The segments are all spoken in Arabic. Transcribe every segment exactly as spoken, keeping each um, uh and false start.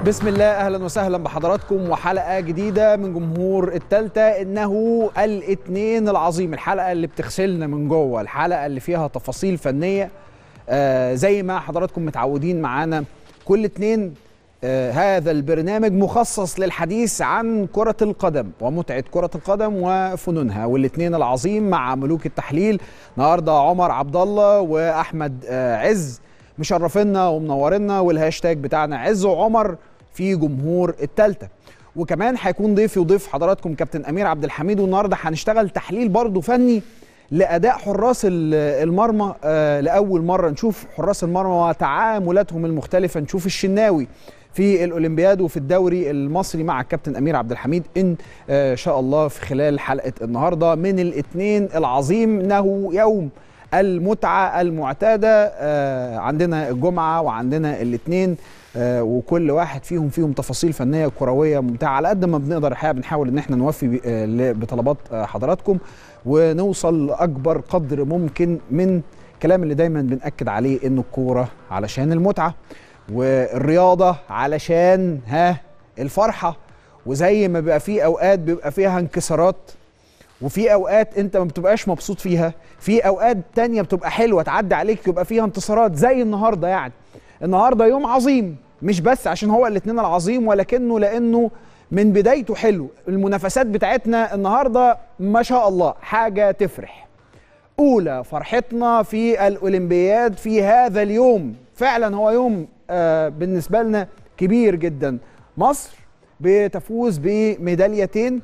بسم الله، اهلا وسهلا بحضراتكم وحلقه جديده من جمهور التالتة. انه الاثنين العظيم، الحلقه اللي بتغسلنا من جوه، الحلقه اللي فيها تفاصيل فنيه آه زي ما حضراتكم متعودين معانا كل اثنين. آه هذا البرنامج مخصص للحديث عن كرة القدم ومتعة كرة القدم وفنونها، والاثنين العظيم مع ملوك التحليل النهارده عمر عبد الله واحمد آه عز مشرفينا ومنورينا، والهاشتاج بتاعنا عز وعمر في جمهور التالتة. وكمان هيكون ضيفي وضيف حضراتكم كابتن امير عبد الحميد، والنهارده هنشتغل تحليل برضو فني لاداء حراس المرمى. آه لاول مره نشوف حراس المرمى وتعاملاتهم المختلفه، نشوف الشناوي في الاولمبياد وفي الدوري المصري مع الكابتن امير عبد الحميد ان آه شاء الله في خلال حلقه النهارده من الاثنين العظيم. انه يوم المتعه المعتاده، آه عندنا الجمعه وعندنا الاثنين، آه وكل واحد فيهم فيهم تفاصيل فنيه كرويه ممتعه على قد ما بنقدر. الحقيقه بنحاول ان احنا نوفي آه بطلبات آه حضراتكم ونوصل لاكبر قدر ممكن من الكلام اللي دايما بنأكد عليه، انه الكوره علشان المتعه والرياضه علشان ها الفرحه. وزي ما بيبقى في اوقات بيبقى فيها انكسارات، وفي اوقات انت ما بتبقاش مبسوط فيها، في اوقات تانية بتبقى حلوه تعدي عليك يبقى فيها انتصارات زي النهارده. يعني النهارده يوم عظيم، مش بس عشان هو الاثنين العظيم، ولكنه لانه من بدايته حلو. المنافسات بتاعتنا النهارده ما شاء الله حاجه تفرح. اولى فرحتنا في الاولمبياد في هذا اليوم، فعلا هو يوم آه بالنسبه لنا كبير جدا. مصر بتفوز بميداليتين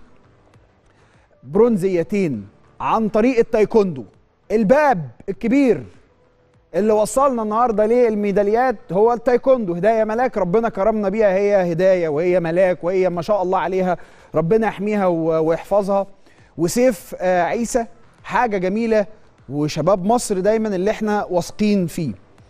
برونزيتين عن طريق التايكوندو. الباب الكبير اللي وصلنا النهارده للميداليات هو التايكوندو. هدايه ملاك ربنا كرمنا بيها، هي هدايه وهي ملاك وهي ما شاء الله عليها، ربنا يحميها ويحفظها. وسيف آه عيسى حاجه جميله، وشباب مصر دايما اللي احنا واثقين فيه.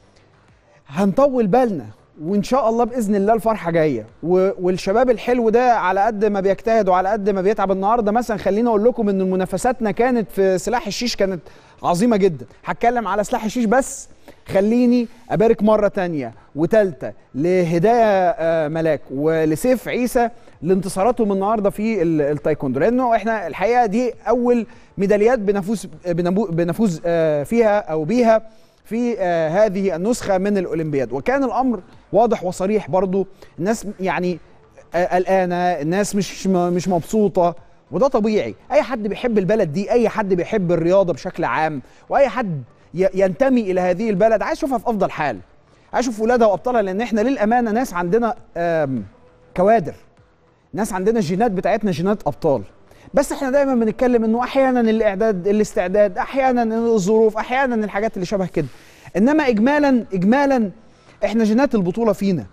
هنطول بالنا وان شاء الله باذن الله الفرحه جايه، والشباب الحلو ده على قد ما بيجتهد وعلى قد ما بيتعب. النهارده مثلا خليني اقول لكم ان منافساتنا كانت في سلاح الشيش كانت عظيمه جدا. هتكلم على سلاح الشيش، بس خليني ابارك مره تانية وتالتة لهدايه ملاك ولسيف عيسى لانتصاراتهم النهارده في التايكوندو، لانه احنا الحقيقه دي اول ميداليات بنفوز بنفوز فيها او بيها في آه هذه النسخة من الأولمبياد. وكان الأمر واضح وصريح برضو، الناس يعني آه قلقانة، الناس مش مش مبسوطة، وده طبيعي. أي حد بيحب البلد دي، أي حد بيحب الرياضة بشكل عام، وأي حد ينتمي إلى هذه البلد عايز يشوفها في أفضل حال، عايز يشوف ولادها وأبطالها. لأن إحنا للأمانة ناس عندنا كوادر، ناس عندنا الجينات بتاعتنا جينات أبطال. بس احنا دايما بنتكلم انه احيانا الاعداد الاستعداد، احيانا الظروف، احيانا الحاجات اللي شبه كده. انما اجمالا اجمالا احنا جينات البطوله فينا،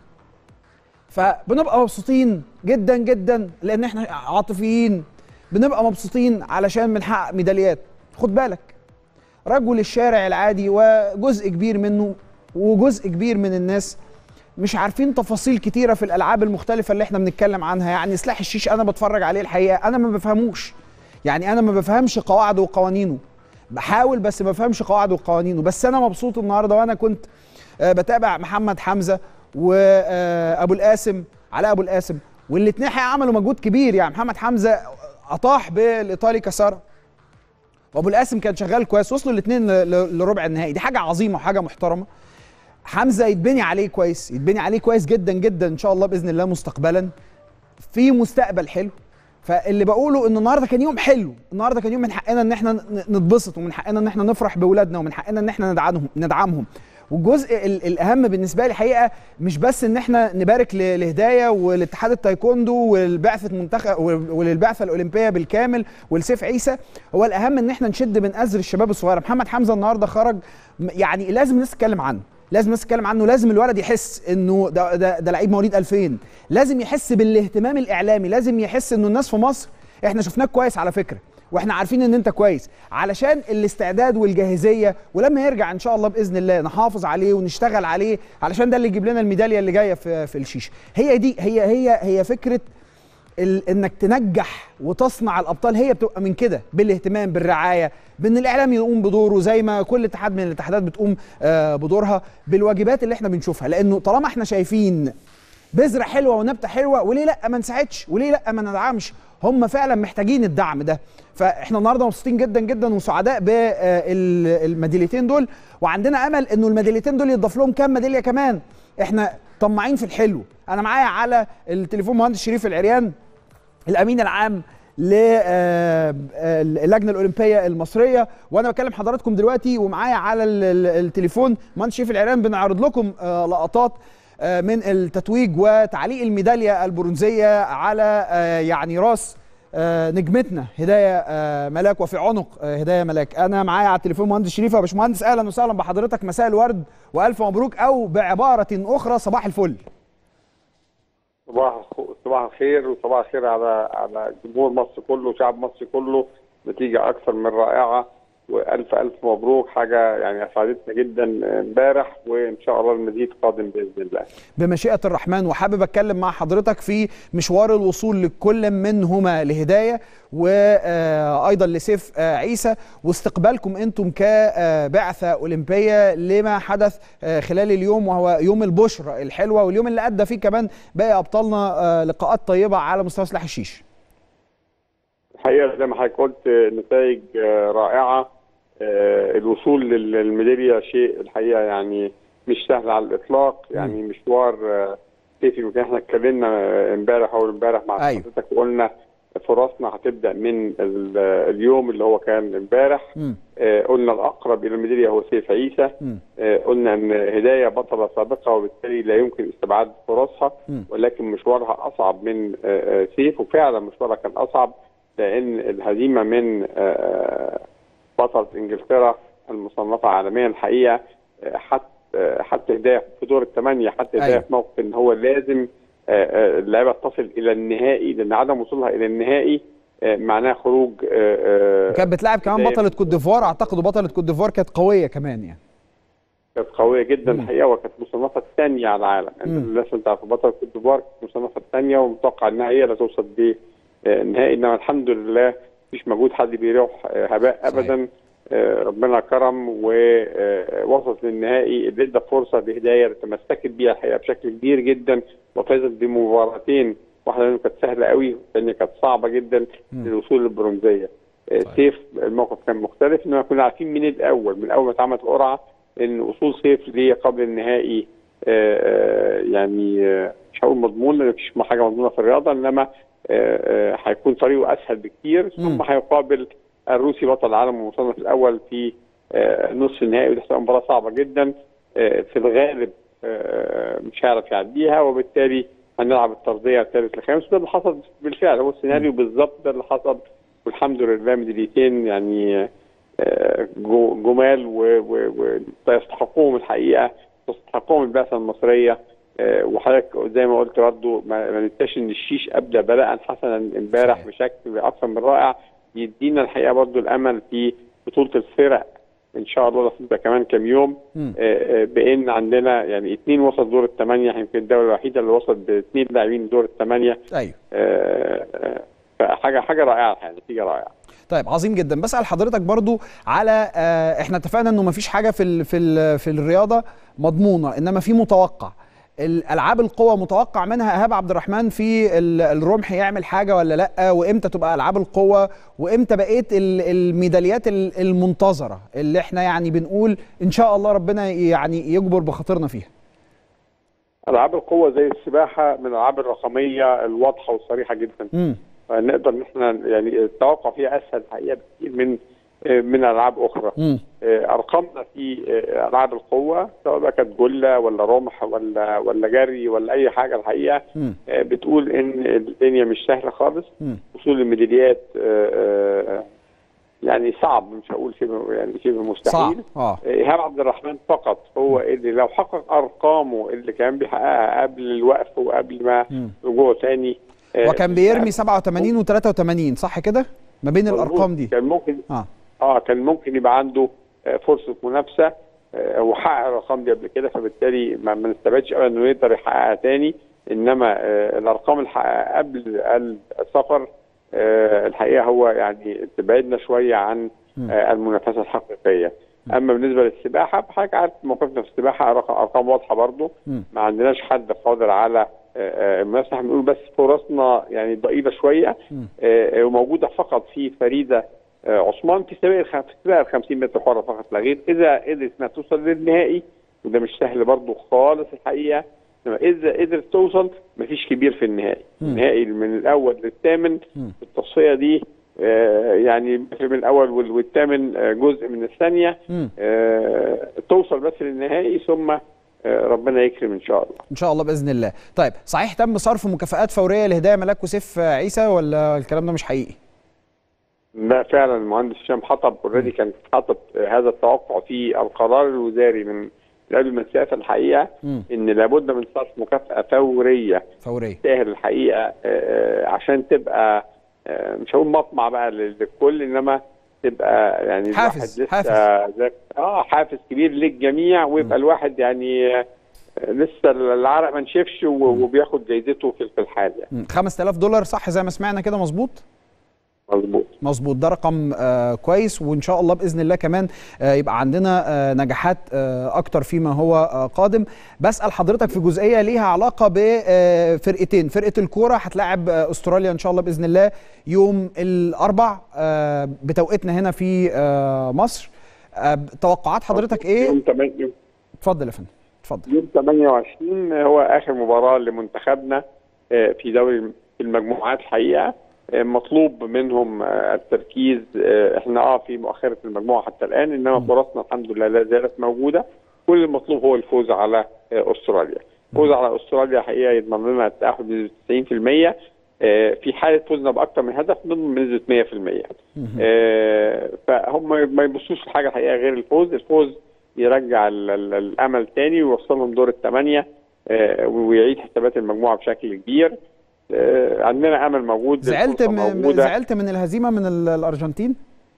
فبنبقى مبسوطين جدا جدا لان احنا عاطفيين، بنبقى مبسوطين علشان بنحقق ميداليات. خد بالك رجل الشارع العادي وجزء كبير منه وجزء كبير من الناس مش عارفين تفاصيل كتيرة في الألعاب المختلفة اللي احنا بنتكلم عنها. يعني سلاح الشيش أنا بتفرج عليه الحقيقة أنا ما بفهموش، يعني أنا ما بفهمش قواعده وقوانينه، بحاول بس ما بفهمش قواعده وقوانينه. بس أنا مبسوط النهاردة، وأنا كنت بتابع محمد حمزة وأبو القاسم علاء أبو القاسم، والاتنين عملوا مجهود كبير. يعني محمد حمزة أطاح بالإيطالي كسارة، وأبو القاسم كان شغال كويس، وصلوا الاتنين لربع النهائي. دي حاجة عظيمة وحاجة محترمة. حمزة يتبني عليه كويس، يتبني عليه كويس جدا جدا ان شاء الله باذن الله مستقبلا في مستقبل حلو. فاللي بقوله ان النهارده كان يوم حلو، النهارده كان يوم من حقنا ان احنا نتبسط، ومن حقنا ان احنا نفرح باولادنا، ومن حقنا ان احنا ندعمهم ندعمهم. والجزء الاهم بالنسبه لي حقيقه مش بس ان احنا نبارك لهدايه والاتحاد التايكوندو والبعثه منتخب وللبعثه الاولمبيه بالكامل ولسيف عيسى، هو الاهم ان احنا نشد من ازر الشباب الصغيره. محمد حمزه النهارده خرج، يعني لازم الناس تتكلم عنه، لازم الناس تتكلم عنه، لازم الولد يحس انه ده ده, ده لعيب مواليد ألفين، لازم يحس بالاهتمام الاعلامي، لازم يحس انه الناس في مصر احنا شفناك كويس على فكره، واحنا عارفين ان انت كويس، علشان الاستعداد والجاهزيه، ولما يرجع ان شاء الله باذن الله نحافظ عليه ونشتغل عليه، علشان ده اللي يجيب لنا الميداليه اللي جايه في في الشيش. هي دي هي هي هي فكره انك تنجح وتصنع الابطال، هي بتبقى من كده، بالاهتمام، بالرعايه، بان الاعلام يقوم بدوره زي ما كل اتحاد من الاتحادات بتقوم بدورها، بالواجبات اللي احنا بنشوفها. لانه طالما احنا شايفين بذره حلوه ونبته حلوه، وليه لا ما نساعدش، وليه لا ما ندعمش؟ هم فعلا محتاجين الدعم ده. فاحنا النهارده مبسوطين جدا جدا وسعداء بالميداليتين دول، وعندنا امل انه الميداليتين دول يضاف لهم كام ميداليه كمان. احنا طماعين في الحلو. انا معايا على التليفون مهندس شريف العريان، الامين العام للجنه الاولمبيه المصريه، وانا بكلم حضراتكم دلوقتي ومعايا على التليفون مهندس شريف العريان. بنعرض لكم لقطات من التتويج وتعليق الميداليه البرونزيه على يعني راس نجمتنا هدايه ملاك وفي عنق هدايه ملاك. انا معايا على التليفون مهندس شريف. يا باشمهندس اهلا وسهلا بحضرتك، مساء الورد والف مبروك، او بعباره اخرى صباح الفل. صباح صباح الخير، وصباح الخير على على جمهور مصر كله وشعب مصر كله. نتيجه اكثر من رائعه، والف الف مبروك. حاجه يعني اسعدتنا جدا امبارح، وان شاء الله المزيد قادم باذن الله بمشيئه الرحمن. وحابب اتكلم مع حضرتك في مشوار الوصول لكل منهما لهدايه وايضا لسيف عيسى، واستقبالكم انتم كبعثه اولمبيه لما حدث خلال اليوم، وهو يوم البشرى الحلوه، واليوم اللي ادى فيه كمان باقي ابطالنا لقاءات طيبه على مستوى سلاح الشيش. الحقيقه زي ما حضرتك قلت نتائج رائعه. الوصول للميداليه شيء الحقيقه يعني مش سهل على الاطلاق، يعني مشوار كيفي. يمكن احنا اتكلمنا امبارح اول امبارح مع حضرتك وقلنا فرصنا هتبدا من اليوم اللي هو كان امبارح. قلنا الاقرب الى الميداليه هو سيف عيسى. قلنا ان هدايه بطله سابقه وبالتالي لا يمكن استبعاد فرصها، ولكن مشوارها اصعب من سيف، وفعلا مشوارها كان اصعب لان الهزيمه من بطله انجلترا المصنفه عالميا الحقيقه. حتى حتى هدايه في دور الثمانيه، حتى هدايه في موقف ان هو لازم اللعبه تصل الى النهائي، لان عدم وصولها الى النهائي معناه خروج. كانت بتلعب كمان بطله كوت ديفوار، اعتقد بطله كوت ديفوار كانت قويه كمان، يعني كانت قويه جدا الحقيقه، وكانت المصنفه الثانيه على العالم. انت لازم تعرف بطله كوت ديفوار كانت المصنفه الثانيه، ومتوقع انها هي اللي توصل للنهائي، انما الحمد لله مفيش مجهود حد بيروح هباء ابدا. آه ربنا كرم ووصلت للنهائي اللي ادى فرصه لهدايه تمسكت بيها الحقيقه بشكل كبير جدا، وفازت بمباراتين، واحده منهم كانت سهله قوي والثانيه كانت صعبه جدا للوصول للبرونزيه. آه سيف الموقف كان مختلف، انما كنا عارفين من الاول من اول ما اتعملت القرعه ان وصول سيف ليه قبل النهائي آه يعني آه مش هقول مضمون لان مفيش حاجه مضمونه في الرياضه، انما هيكون طريقه اسهل بكتير. ثم هيقابل الروسي بطل العالم والمصنف الاول في نصف النهائي، ودي هتبقى مباراه صعبه جدا. في الغالب مش هيعرف يعديها، وبالتالي هنلعب الطرديه الثالث للخامس، وده اللي حصل بالفعل. هو السيناريو بالظبط ده اللي حصل، والحمد لله ميداليتين يعني جمال ويستحقوهم الحقيقه، تستحقهم البعثه المصريه. وحضرتك زي ما قلت برضه ما ننساش ان الشيش ابدى بلاء حسنا امبارح بشكل اكثر من رائع، يدينا الحقيقه برضه الامل في بطوله الفرق ان شاء الله ده كمان كام يوم. بان عندنا يعني اثنين وصل دور الثمانيه، يمكن الدوله الوحيده اللي وصل باثنين لاعبين دور الثمانيه. ايوه فحاجه حاجه رائعه يعني، نتيجه رائعه. طيب عظيم جدا. بسأل حضرتك برضو على آه احنا اتفقنا انه مفيش حاجه في ال في ال في الرياضه مضمونه، انما في متوقع. الالعاب القوى متوقع منها ايهاب عبد الرحمن في الرمح يعمل حاجه ولا لا؟ وامتى تبقى العاب القوى، وامتى بقيه الميداليات المنتظره اللي احنا يعني بنقول ان شاء الله ربنا يعني يجبر بخاطرنا فيها؟ العاب القوى زي السباحه من الالعاب الرقميه الواضحه والصريحه جدا. امم نقدر ان احنا يعني التوقع فيها اسهل الحقيقه بكثير من من العاب اخرى. مم. ارقامنا في العاب القوه سواء بقى كانت جله ولا رمح ولا ولا جري ولا اي حاجه الحقيقه مم. بتقول ان الدنيا مش سهله خالص. مم. وصول الميداليات يعني صعب، مش هقول شبه يعني شبه مستحيل. اه ايهاب عبد الرحمن فقط هو اللي لو حقق ارقامه اللي كان بيحققها قبل الوقف وقبل ما رجوعه ثاني، وكان بيرمي سبعة وثمانين وثلاثة وثمانين صح كده ما بين الارقام دي. كان ممكن اه اه كان ممكن يبقى عنده فرصه منافسه آه وحقق الارقام دي قبل كده، فبالتالي ما, ما نستبعدش ابدا انه يقدر يحققها تاني. انما آه الارقام اللي حققها قبل السفر آه الحقيقه هو يعني تبعدنا شويه عن آه المنافسه الحقيقيه. اما بالنسبه للسباحه، بحضرتك عارف موقفنا في السباحه ارقام واضحه برضه، ما عندناش حد قادر على مثلا احنا بنقول بس فرصنا يعني ضئيله شويه، آه وموجوده فقط في فريده آه عثمان في سباق في سباق ال خمسين متر حره فقط لا غير. اذا قدرت انها توصل للنهائي وده مش سهل برضه خالص الحقيقه، اذا قدرت توصل مفيش كبير في النهائي. م. النهائي من الاول للثامن في التصفيه دي آه يعني من الاول والثامن آه جزء من الثانيه، آه توصل بس للنهائي ثم آه ربنا يكرم ان شاء الله. ان شاء الله باذن الله. طيب صحيح تم صرف مكافآت فوريه لهدايه ملاك وسيف عيسى ولا الكلام ده مش حقيقي؟ لا فعلا المهندس هشام حطب اوريدي كان حاطط هذا التوقع في القرار الوزاري من قبل ما نسافر الحقيقه، م. ان لابد من صرف مكافاه فوريه فوريه تستاهل الحقيقه آه عشان تبقى آه مش هقول مطمع بقى للكل، انما تبقى يعني حافز لسه حافز اه حافز كبير للجميع، ويبقى م. الواحد يعني آه لسه العرق ما نشفش وبياخد جايزته في الحال يعني. خمسة آلاف دولار صح زي ما سمعنا كده؟ مظبوط مظبوط مظبوط. ده رقم آه كويس، وان شاء الله باذن الله كمان آه يبقى عندنا آه نجاحات آه اكتر فيما هو آه قادم. بسال حضرتك في جزئيه ليها علاقه بفرقتين، فرقه الكوره هتلاعب آه استراليا ان شاء الله باذن الله يوم الاربع آه بتوقيتنا هنا في آه مصر. آه توقعات حضرتك ايه؟ يوم ثمانية اتفضل يا فندم اتفضل. يوم ثمانية وعشرين هو اخر مباراه لمنتخبنا آه في دوري المجموعات الحقيقه. مطلوب منهم التركيز، احنا اه في مؤخره المجموعه حتى الان، انما فرصنا الحمد لله لا زالت موجوده. كل المطلوب هو الفوز على استراليا. الفوز على استراليا حقيقه يضمن لنا التاهل بنسبه تسعين في المية، في حاله فوزنا باكثر من هدف نضمن بنسبه مية في المية. فهم ما يبصوش لحاجه الحقيقه غير الفوز. الفوز يرجع الامل تاني ويوصلهم دور الثمانيه ويعيد حسابات المجموعه بشكل كبير. عندنا امل موجود. زعلت من زعلت من الهزيمه من الارجنتين؟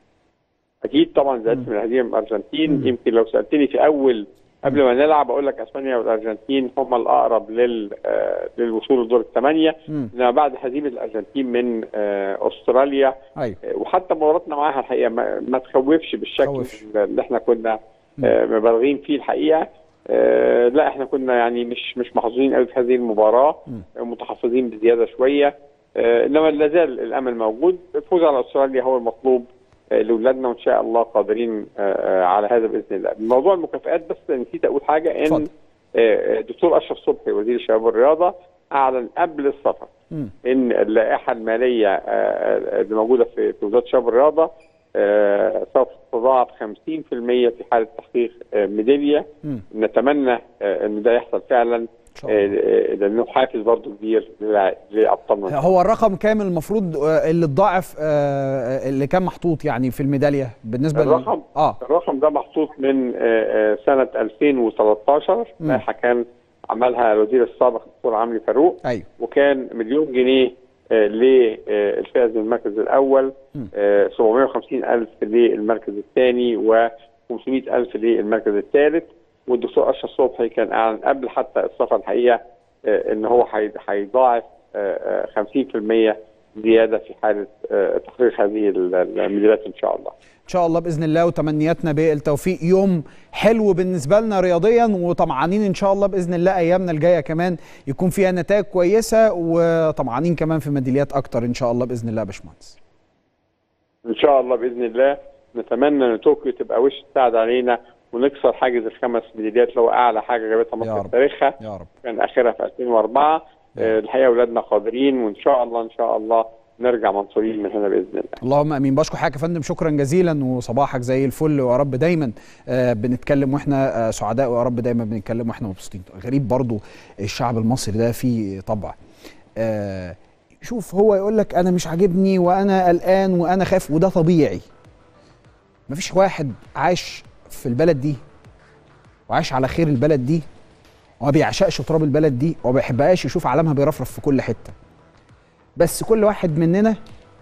اكيد طبعا زعلت من الهزيمه من الارجنتين. م. يمكن لو سالتني في اول قبل ما نلعب اقول لك اسبانيا والارجنتين هم الاقرب لل للوصول لدور الثمانيه، انما بعد هزيمه الارجنتين من استراليا أيوة. وحتى مباراتنا معاها الحقيقه ما, ما تخوفش بالشكل خوفش. اللي احنا كنا مبالغين فيه الحقيقه. آه لا احنا كنا يعني مش مش محظوظين قوي في هذه المباراه، م. متحفظين بزياده شويه، آه انما لا زال الامل موجود. الفوز على استراليا هو المطلوب آه لاولادنا، وان شاء الله قادرين آه على هذا باذن الله. موضوع المكافآت بس نسيت اقول حاجه، ان الدكتور آه اشرف صبحي وزير الشباب والرياضه اعلن قبل السفر م. ان اللائحه الماليه آه اللي موجوده في وزاره الشباب والرياضه آه سوف تتضاعف خمسين في المية في حاله تحقيق آه ميداليه. م. نتمنى آه ان ده يحصل فعلا، آه لانه حافز برضه كبير لابطالنا. هو الرقم كام المفروض آه اللي اتضاعف آه اللي كان محطوط يعني في الميداليه بالنسبه الرقم ل... اه الرقم ده محطوط من آه سنه ألفين وثلاثة عشر، لائحه كان عملها الوزير السابق الدكتور عمرو فاروق. أيوه. وكان مليون جنيه آه للفائز من المركز الاول، آه سبعمائة وخمسين ألف للمركز الثاني وخمسمائة ألف للمركز الثالث. والدكتور اشرف صبحي كان اعلن قبل حتى السفر الحقيقه آه ان هو هيضاعف آه خمسين في المية زياده في حاله آه تحقيق هذه الميداليات ان شاء الله. ان شاء الله باذن الله، وتمنياتنا بالتوفيق. يوم حلو بالنسبه لنا رياضيا، وطمعانين ان شاء الله باذن الله ايامنا الجايه كمان يكون فيها نتائج كويسه، وطمعانين كمان في ميداليات اكتر ان شاء الله باذن الله يا باشمهندس. ان شاء الله باذن الله. نتمنى ان طوكيو تبقى وش تساعد علينا ونكسر حاجز الخمس ميداليات اللي هو اعلى حاجه جابتها مصر في تاريخها. يا رب. كان اخرها في ألفين وأربعة. آه الحقيقه اولادنا قادرين، وان شاء الله ان شاء الله نرجع منصورين من هنا باذن الله. اللهم امين. بشكر حضرتك يا فندم، شكرا جزيلا، وصباحك زي الفل، ويا رب دايما آه بنتكلم واحنا آه سعداء، ويا رب دايما بنتكلم واحنا مبسوطين. غريب برضو الشعب المصري ده فيه طبع. آه شوف هو يقول لك انا مش عاجبني وانا قلقان وانا خايف، وده طبيعي. مفيش واحد عايش في البلد دي وعايش على خير البلد دي وما بيعشقش تراب البلد دي وما بيحبهاش يشوف علامها بيرفرف في كل حته. بس كل واحد مننا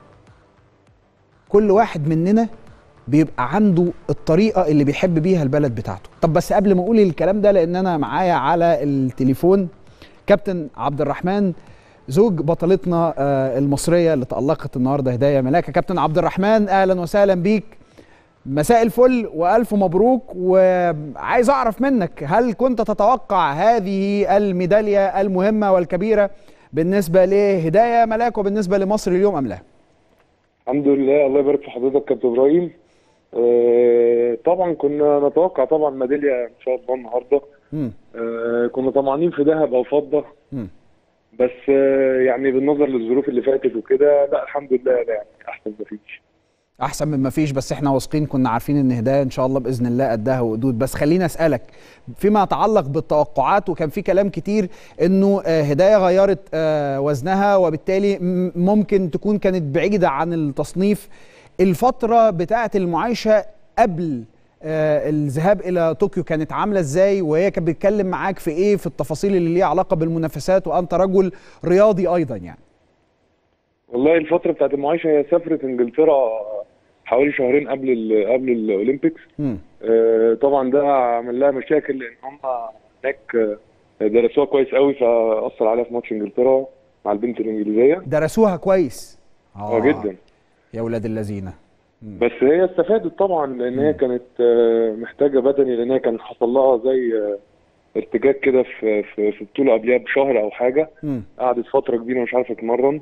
كل واحد مننا بيبقى عنده الطريقه اللي بيحب بيها البلد بتاعته. طب بس قبل ما اقول الكلام ده، لان انا معايا على التليفون كابتن عبد الرحمن زوج بطلتنا المصريه اللي تألقت النهارده هدايه ملاك. كابتن عبد الرحمن اهلا وسهلا بيك. مساء الفل والف مبروك. وعايز اعرف منك، هل كنت تتوقع هذه الميداليه المهمه والكبيره بالنسبه لهدايه ملاك وبالنسبه لمصر اليوم ام لا؟ الحمد لله، الله يبارك في حضرتك كابتن ابراهيم. آه طبعا كنا نتوقع طبعا ميداليه ان شاء الله النهارده. آه كنا طمعانين في ذهب او فضه. م. بس آه يعني بالنظر للظروف اللي فاتت وكده، لا الحمد لله، لا يعني احسن ما فيش. احسن من ما فيش، بس احنا واثقين، كنا عارفين ان هدايه ان شاء الله باذن الله قدها وقدود. بس خليني اسالك فيما يتعلق بالتوقعات، وكان في كلام كتير انه هدايه غيرت وزنها وبالتالي ممكن تكون كانت بعيده عن التصنيف. الفتره بتاعه المعايشه قبل الذهاب الى طوكيو كانت عامله ازاي، وهي كانت بتتكلم معاك في ايه في التفاصيل اللي ليها علاقه بالمنافسات، وانت رجل رياضي ايضا يعني؟ والله الفتره بتاعه المعايشه هي سافرت انجلترا حوالي شهرين قبل ال قبل الاولمبيكس. آه طبعا ده عمل لها مشاكل، لان هم هناك درسوها كويس قوي، فاثر عليها في ماتش انجلترا مع البنت الانجليزيه. درسوها كويس اه, آه جدا يا ولاد اللذين. بس هي استفادت طبعا، لان هي كانت محتاجه بدني، لان هي كان حصل لها زي ارتجاج كده في في في بطوله قبلها بشهر او حاجه. قعدت فتره كبيره مش عارفه تتمرن،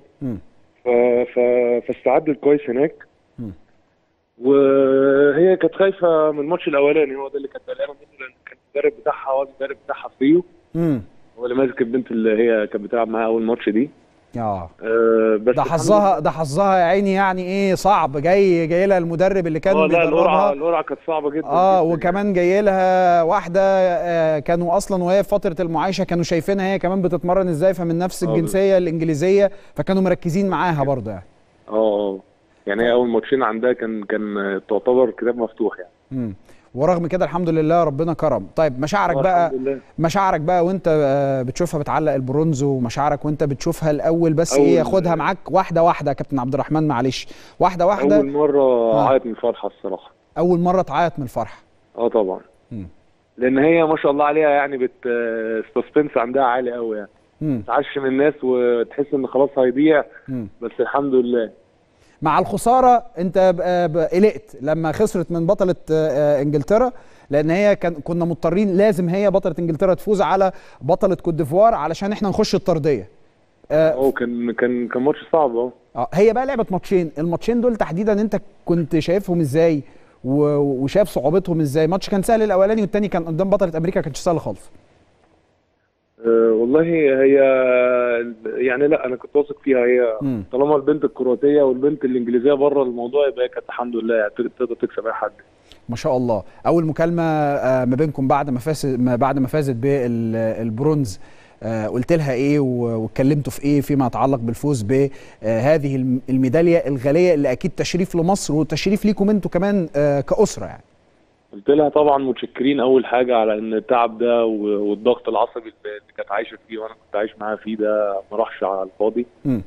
فاستعدت كويس هناك. م. وهي كانت خايفه من الماتش الاولاني، هو ده اللي كانت قلقانه منه، لان كان المدرب بتاعها هو المدرب بتاعها فيو، هو اللي ماسك البنت اللي هي كانت بتلعب معاها اول ماتش دي. اه, آه بس ده حظها ده حظها يا عيني، يعني ايه صعب، جاي جاي لها المدرب اللي كان بيدربها. اه لا القرعه القرعه كانت صعبه جدا. اه جداً وكمان يعني. جاي لها واحده آه كانوا اصلا وهي في فتره المعايشه كانوا شايفينها هي كمان بتتمرن ازاي، فمن نفس الجنسيه الانجليزيه، فكانوا مركزين معاها برضه يعني. اه يعني هي اول ماتشين عندها كان كان تعتبر كتاب مفتوح يعني. امم ورغم كده الحمد لله ربنا كرم. طيب مشاعرك بقى، مشاعرك بقى وانت بتشوفها بتعلق البرونز، ومشاعرك وانت بتشوفها الاول، بس ايه ياخدها معاك واحده واحده يا كابتن عبد الرحمن، معلش واحده واحده. اول مره عيط من الفرحه الصراحه. اول مره تعيط من الفرحه؟ اه طبعا. مم. لان هي ما شاء الله عليها يعني بت السسبنس عندها عالي قوي يعني، تعشم الناس وتحس ان خلاص هيضيع. مم. بس الحمد لله. مع الخساره انت قلقت لما خسرت من بطله انجلترا، لان هي كان كنا مضطرين لازم هي بطله انجلترا تفوز على بطله كوت ديفوار علشان احنا نخش الطرديه. اه كان كان كان ماتش صعب. اه هي بقى لعبت ماتشين، الماتشين دول تحديدا انت كنت شايفهم ازاي وشايف صعوبتهم ازاي؟ ماتش كان سهل الاولاني، والتاني كان قدام بطله امريكا كانش سهل خالص. أه والله هي يعني لا انا كنت واثق فيها، هي م. طالما البنت الكرواتيه والبنت الانجليزيه بره الموضوع، يبقى كانت الحمد لله تقدر تكسب اي حد. ما شاء الله. اول مكالمه ما بينكم بعد ما فاز بعد ما فازت بالبرونز، قلت لها ايه واتكلمتوا في ايه فيما يتعلق بالفوز بهذه الميداليه الغاليه اللي اكيد تشريف لمصر وتشريف ليكم انتوا كمان كاسره يعني؟ قلت لها طبعا متشكرين اول حاجه على ان التعب ده والضغط العصبي اللي كانت عايشه فيه وانا كنت عايش معاها فيه ده ما راحش على الفاضي،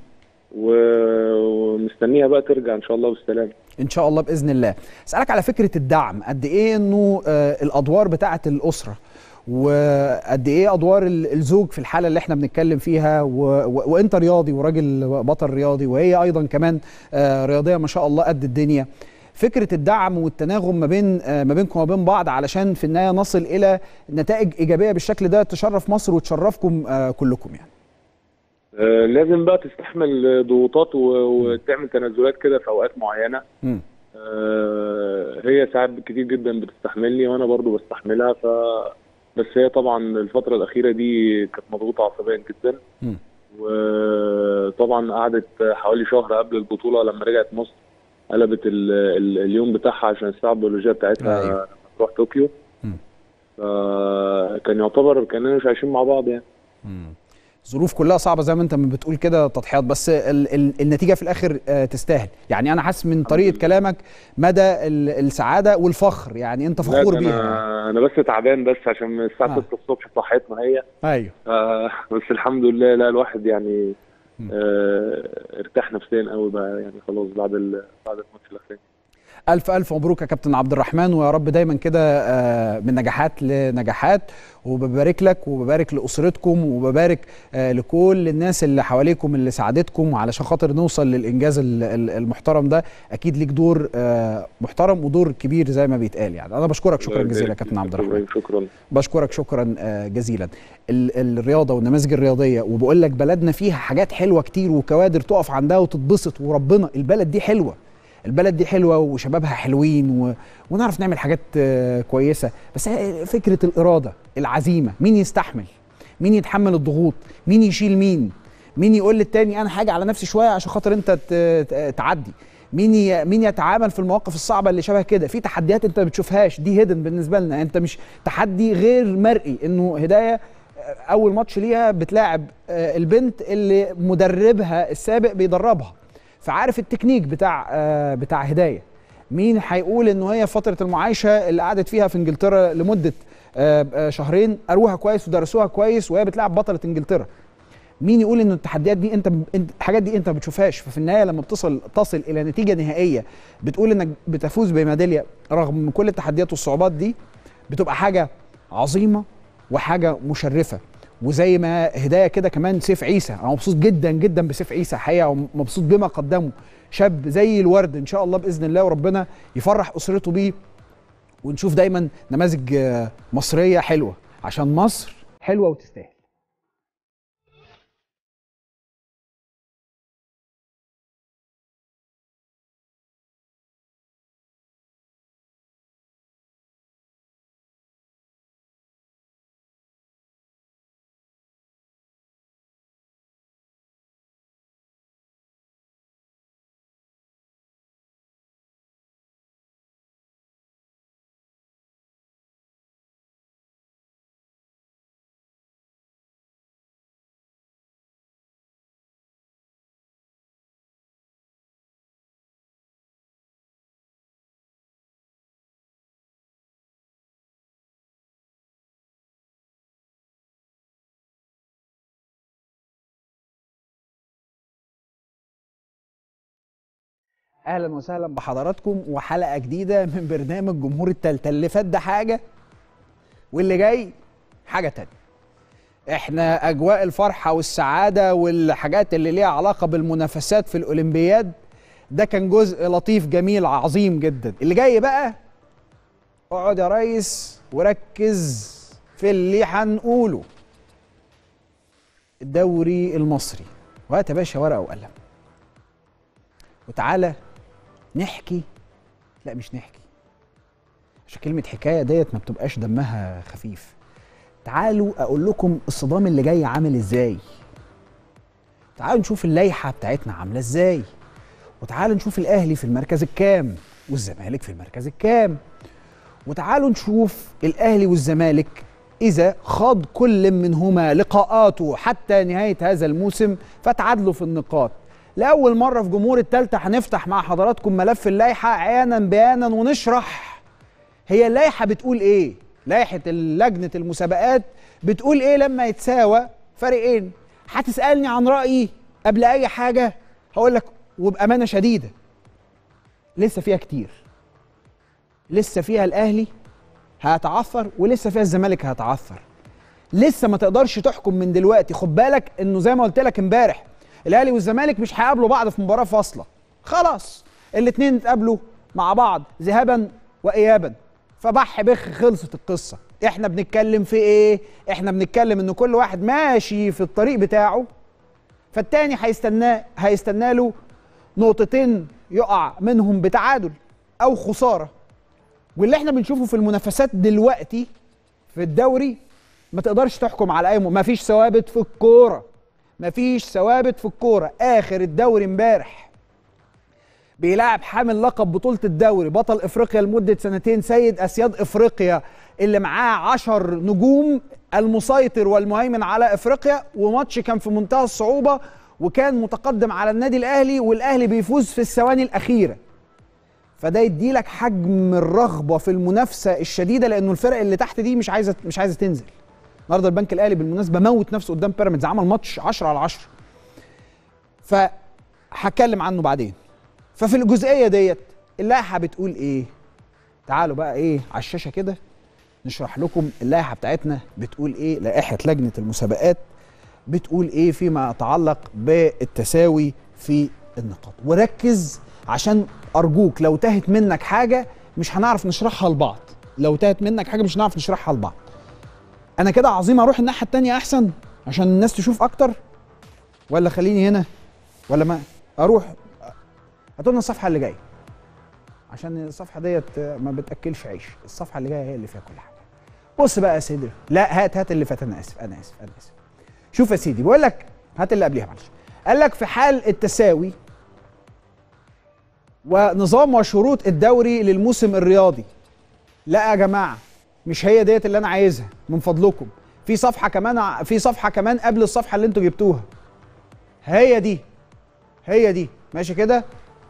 ومستنيها بقى ترجع ان شاء الله بالسلامه. ان شاء الله باذن الله. اسالك على فكره الدعم، قد ايه انه آه الادوار بتاعه الاسره، وقد ايه ادوار الزوج في الحاله اللي احنا بنتكلم فيها، و... و... وانت رياضي وراجل بطل رياضي، وهي ايضا كمان آه رياضيه ما شاء الله قد الدنيا. فكره الدعم والتناغم ما بين آه ما بينكم وما بين بعض علشان في النهايه نصل الى نتائج ايجابيه بالشكل ده تشرف مصر وتشرفكم آه كلكم يعني. آه لازم بقى تستحمل ضغوطات وتعمل تنازلات كده في اوقات معينه. م. آه هي ساعات كتير جدا بتستحملني وانا برضو بستحملها، ف بس هي طبعا الفتره الاخيره دي كانت مضغوطه عصبيا جدا. م. وطبعا قعدت حوالي شهر قبل البطوله لما رجعت مصر قلبت ال ال اليوم بتاعها عشان الساعه البيولوجيه بتاعتها أيوه. تروح طوكيو. فكان يعتبر كاننا مش عايشين مع بعض يعني. ظروف كلها صعبه زي ما انت ما بتقول كده، تضحيات، بس ال ال النتيجه في الاخر آه تستاهل يعني. انا حاسس من طريقه كلامك مدى السعاده والفخر، يعني انت فخور بيها. انا انا بس تعبان، بس عشان الساعه آه. ستة الصبح صحتنا هي. ايوه. آه بس الحمد لله، لا الواحد يعني آه ارتاح نفسيا قوي بقى يعني، خلاص بعد بعد الماتش الاخير. الف الف مبروك يا كابتن عبد الرحمن، ويا رب دايما كده من نجاحات لنجاحات، وببارك لك وببارك لاسرتكم وببارك لكل الناس اللي حواليكم اللي ساعدتكم علشان خاطر نوصل للانجاز المحترم ده. اكيد ليك دور محترم ودور كبير زي ما بيتقال. يعني انا بشكرك شكرا جزيلا يا كابتن عبد الرحمن. شكرا. بشكرك شكرا جزيلا. الرياضه والنماذج الرياضيه، وبقول لك بلدنا فيها حاجات حلوه كتير وكوادر تقف عندها وتتبسط، وربنا البلد دي حلوه، البلد دي حلوه وشبابها حلوين و... ونعرف نعمل حاجات كويسه، بس فكره الاراده، العزيمه، مين يستحمل، مين يتحمل الضغوط، مين يشيل مين، مين يقول للتاني انا حاجه على نفسي شويه عشان خاطر انت تعدي، مين ي... مين يتعامل في المواقف الصعبه اللي شبه كده. في تحديات انت ما بتشوفهاش، دي هيدن بالنسبه لنا، انت مش تحدي غير مرئي. انه هدايه اول ماتش ليها بتلاعب البنت اللي مدربها السابق بيدربها، فعارف التكنيك بتاع بتاع هدايه. مين هيقول انه هي فتره المعايشه اللي قعدت فيها في انجلترا لمده شهرين قروها كويس ودرسوها كويس وهي بتلعب بطله انجلترا؟ مين يقول ان التحديات دي انت الحاجات دي انت ما بتشوفهاش؟ ففي النهايه لما بتصل تصل الى نتيجه نهائيه بتقول انك بتفوز بميداليه رغم كل التحديات والصعوبات دي، بتبقى حاجه عظيمه وحاجه مشرفه. وزي ما هدايه كده كمان سيف عيسى، انا مبسوط جدا جدا بسيف عيسى حقيقه، ومبسوط بما قدمه. شاب زي الورد ان شاء الله باذن الله، وربنا يفرح اسرته بيه، ونشوف دايما نماذج مصريه حلوه، عشان مصر حلوه وتستاهل. اهلا وسهلا بحضراتكم وحلقه جديده من برنامج جمهور التالتة. اللي فات ده حاجه واللي جاي حاجه تانية. احنا اجواء الفرحه والسعاده والحاجات اللي ليها علاقه بالمنافسات في الاولمبياد ده كان جزء لطيف جميل عظيم جدا. اللي جاي بقى اقعد يا ريس وركز في اللي هنقوله. الدوري المصري، وهات يا باشا ورقه وقلم وتعالى نحكي. لا مش نحكي، عشان كلمة حكاية ديت ما بتبقاش دمها خفيف. تعالوا أقول لكم الصدام اللي جاي عامل إزاي. تعالوا نشوف اللائحة بتاعتنا عاملة إزاي، وتعالوا نشوف الأهلي في المركز الكام والزمالك في المركز الكام، وتعالوا نشوف الأهلي والزمالك إذا خاض كل منهما لقاءاته حتى نهاية هذا الموسم فتعادلوا في النقاط. لأول مرة في جمهور التالتة هنفتح مع حضراتكم ملف اللائحة عيانا بيانا ونشرح هي اللائحة بتقول إيه. لائحة لجنة المسابقات بتقول إيه لما يتساوى فريقين. هتسألني عن رأيي قبل أي حاجة، هقول لك وبأمانة شديدة لسه فيها كتير، لسه فيها الأهلي هيتعثر ولسه فيها الزمالك هيتعثر. لسه ما تقدرش تحكم من دلوقتي. خد بالك إنه زي ما قلت لك امبارح الاهلي والزمالك مش هيقابلوا بعض في مباراه فاصله، خلاص الاثنين اتقابلوا مع بعض ذهابا وايابا، فبح بخ خلصت القصه. احنا بنتكلم في ايه؟ احنا بنتكلم ان كل واحد ماشي في الطريق بتاعه، فالتاني هيستناه هيستنى له نقطتين يقع منهم بتعادل او خساره. واللي احنا بنشوفه في المنافسات دلوقتي في الدوري ما تقدرش تحكم على اي م... ما فيش ثوابت في الكوره، مفيش ثوابت في الكوره. اخر الدوري امبارح بيلاعب حامل لقب بطوله الدوري بطل افريقيا لمده سنتين سيد اسياد افريقيا اللي معاه عشر نجوم، المسيطر والمهيمن على افريقيا، وماتش كان في منتهى الصعوبه وكان متقدم على النادي الاهلي والاهلي بيفوز في الثواني الاخيره. فده يديلك حجم الرغبه في المنافسه الشديده، لانه الفرق اللي تحت دي مش عايزه مش عايزه تنزل. النهارده البنك الاهلي بالمناسبه موت نفسه قدام بيراميدز، عمل ماتش عشرة على عشرة، فهتكلم عنه بعدين. ففي الجزئيه ديت اللائحه بتقول ايه؟ تعالوا بقى ايه على الشاشه كده نشرح لكم اللائحه بتاعتنا بتقول ايه. لائحه لجنه المسابقات بتقول ايه فيما يتعلق بالتساوي في النقاط. وركز عشان ارجوك لو تاهت منك حاجه مش هنعرف نشرحها لبعض، لو تاهت منك حاجه مش هنعرف نشرحها لبعض. انا كده عظيم اروح الناحيه الثانيه احسن عشان الناس تشوف اكتر، ولا خليني هنا، ولا ما اروح؟ هاتوا لنا الصفحه اللي جايه عشان الصفحه ديت ما بتاكلش عيش. الصفحه اللي جايه هي اللي فيها كل حاجه. بص بقى يا سيدي، لا هات هات اللي فات، انا اسف انا اسف انا اسف. شوف يا سيدي بيقول لك، هات اللي قبليها معلش. قال لك في حال التساوي ونظام وشروط الدوري للموسم الرياضي. لا يا جماعه مش هي ديت اللي انا عايزها من فضلكم. في صفحه كمان، في صفحه كمان قبل الصفحه اللي انتوا جبتوها. هي دي هي دي ماشي كده،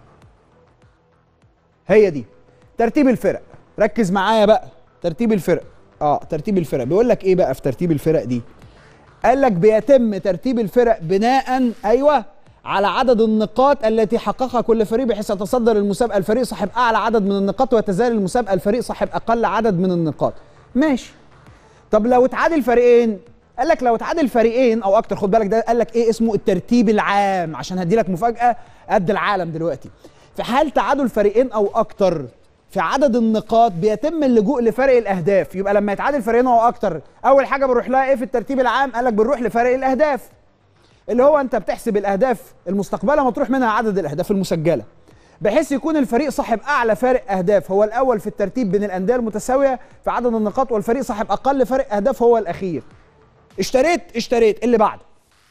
هي دي ترتيب الفرق. ركز معايا بقى، ترتيب الفرق. اه ترتيب الفرق بيقول لك ايه بقى في ترتيب الفرق دي؟ قال لك بيتم ترتيب الفرق بناء ايوه على عدد النقاط التي حققها كل فريق، بحيث يتصدر المسابقه الفريق صاحب اعلى عدد من النقاط ويتزايد المسابقه الفريق صاحب اقل عدد من النقاط. ماشي. طب لو اتعادل فريقين، قال لك لو اتعادل فريقين او اكتر، خد بالك ده قال لك ايه اسمه الترتيب العام، عشان هدي لك مفاجاه قد العالم دلوقتي. في حال تعادل فريقين او اكتر في عدد النقاط بيتم اللجوء لفرق الاهداف. يبقى لما يتعادل فريقين او اكتر اول حاجه بنروح لها ايه في الترتيب العام؟ قال لك بنروح لفرق الاهداف، اللي هو انت بتحسب الاهداف المستقبله مطروح منها عدد الاهداف المسجله، بحيث يكون الفريق صاحب اعلى فارق اهداف هو الاول في الترتيب بين الانديه المتساويه في عدد النقاط، والفريق صاحب اقل فارق اهداف هو الاخير. اشتريت اشتريت اللي بعده.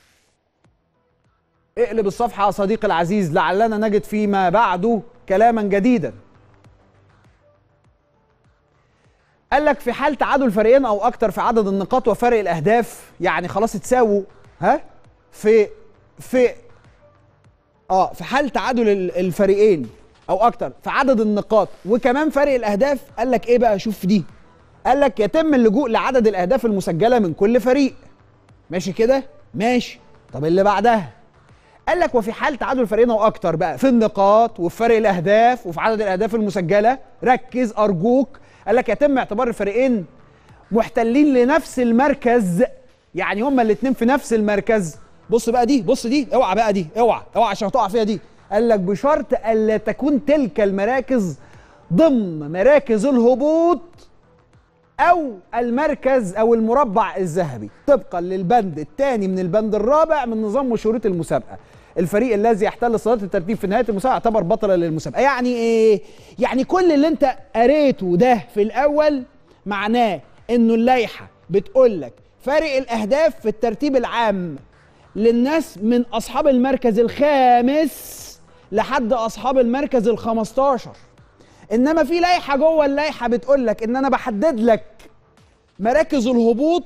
اقلب الصفحه يا صديقي العزيز لعلنا نجد فيما بعده كلاما جديدا. قال لك في حال تعادل فريقين او اكتر في عدد النقاط وفرق الاهداف، يعني خلاص اتساووا ها في في اه في حال تعادل الفريقين او اكتر في عدد النقاط وكمان فرق الاهداف، قال لك ايه بقى؟ شوف دي. قال لك يتم اللجوء لعدد الاهداف المسجله من كل فريق. ماشي كده؟ ماشي. طب اللي بعدها قال لك وفي حال تعادل الفريقين او اكتر بقى في النقاط وفي فرق الاهداف وفي عدد الاهداف المسجله، ركز ارجوك. قال لك يتم اعتبار الفريقين محتلين لنفس المركز، يعني هما الاثنين في نفس المركز. بص بقى دي، بص دي، اوعى بقى دي، اوعى اوعى عشان هتقع فيها دي. قال لك بشرط الا تكون تلك المراكز ضمن مراكز الهبوط او المركز او المربع الذهبي طبقا للبند الثاني من البند الرابع من نظام وشروط المسابقه. الفريق الذي يحتل صداره الترتيب في نهايه المسابقه يعتبر بطلا للمسابقه. يعني ايه؟ يعني كل اللي انت قريته ده في الاول معناه انه اللائحه بتقول لك فارق الاهداف في الترتيب العام للناس من اصحاب المركز الخامس لحد اصحاب المركز الخمستاشر. انما في لائحه جوه اللائحه بتقول لك ان انا بحدد لك مراكز الهبوط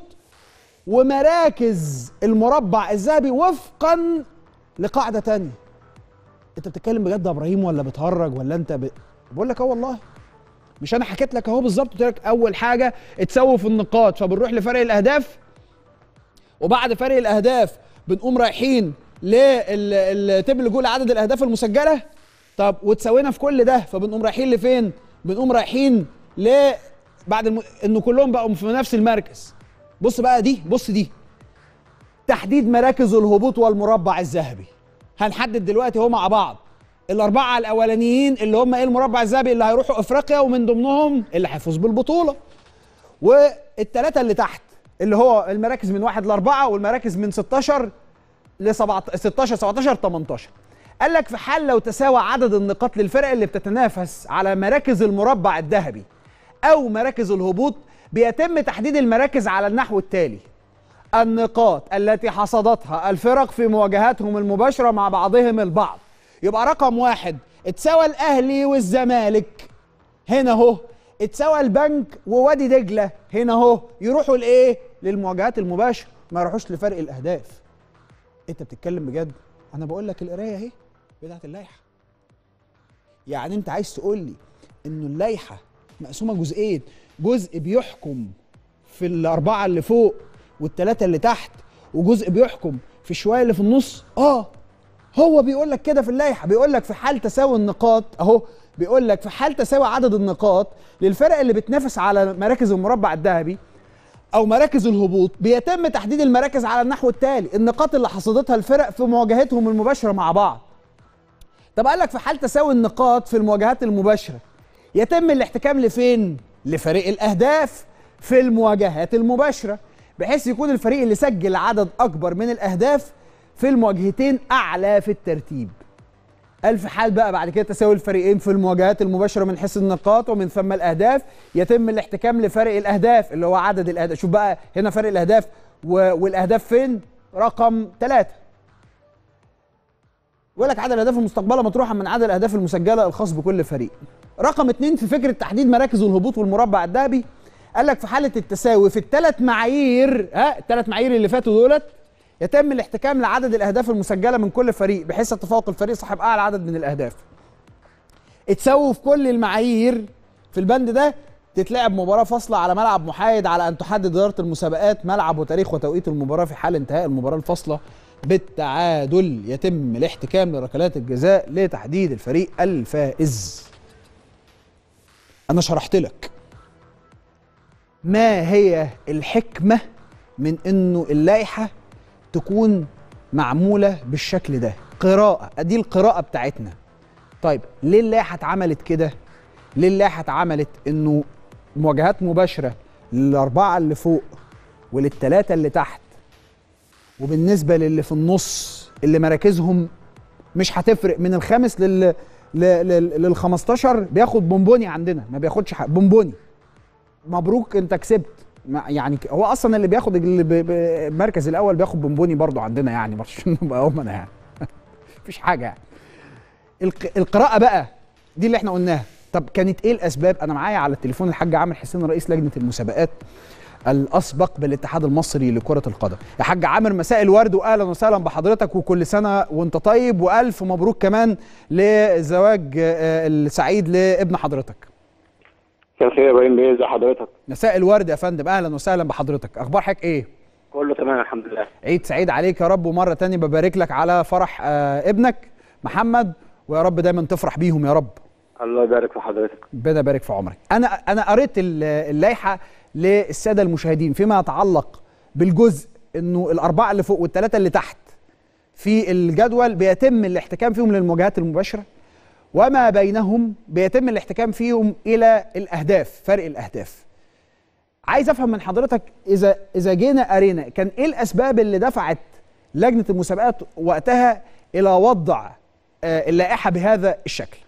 ومراكز المربع الذهبي وفقا لقاعده تانية. انت بتتكلم بجد يا ابراهيم ولا بتهرج ولا انت ب... بقول لك اه والله. مش انا حكيت لك اهو بالظبط، قلت لك اول حاجه اتساووا في النقاط فبنروح لفرق الاهداف، وبعد فرق الاهداف بنقوم رايحين لتبل اللجوء لعدد الاهداف المسجله. طب وتساوينا في كل ده فبنقوم رايحين لفين؟ بنقوم رايحين ل بعد الم... انه كلهم بقوا في نفس المركز. بص بقى دي، بص دي تحديد مراكز الهبوط والمربع الذهبي. هنحدد دلوقتي اهو مع بعض الاربعه الاولانيين اللي هم ايه المربع الذهبي اللي هيروحوا افريقيا ومن ضمنهم اللي هيفوز بالبطوله، والثلاثه اللي تحت اللي هو المراكز من واحد لاربعه والمراكز من ستاشر ل ستاشر سبعتاشر تمنتاشر. قال لك في حال لو تساوى عدد النقاط للفرق اللي بتتنافس على مراكز المربع الذهبي او مراكز الهبوط بيتم تحديد المراكز على النحو التالي: النقاط التي حصدتها الفرق في مواجهاتهم المباشره مع بعضهم البعض. يبقى رقم واحد اتساوى الاهلي والزمالك هنا اهو، اتساوى البنك ووادي دجله هنا اهو، يروحوا لايه؟ للمواجهات المباشره، ما يروحوش لفرق الاهداف. انت بتتكلم بجد؟ انا بقول لك القرايه اهي بتاعت اللائحه. يعني انت عايز تقول لي انه اللائحه مقسومه جزئين، جزء بيحكم في الاربعه اللي فوق والثلاثه اللي تحت، وجزء بيحكم في الشويه اللي في النص؟ اه هو بيقول لك كده في اللائحه، بيقول لك في حال تساوي النقاط اهو بيقول لك في حال تساوي عدد النقاط للفرق اللي بتنافس على مراكز المربع الذهبي او مراكز الهبوط، بيتم تحديد المراكز على النحو التالي: النقاط اللي حصدتها الفرق في مواجهتهم المباشره مع بعض. طب قال لك في حال تساوي النقاط في المواجهات المباشره يتم الاحتكام لفين؟ لفريق الاهداف في المواجهات المباشره، بحيث يكون الفريق اللي سجل عدد اكبر من الاهداف في المواجهتين اعلى في الترتيب. قال في حال بقى بعد كده تساوي الفريقين في المواجهات المباشره من حيث النقاط ومن ثم الاهداف، يتم الاحتكام لفرق الاهداف اللي هو عدد الاهداف. شوف بقى هنا فرق الاهداف والاهداف فين؟ رقم ثلاثة. يقول لك عدد الاهداف المستقبله مطروحا من عدد الاهداف المسجله الخاص بكل فريق. رقم اثنين في فكره تحديد مراكز الهبوط والمربع الذهبي، قال لك في حاله التساوي في الثلاث معايير، ها الثلاث معايير اللي فاتوا دولت، يتم الاحتكام لعدد الاهداف المسجله من كل فريق بحيث يتفوق الفريق صاحب اعلى عدد من الاهداف. اتساووا في كل المعايير في البند ده، تتلعب مباراه فاصله على ملعب محايد، على ان تحدد اداره المسابقات ملعب وتاريخ وتوقيت المباراه. في حال انتهاء المباراه الفاصله بالتعادل يتم الاحتكام لركلات الجزاء لتحديد الفريق الفائز. انا شرحت لك ما هي الحكمه من انه اللائحه تكون معموله بالشكل ده، قراءه، ادي القراءه بتاعتنا. طيب ليه اللائحه اتعملت كده؟ ليه اللائحه اتعملت انه مواجهات مباشره للاربعه اللي فوق وللثلاثه اللي تحت، وبالنسبه للي في النص اللي مراكزهم مش هتفرق من الخامس لل لل خمستاشر بياخد بونبوني، عندنا ما بياخدش حق بونبوني، مبروك انت كسبت. يعني هو اصلا اللي بياخد المركز الاول بياخد بونبوني برضو عندنا، يعني عشان نبقى امنا يعني مفيش حاجه يعني. القراءه بقى دي اللي احنا قلناها. طب كانت ايه الاسباب؟ انا معايا على التليفون الحاج عامر حسين رئيس لجنه المسابقات الاسبق بالاتحاد المصري لكره القدم. يا حاج عامر مساء الورد واهلا وسهلا بحضرتك، وكل سنه وانت طيب، والف مبروك كمان للزواج السعيد لابن حضرتك. مساء الخير يا ابراهيم بيه، ازي حضرتك؟ مساء الورد يا فندم، اهلا وسهلا بحضرتك. اخبار حضرتك ايه؟ كله تمام الحمد لله. عيد سعيد عليك يا رب، ومره ثانيه ببارك لك على فرح آه ابنك محمد، ويا رب دايما تفرح بيهم يا رب. الله يبارك في حضرتك. ربنا يبارك في عمرك. انا انا قريت اللائحه للساده المشاهدين فيما يتعلق بالجزء انه الاربعه اللي فوق والثلاثه اللي تحت في الجدول بيتم الاحتكام فيهم للمواجهات المباشره، وما بينهم بيتم الاحتكام فيهم الى الاهداف، فرق الاهداف. عايز افهم من حضرتك اذا اذا جينا قرينا كان ايه الاسباب اللي دفعت لجنه المسابقات وقتها الى وضع اللائحه بهذا الشكل؟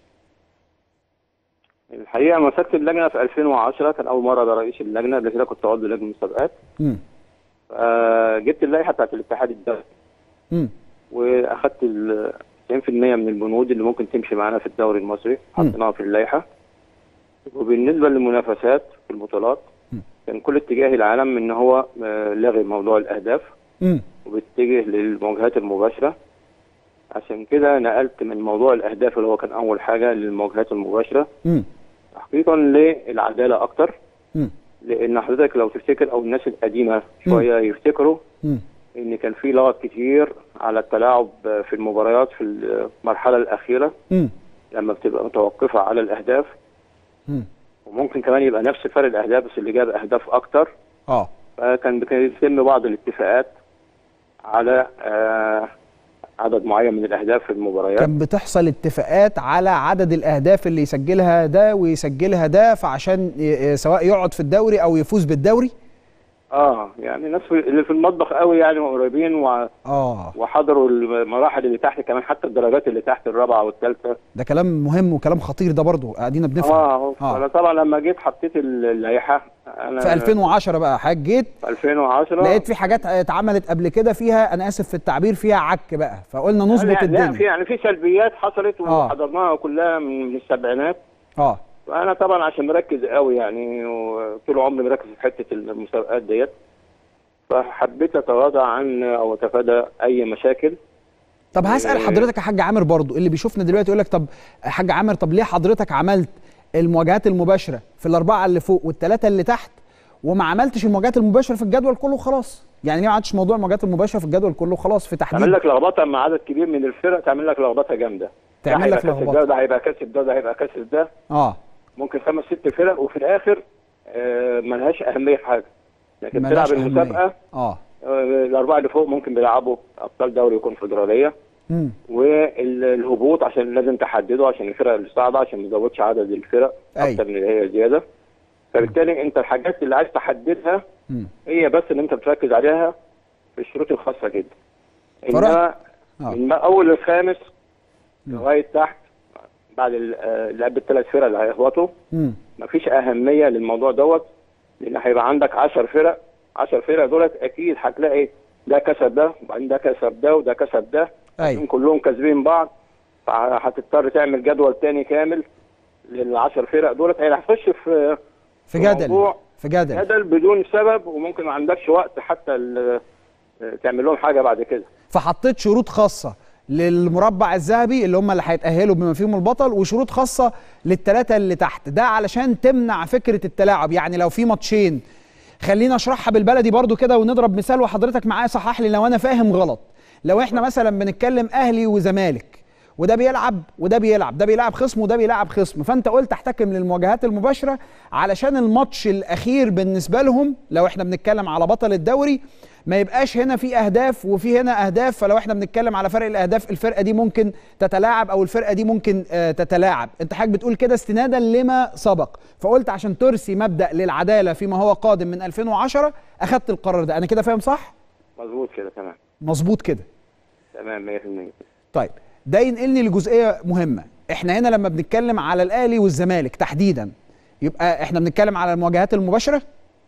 الحقيقه مسكت اللجنه في ألفين وعشرة، كان اول مره ده رئيس اللجنه، قبل كده كنت عضو لجنه المسابقات. امم جبت اللائحه بتاعت الاتحاد الدولي. امم واخدت ال تسعين في المية من البنود اللي ممكن تمشي معانا في الدوري المصري، حطيناها في اللائحه. وبالنسبه للمنافسات في البطولات كان كل اتجاه العالم ان هو لغي موضوع الاهداف امم وبيتجه للمواجهات المباشره. عشان كده نقلت من موضوع الاهداف اللي هو كان اول حاجه للمواجهات المباشره امم تحقيقا للعداله اكتر. امم لان حضرتك لو تفتكر او الناس القديمه شويه يفتكروا امم ان كان في لغط كتير على التلاعب في المباريات في المرحله الاخيره امم لما بتبقى متوقفه على الاهداف. امم وممكن كمان يبقى نفس فرق الاهداف بس اللي جاب اهداف اكتر. اه فكان بيتم بعض الاتفاقات على آه عدد معين من الاهداف في المباريات. كان بتحصل اتفاقات على عدد الاهداف اللي يسجلها ده ويسجلها ده، فعشان سواء يقعد في الدوري او يفوز بالدوري. اه يعني الناس اللي في المطبخ قوي يعني قريبين و... اه وحضروا المراحل اللي تحت كمان، حتى الدرجات اللي تحت الرابعه والثالثه. ده كلام مهم وكلام خطير ده برضه، قاعدين بنفهم. اه, آه. انا طبعا لما جيت حطيت اللائحه انا في ألفين وعشرة بقى حضرتك جيت في ألفين وعشرة لقيت في حاجات اتعملت قبل كده فيها، انا اسف في التعبير، فيها عك بقى، فقلنا نظبط يعني الدنيا. لا في يعني في سلبيات حصلت وحضرناها كلها من السبعينات. اه وانا طبعا عشان مركز قوي يعني وطول عمري مركز في حته المسابقات ديت، فحبيت اتغاضى عن او اتفادى اي مشاكل. طب هسال حضرتك يا حاج عامر برضو، اللي بيشوفنا دلوقتي يقول لك طب يا حاج عامر طب ليه حضرتك عملت المواجهات المباشره في الاربعه اللي فوق والثلاثه اللي تحت وما عملتش المواجهات المباشره في الجدول كله خلاص؟ يعني ليه ما عملتش موضوع المواجهات المباشره في الجدول كله خلاص في تحديد؟ تعمل لك لخبطه مع عدد كبير من الفرق، تعمل لك لخبطه جامده. تعمل لك ده لخبطه. ده هيبقى كسب ده ده هيبقى كسب ده. اه ممكن خمس ست فرق وفي الاخر آه ملهاش اهميه في حاجه، لكن ملهاش تلعب المسابقه. أهمية. اه آه الاربعه اللي فوق ممكن بيلعبوا ابطال دوري وكونفدراليه. امم والهبوط عشان لازم تحدده عشان الفرق اللي صاعده عشان ما تزودش عدد الفرق اكتر من اللي هي زياده. فبالتالي انت الحاجات اللي عايز تحددها مم. هي بس اللي انت بتركز عليها في الشروط الخاصه جدا. فرح. انما من اول الخامس لغايه تحت بعد اللي قبل الثلاث فرق اللي هيهبطوا مفيش اهميه للموضوع دوت، لان هيبقى عندك عشر فرق. عشر فرق دولت اكيد هتلاقي ده كسب ده وبعدين ده كسب ده وده كسب ده. ايوه كلهم كاسبين بعض، فهتضطر تعمل جدول تاني كامل للعشر فرق دولت. هي هتخش في في جدل في جدل جدل بدون سبب، وممكن ما عندكش وقت حتى تعمل لهم حاجه بعد كده. فحطيت شروط خاصه للمربع الذهبي اللي هم اللي هيتأهلوا بما فيهم البطل، وشروط خاصة للثلاثة اللي تحت، ده علشان تمنع فكرة التلاعب. يعني لو في ماتشين، خلينا اشرحها بالبلدي برضو كده ونضرب مثال وحضرتك معايا صحح لي لو انا فاهم غلط. لو احنا مثلا بنتكلم اهلي وزمالك وده بيلعب وده بيلعب، ده بيلعب خصم وده بيلعب خصم، فانت قلت احتكم للمواجهات المباشرة علشان الماتش الاخير بالنسبة لهم لو احنا بنتكلم على بطل الدوري ما يبقاش هنا في اهداف وفي هنا اهداف. فلو احنا بنتكلم على فرق الاهداف الفرقه دي ممكن تتلاعب او الفرقه دي ممكن آه تتلاعب. انت حضرتك بتقول كده استنادا لما سبق، فقلت عشان ترسي مبدا للعداله فيما هو قادم من ألفين وعشرة اخذت القرار ده. انا كده فاهم صح؟ مظبوط كده تمام. مظبوط كده تمام مية في المية. طيب ده ينقلني لجزئيه مهمه. احنا هنا لما بنتكلم على الاهلي والزمالك تحديدا يبقى احنا بنتكلم على المواجهات المباشره.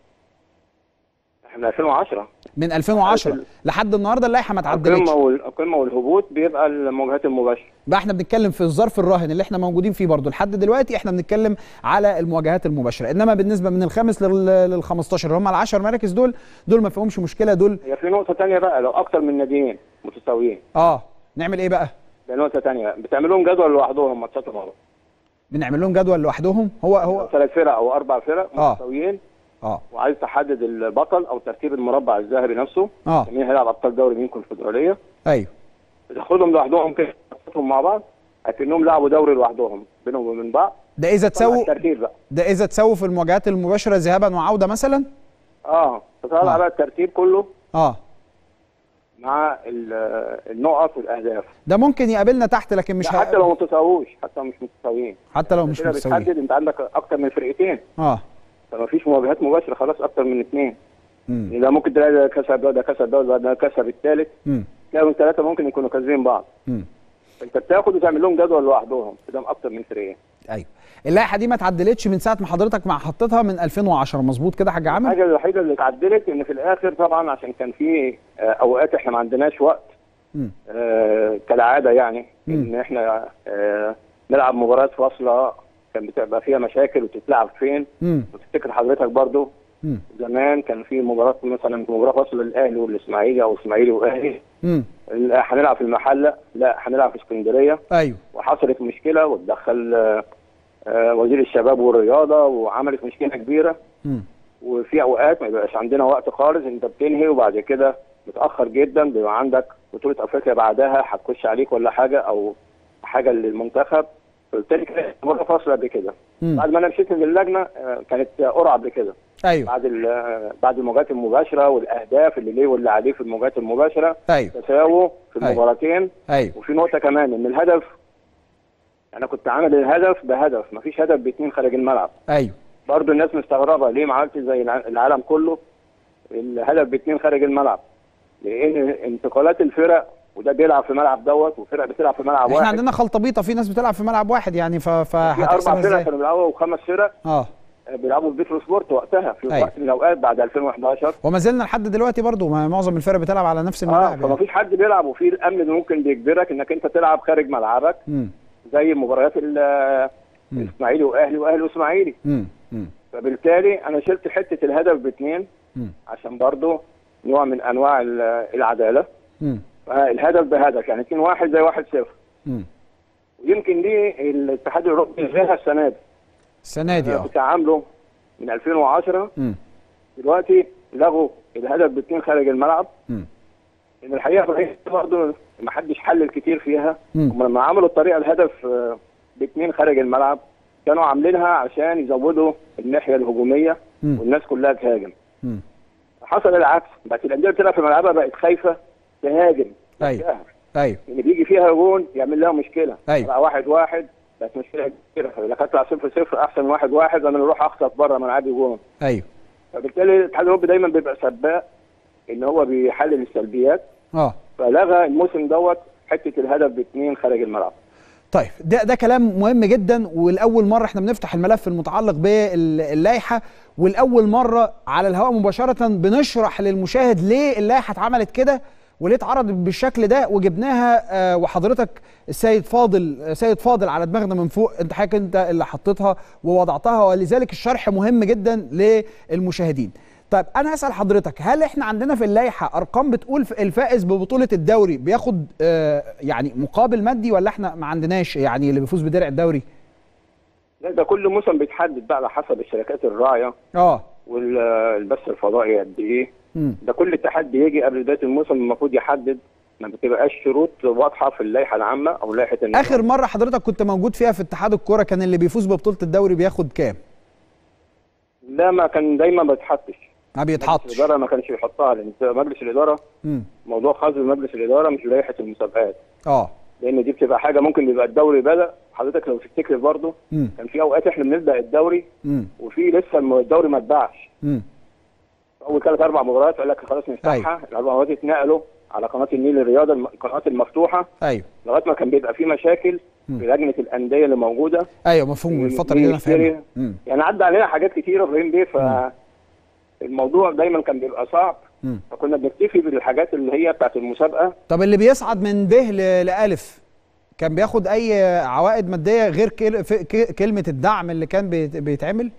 احنا ألفين وعشرة من ألفين وعشرة لحد النهارده اللائحه ما اتعدلتش. القمه والقمه والهبوط بيبقى المواجهات المباشره. بقى احنا بنتكلم في الظرف الراهن اللي احنا موجودين فيه برضو لحد دلوقتي احنا بنتكلم على المواجهات المباشره، انما بالنسبه من الخامس لل خمستاشر اللي هم العشر مراكز دول دول ما فيهمش مشكله. دول هي في نقطه ثانيه بقى، لو اكتر من ناديين متساويين اه نعمل ايه بقى؟ ده نقطه ثانيه، بتعمل لهم جدول لوحدهم ماتشاتهم اهو. بنعمل لهم جدول لوحدهم. هو هو ثلاث فرق او اربع فرق متساويين اه وعايز تحدد البطل او ترتيب المربع الذهبي نفسه. اه مين هيلعب ابطال دوري مين كونفدراليه. ايوه تاخدهم لوحدهم كده تحطهم مع بعض اكنهم لعبوا دوري لوحدهم بينهم وبين بعض. ده اذا تساووا الترتيب بقى ده اذا تساووا في المواجهات المباشره ذهابا وعوده مثلا. اه تطلع آه. بقى الترتيب كله اه مع النقط والاهداف. ده ممكن يقابلنا تحت لكن مش حتى لو متساووش حتى مش متساويين حتى لو مش متساويين بتحدد انت عندك اكتر من فرقتين اه فما فيش مواجهات مباشره خلاص اكتر من اثنين. ده ممكن تلاقي ده كسب ده ده كسب ده ده كسب الثالث تلاقوا الثلاثه ممكن يكونوا كاسبين بعض. امم انت بتاخد وتعمل لهم جدول لوحدهم قدام اكتر من فريقين. ايوه اللائحه دي ما اتعدلتش من ساعه ما حضرتك مع حطيتها من ألفين وعشرة مظبوط كده يا حاج عامر؟ الحاجه الوحيده اللي اتعدلت ان في الاخر طبعا عشان كان في اوقات احنا ما عندناش وقت آه كالعاده يعني مم. ان احنا آه نلعب مباريات فاصله كان بتبقى فيها مشاكل وتتلعب فين. مم. وتفتكر حضرتك برضو مم. زمان كان في مباراه مثلا مباراه فاصله للاهلي والاسماعيلي او اسماعيلي واهلي هنلعب في المحله لا هنلعب في اسكندريه. ايوه وحصلت مشكله وتدخل آه آه وزير الشباب والرياضه وعملت مشكله كبيره. مم. وفي اوقات ما بيبقاش عندنا وقت خالص انت بتنهي وبعد كده متاخر جدا بيبقى عندك بطوله افريقيا بعدها هتخش عليك ولا حاجه او حاجه للمنتخب. فبالتالي كانت مره فاصله قبل كده. بعد ما انا مشيت من اللجنه كانت قرعه قبل كده. ايوه بعد بعد المواجهات المباشره والاهداف اللي ليه واللي عليه في المواجهات المباشره. ايوه تساووا في المباراتين. ايوه وفي نقطه كمان ان الهدف انا كنت عامل الهدف بهدف مفيش هدف باثنين خارج الملعب. ايوه برضه الناس مستغربه ليه ما عملتش زي العالم كله الهدف باثنين خارج الملعب. لان انتقالات الفرق وده بيلعب في ملعب دوت وفرق بتلعب في ملعب احنا واحد. احنا عندنا خلطبيطه في ناس بتلعب في ملعب واحد يعني ف فهتحسبها اربع فرق كانوا بيلعبوا وخمس فرق اه بيلعبوا في بيترو سبورت وقتها في أيوة. وقت من الاوقات بعد ألفين وحداشر وما زلنا لحد دلوقتي برضو معظم الفرق بتلعب على نفس الملاعب. اه فما فيش يعني. حد بيلعب وفي الامن اللي ممكن بيجبرك انك انت تلعب خارج ملعبك م. زي مباريات الاسماعيلي واهلي واهلي واسماعيلي. فبالتالي انا شلت حته الهدف باثنين عشان برضو نوع من انواع العداله. م. فالهدف بهدف يعني اتنين واحد زي واحد صفر. ويمكن دي الاتحاد الاوروبي لغاها السنه دي. السنه دي اه بتعامله من ألفين وعشرة. م. دلوقتي لغوا الهدف باثنين خارج الملعب. م. ان الحقيقه برضه ما حدش حلل كتير فيها. مم. هم لما عملوا الطريقه الهدف آه، باثنين خارج الملعب كانوا عاملينها عشان يزودوا الناحيه الهجوميه مم. والناس كلها تهاجم. مم. حصل العكس، بقت الانديه بتلعب في ملعبها بقت خايفه تهاجم. ايوه ايوه اللي بيجي فيها جون يعمل لها مشكله. أيوة. بقى واحد واحد بقت مشكله كبيره، لو كانت تطلع صفر صفر احسن من واحد واحد انا اروح اخطف بره ملعبي جون. ايوه. فبالتالي الاتحاد الاوروبي دايما بيبقى سباق ان هو بيحلل السلبيات. اه فلغى الموسم دوت حته الهدف باثنين خارج الملعب. طيب ده ده كلام مهم جدا، والاول مره احنا بنفتح الملف المتعلق باللائحه، والاول مره على الهواء مباشره بنشرح للمشاهد ليه اللائحه اتعملت كده وليه اتعرضت بالشكل ده وجبناها. آه وحضرتك السيد فاضل سيد فاضل على دماغنا من فوق، انت حضرتك انت اللي حطيتها ووضعتها، ولذلك الشرح مهم جدا للمشاهدين. طيب انا اسال حضرتك، هل احنا عندنا في اللائحه ارقام بتقول الفائز ببطوله الدوري بياخد آه يعني مقابل مادي، ولا احنا ما عندناش يعني اللي بيفوز بدرع الدوري؟ لا ده كل موسم بيتحدد بقى على حسب الشركات الراعيه اه والبث الفضائي قد ايه. ده كل اتحاد بيجي قبل بدايه الموسم المفروض يحدد، ما بتبقاش شروط واضحه في اللائحه العامه او لائحه النظام. اخر مره حضرتك كنت موجود فيها في اتحاد الكوره كان اللي بيفوز ببطوله الدوري بياخد كام؟ لا ما كان دايما ما بيتحطش. ما بيتحطش. مجلس الاداره ما كانش بيحطها، لان مجلس الاداره امم موضوع خاص بمجلس الاداره مش لائحه المسابقات. اه لان دي بتبقى حاجه ممكن يبقى الدوري بدا، حضرتك لو تفتكر برضه مم. كان في اوقات احنا بنبدا الدوري امم وفي لسه الدوري ما اتباعش. امم اول ثلاث اربع مباريات قال لك خلاص نفتحها. أيوة. الاربع مباريات اتنقلوا على قناه النيل الرياضه، القنوات المفتوحه، ايوه لغايه ما كان بيبقى في مشاكل مم. في لجنه الانديه اللي موجوده. ايوه مفهوم. الفتره دي انا فاهمها. يعني عدى علينا حاجات كتيره ابراهيم بيه، فالموضوع دايما كان بيبقى صعب. مم. فكنا بنكتفي بالحاجات اللي هي بتاعت المسابقه. طب اللي بيصعد من ب ل- لالف كان بياخد اي عوائد ماديه غير كل... في- ك- كلمه الدعم اللي كان بيت... بيتعمل؟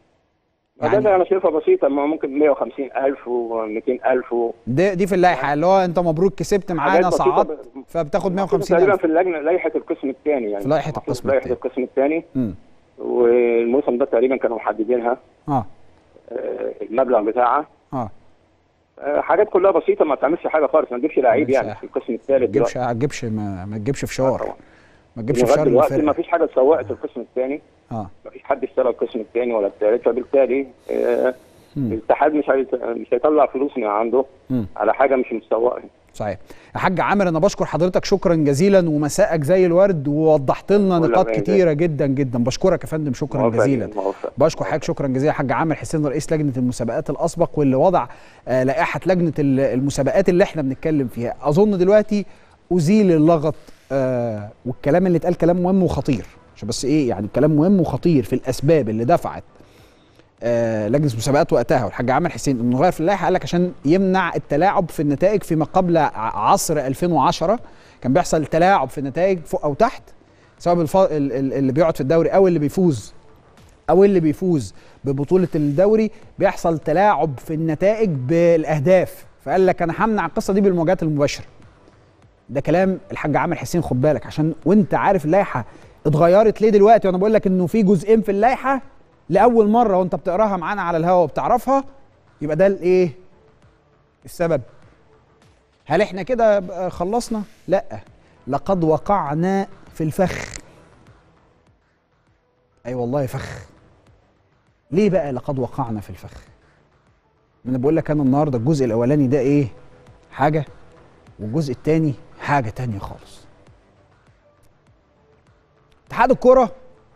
يعني ده انا شايفها بسيطه، ما ممكن مية وخمسين ألف ومئتين ألف و... دي دي في اللائحه اللي هو انت مبروك كسبت معانا حاجات بسيطة صعدت ب- فبتاخد مية وخمسين تقريبا ألف في اللجنه لائحه القسم الثاني، يعني في لائحة المفروض القسم لائحه التاني. القسم الثاني. امم والموسم ده تقريبا كانوا محددينها اه آه، المبلغ بتاعها. اه آه، حاجات كلها بسيطه، ما تعملش حاجه خالص، ما تجيبش لعيب تعملش يعني حاجة. في القسم ما الثالث تجيبش دلوقتي. ما تجيبش ما, ما تجيبش في آه، شهر طبعا. ما تجيبش في لغايه شهر دلوقتي ما الفرقه. فيش حاجه اتسوقت القسم الثاني، اه ما فيش حد اشترى القسم الثاني ولا الثالث، فبالتالي آه، مم. الاتحاد مش هيت- مش هيطلع فلوس من عنده مم. على حاجه مش متسوقه. صحيح. يا حاج عامر انا بشكر حضرتك شكرا جزيلا، ومساءك زي الورد، ووضحت لنا ولا نقاط بأي كتيره جدا جدا. بشكرك يا فندم شكرا موافق جزيلا. جداً، موافق. بشكر حضرتك شكرا جزيلا يا حاج عامر حسين رئيس لجنه المسابقات الاسبق، واللي وضع آه لائحه لجنه ال- المسابقات اللي احنا بنتكلم فيها. اظن دلوقتي ازيل اللغط، آه والكلام اللي اتقال كلام مهم وخطير، عشان بس ايه يعني كلام مهم وخطير في الاسباب اللي دفعت آه لجنه المسابقات وقتها والحاج عامر حسين انه غير في اللائحه. قال لك عشان يمنع التلاعب في النتائج فيما قبل ع- عصر ألفين وعشرة كان بيحصل تلاعب في النتائج فوق او تحت، سواء الف... ال- ال- اللي بيقعد في الدوري او اللي بيفوز او اللي بيفوز ببطوله الدوري بيحصل تلاعب في النتائج بالاهداف. فقال لك انا همنع القصه دي بالمواجهات المباشره. ده كلام الحاج عامر حسين، خد بالك عشان وانت عارف اللائحه اتغيرت ليه دلوقتي، وانا بقول لك انه في جزئين في اللائحه لاول مره وانت بتقراها معانا على الهوا وبتعرفها، يبقى ده الايه السبب. هل احنا كده بقى خلصنا؟ لا، لقد وقعنا في الفخ. اي أيوة والله فخ. ليه بقى لقد وقعنا في الفخ؟ انا بقول لك انا النهارده الجزء الاولاني ده ايه حاجه، والجزء الثاني حاجه تانية خالص. اتحاد الكره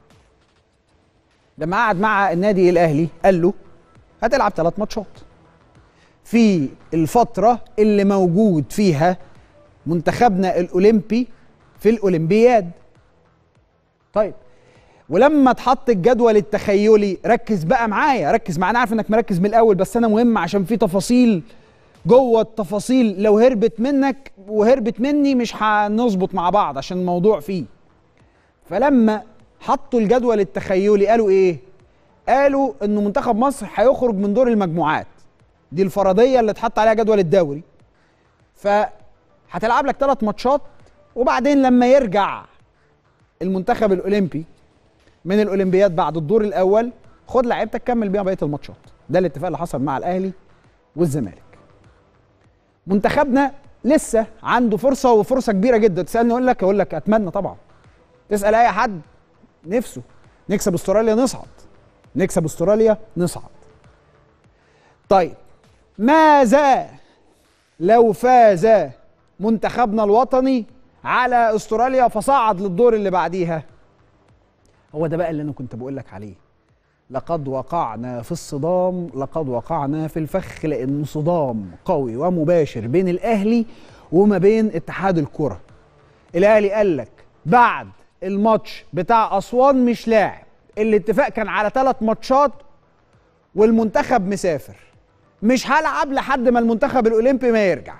لما قعد مع النادي الاهلي قال له هتلعب ثلاث ماتشات في الفتره اللي موجود فيها منتخبنا الاولمبي في الاولمبياد. طيب ولما اتحط الجدول التخيلي، ركز بقى معايا، ركز معايا، انا عارف انك مركز من الاول بس انا مهم عشان في تفاصيل جوه التفاصيل لو هربت منك وهربت مني مش هنظبط مع بعض عشان الموضوع فيه. فلما حطوا الجدول التخيلي قالوا ايه؟ قالوا انه منتخب مصر هيخرج من دور المجموعات، دي الفرضيه اللي اتحط عليها جدول الدوري. فهتلعب لك ثلاث ماتشات، وبعدين لما يرجع المنتخب الاولمبي من الاولمبياد بعد الدور الاول خد لعيبتك كمل بيها بقيه الماتشات. ده الاتفاق اللي حصل مع الاهلي والزمالك. منتخبنا لسه عنده فرصه وفرصه كبيره جدا. تسالني اقول لك اقول لك اتمنى طبعا. تسال اي حد نفسه نكسب استراليا نصعد، نكسب استراليا نصعد. طيب ماذا لو فاز منتخبنا الوطني على استراليا فصعد للدور اللي بعديها؟ هو ده بقى اللي انا كنت بقول لك عليه. لقد وقعنا في الصدام، لقد وقعنا في الفخ، لانه صدام قوي ومباشر بين الاهلي وما بين اتحاد الكره. الاهلي قال لك بعد الماتش بتاع اسوان مش لاعب، الاتفاق كان على ثلاث ماتشات والمنتخب مسافر، مش هلعب لحد ما المنتخب الاولمبي ما يرجع.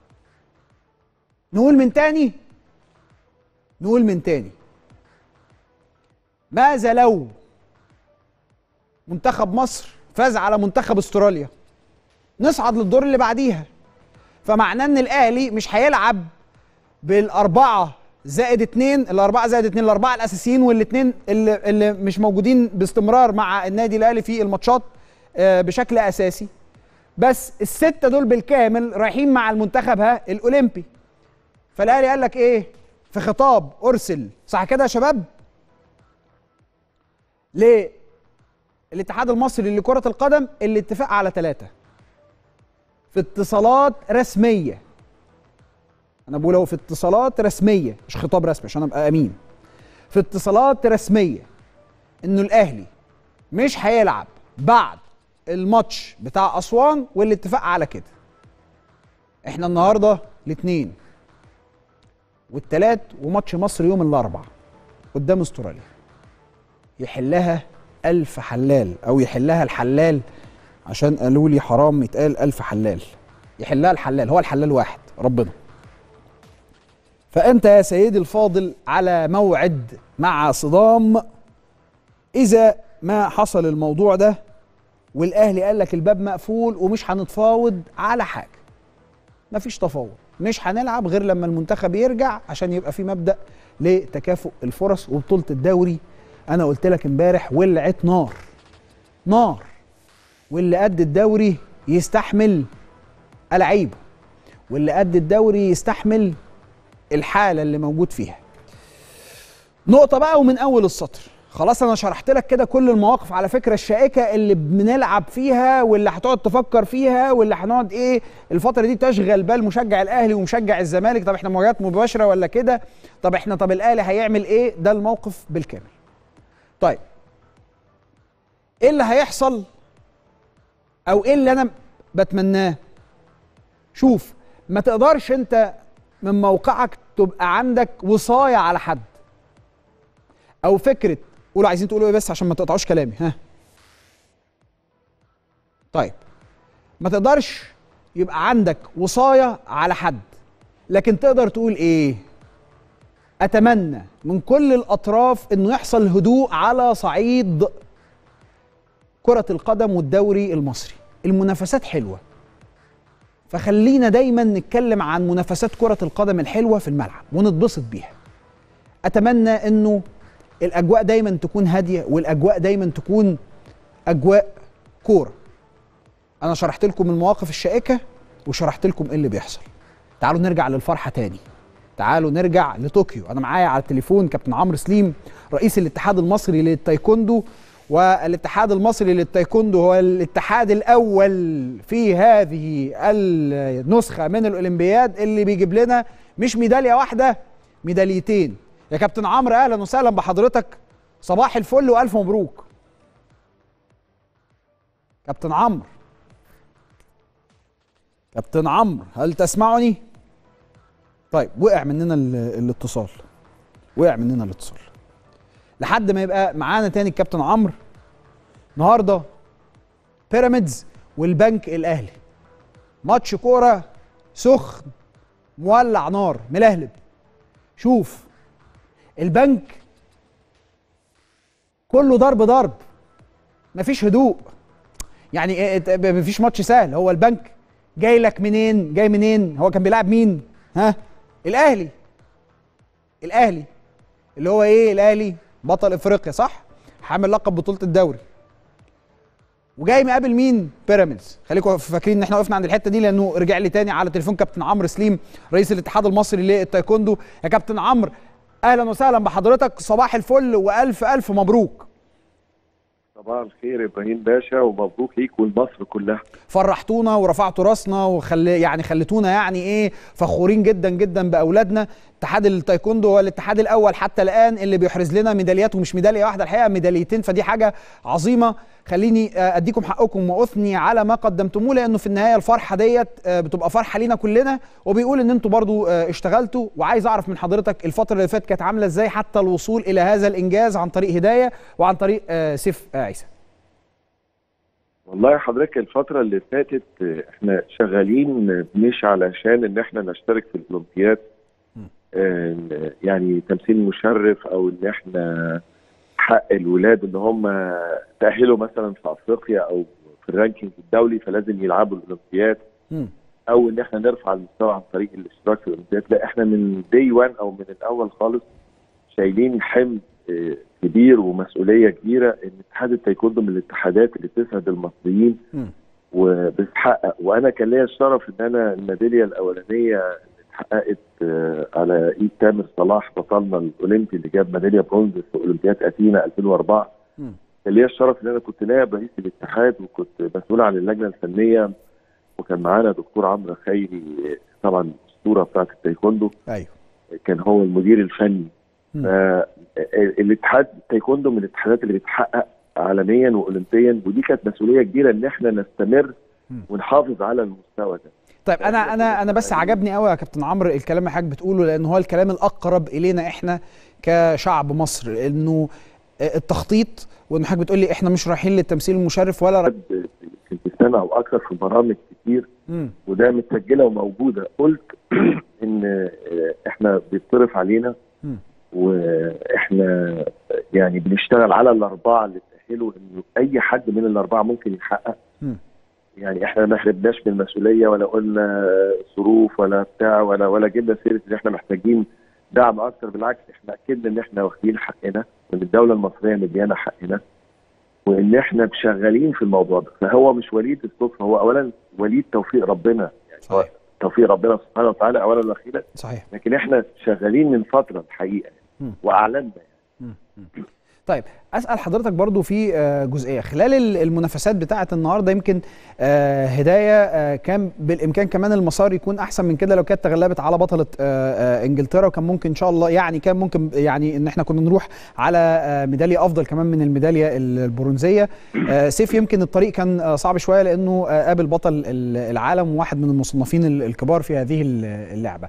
نقول من تاني نقول من تاني ماذا لو منتخب مصر فاز على منتخب استراليا؟ نصعد للدور اللي بعديها. فمعناه ان الاهلي مش هيلعب بالاربعه زائد اتنين، الاربعه زائد اتنين، الاربعه الاساسيين والاثنين اللي, اللي مش موجودين باستمرار مع النادي الاهلي في الماتشات بشكل اساسي، بس السته دول بالكامل رايحين مع المنتخب ها الاولمبي. فالاهلي قال لك ايه في خطاب ارسل، صح كده يا شباب، للاتحاد المصري لكرة القدم؟ الاتفاق على ثلاثة في اتصالات رسمية. أنا بقول أهو في اتصالات رسمية، مش خطاب رسمي عشان أبقى أمين. في اتصالات رسمية إنه الأهلي مش هيلعب بعد الماتش بتاع أسوان، والاتفاق على كده. إحنا النهاردة الاثنين والثلاث، وماتش مصر يوم الأربعاء قدام استراليا. يحلها ألف حلال، أو يحلها الحلال، عشان قالوا لي حرام يتقال ألف حلال. يحلها الحلال، هو الحلال واحد ربنا. فأنت يا سيدي الفاضل على موعد مع صدام. إذا ما حصل الموضوع ده والأهلي قال لك الباب مقفول ومش هنتفاوض على حاجة، مفيش تفاوض، مش هنلعب غير لما المنتخب يرجع، عشان يبقى في مبدأ لتكافؤ الفرص. وبطولة الدوري أنا قلت لك امبارح ولعت نار نار، واللي قد الدوري يستحمل ألعيبه، واللي قد الدوري يستحمل الحالة اللي موجود فيها. نقطة بقى ومن أول السطر. خلاص أنا شرحت لك كده كل المواقف على فكرة الشائكة اللي بنلعب فيها، واللي هتقعد تفكر فيها، واللي هنقعد إيه الفترة دي تشغل بال مشجع الأهلي ومشجع الزمالك. طب إحنا مواجهات مباشرة ولا كده؟ طب إحنا طب الأهلي هيعمل إيه؟ ده الموقف بالكامل. طيب ايه اللي هيحصل او ايه اللي انا بتمناه؟ شوف، ما تقدرش انت من موقعك تبقى عندك وصاية على حد او فكرة. قولوا عايزين تقولوا ايه بس عشان ما تقطعوش كلامي. ها طيب، ما تقدرش يبقى عندك وصاية على حد، لكن تقدر تقول ايه؟ أتمنى من كل الأطراف إنه يحصل هدوء على صعيد كرة القدم والدوري المصري. المنافسات حلوة، فخلينا دايما نتكلم عن منافسات كرة القدم الحلوة في الملعب ونتبسط بيها. أتمنى إنه الأجواء دايما تكون هادية، والأجواء دايما تكون أجواء كورة. أنا شرحت لكم المواقف الشائكة وشرحت لكم إيه اللي بيحصل. تعالوا نرجع للفرحة تاني، تعالوا نرجع لطوكيو. انا معايا على التليفون كابتن عمرو سليم رئيس الاتحاد المصري للتايكوندو، والاتحاد المصري للتايكوندو هو الاتحاد الاول في هذه النسخه من الاولمبياد اللي بيجيب لنا مش ميداليه واحده، ميداليتين. يا كابتن عمرو اهلا وسهلا بحضرتك، صباح الفل والف مبروك. كابتن عمرو كابتن عمرو هل تسمعني؟ طيب وقع مننا الاتصال، وقع مننا الاتصال لحد ما يبقى معانا تاني الكابتن عمرو. النهارده بيراميدز والبنك الاهلي، ماتش كوره سخن مولع نار ملهلب. شوف البنك كله ضرب ضرب، مفيش هدوء، يعني مفيش ماتش سهل. هو البنك جاي لك منين؟ جاي منين؟ هو كان بيلعب مين؟ ها؟ الاهلي. الاهلي اللي هو ايه؟ الاهلي بطل افريقيا صح؟ حامل لقب بطولة الدوري. وجاي مقابل مين؟ بيراميدز. خليكم فاكرين ان احنا وقفنا عند الحته دي لانه رجع لي تاني على تليفون كابتن عمرو سليم رئيس الاتحاد المصري للتايكوندو. يا كابتن عمرو اهلا وسهلا بحضرتك، صباح الفل والف الف مبروك. صباح الخير ابراهيم باشا، ومبروك ليك ولمصر كلها. فرحتونا ورفعتوا راسنا وخلي يعني خليتونا يعني ايه فخورين جدا جدا باولادنا. اتحاد التايكوندو هو الاتحاد الاول حتى الان اللي بيحرز لنا ميداليات، ومش ميداليه واحده الحقيقه، ميداليتين، فدي حاجه عظيمه. خليني اديكم حقكم واثني على ما قدمتموه، لانه في النهايه الفرحه ديت بتبقى فرحه لينا كلنا، وبيقول ان انتوا برضو اشتغلتوا. وعايز اعرف من حضرتك الفتره اللي فاتت كانت عامله ازاي حتى الوصول الى هذا الانجاز عن طريق هدايه وعن طريق سيف عيسى. والله حضرتك الفتره اللي فاتت احنا شغالين مش علشان ان احنا نشترك في الاولمبياد يعني تمثيل مشرف، او ان احنا حق الولاد ان هم تاهلوا مثلا في افريقيا او في الرانكينج الدولي فلازم يلعبوا الاولمبياد، او ان احنا نرفع المستوى عن طريق الاشتراك في الاولمبياد. لا، احنا من دي وان او من الاول خالص شايلين حمل كبير ومسؤوليه كبيره ان اتحاد التايكوندو من الاتحادات اللي بتسعد المصريين وبتحقق. وانا كان ليا الشرف ان انا الميداليه الاولانيه اللي اتحققت على ايد تامر صلاح بطلنا الاولمبي اللي جاب ميداليه برونز في اولمبياد اثينا ألفين وأربعة. كان ليا الشرف ان انا كنت نائب رئيس الاتحاد وكنت مسؤول عن اللجنه الفنيه، وكان معانا دكتور عمرو خيري طبعا الاسطوره بتاعت التايكوندو. ايوه كان هو المدير الفني. الاتحاد التايكوندو من الاتحادات اللي بتحقق عالميا واولمبيا، ودي كانت مسؤوليه كبيره ان احنا نستمر ونحافظ على المستوى ده. طيب انا انا انا بس عجبني قوي يا كابتن عمرو الكلام اللي حضرتك بتقوله، لان هو الكلام الاقرب الينا احنا كشعب مصر، انه التخطيط، وان حضرتك بتقول لي احنا مش رايحين للتمثيل المشرف ولا ر... في سنه او اكثر في برامج كتير م. وده متسجله وموجوده. قلت ان احنا بيتصرف علينا م. واحنا يعني بنشتغل على الاربعه اللي تاهلوا، انه اي حد من الاربعه ممكن يحقق. م. يعني احنا ما هربناش من المسؤوليه ولا قلنا ظروف ولا بتاع ولا ولا جبنا سيره ان احنا محتاجين دعم اكثر. بالعكس احنا اكدنا ان احنا واخدين حقنا وان الدوله المصريه مديانا حقنا، وان احنا شغالين في الموضوع ده. فهو مش وليد الصدفه، هو اولا وليد توفيق ربنا، يعني صحيح. توفيق ربنا سبحانه وتعالى اولا واخيرا. صحيح. لكن احنا شغالين من فتره الحقيقه يعني. واعلنا يعني. طيب اسال حضرتك برضو في جزئيه خلال المنافسات بتاعه النهارده، يمكن هدايه كان بالامكان كمان المسار يكون احسن من كده لو كانت تغلبت على بطله انجلترا، وكان ممكن ان شاء الله يعني كان ممكن يعني ان احنا كنا نروح على ميداليه افضل كمان من الميداليه البرونزيه. سيف يمكن الطريق كان صعب شويه لانه قابل بطل العالم وواحد من المصنفين الكبار في هذه اللعبه.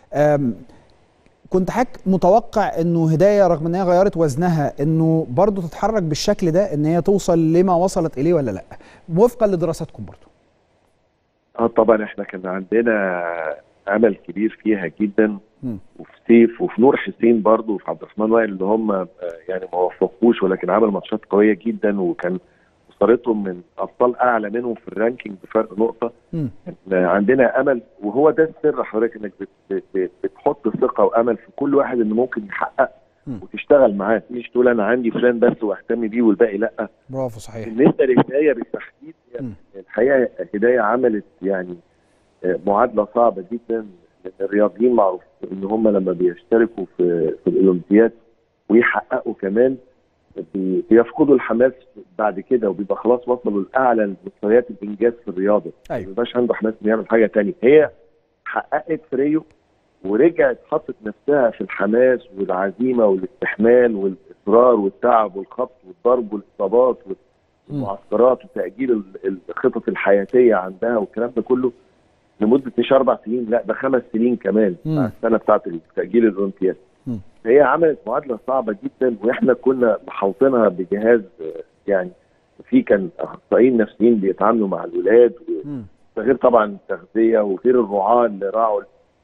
كنت حضرتك متوقع انه هدايه رغم ان هي غيرت وزنها انه برضو تتحرك بالشكل ده، ان هي توصل لما وصلت اليه ولا لا، وفقا لدراساتكم برضو؟ اه طبعا احنا كان عندنا امل كبير فيها جدا، م. وفي سيف وفي نور حسين برضو وفي عبد الرحمن وائل اللي هم يعني ما وفقوش، ولكن عمل ماتشات قويه جدا وكان وصلتهم من ابطال اعلى منهم في الرانكينج بفرق نقطه. م. عندنا امل، وهو ده السر حضرتك، انك بت بت بتحط ثقه وامل في كل واحد انه ممكن يحقق م. وتشتغل معاه، مش تقول انا عندي فلان بس واهتم بيه والباقي لا. برافو. صحيح. بالنسبه لهدايه بالتحديد يعني الحقيقه هدايه عملت يعني معادله صعبه جدا، لان الرياضيين معروف ان هم لما بيشتركوا في في الاولمبياد ويحققوا كمان بيفقدوا الحماس بعد كده، وبيبقى خلاص وصلوا لاعلى مستويات الانجاز في الرياضه. ايوه. ما بيبقاش عنده حماس انه يعمل حاجه ثانيه. هي حققت في ريو ورجعت حطت نفسها في الحماس والعزيمه والاستحمال والاصرار والتعب والخبط والضرب والاصابات والمعسكرات وتاجيل الخطط الحياتيه عندها والكلام ده كله لمده مش اربع سنين، لا ده خمس سنين كمان مع السنه بتاعت تاجيل الاولمبياد. هي عملت معادله صعبه جدا، واحنا كنا محوطينها بجهاز يعني في كان اخصائيين نفسيين بيتعاملوا مع الولاد، وغير طبعا التغذيه وغير الرعاه اللي راعوا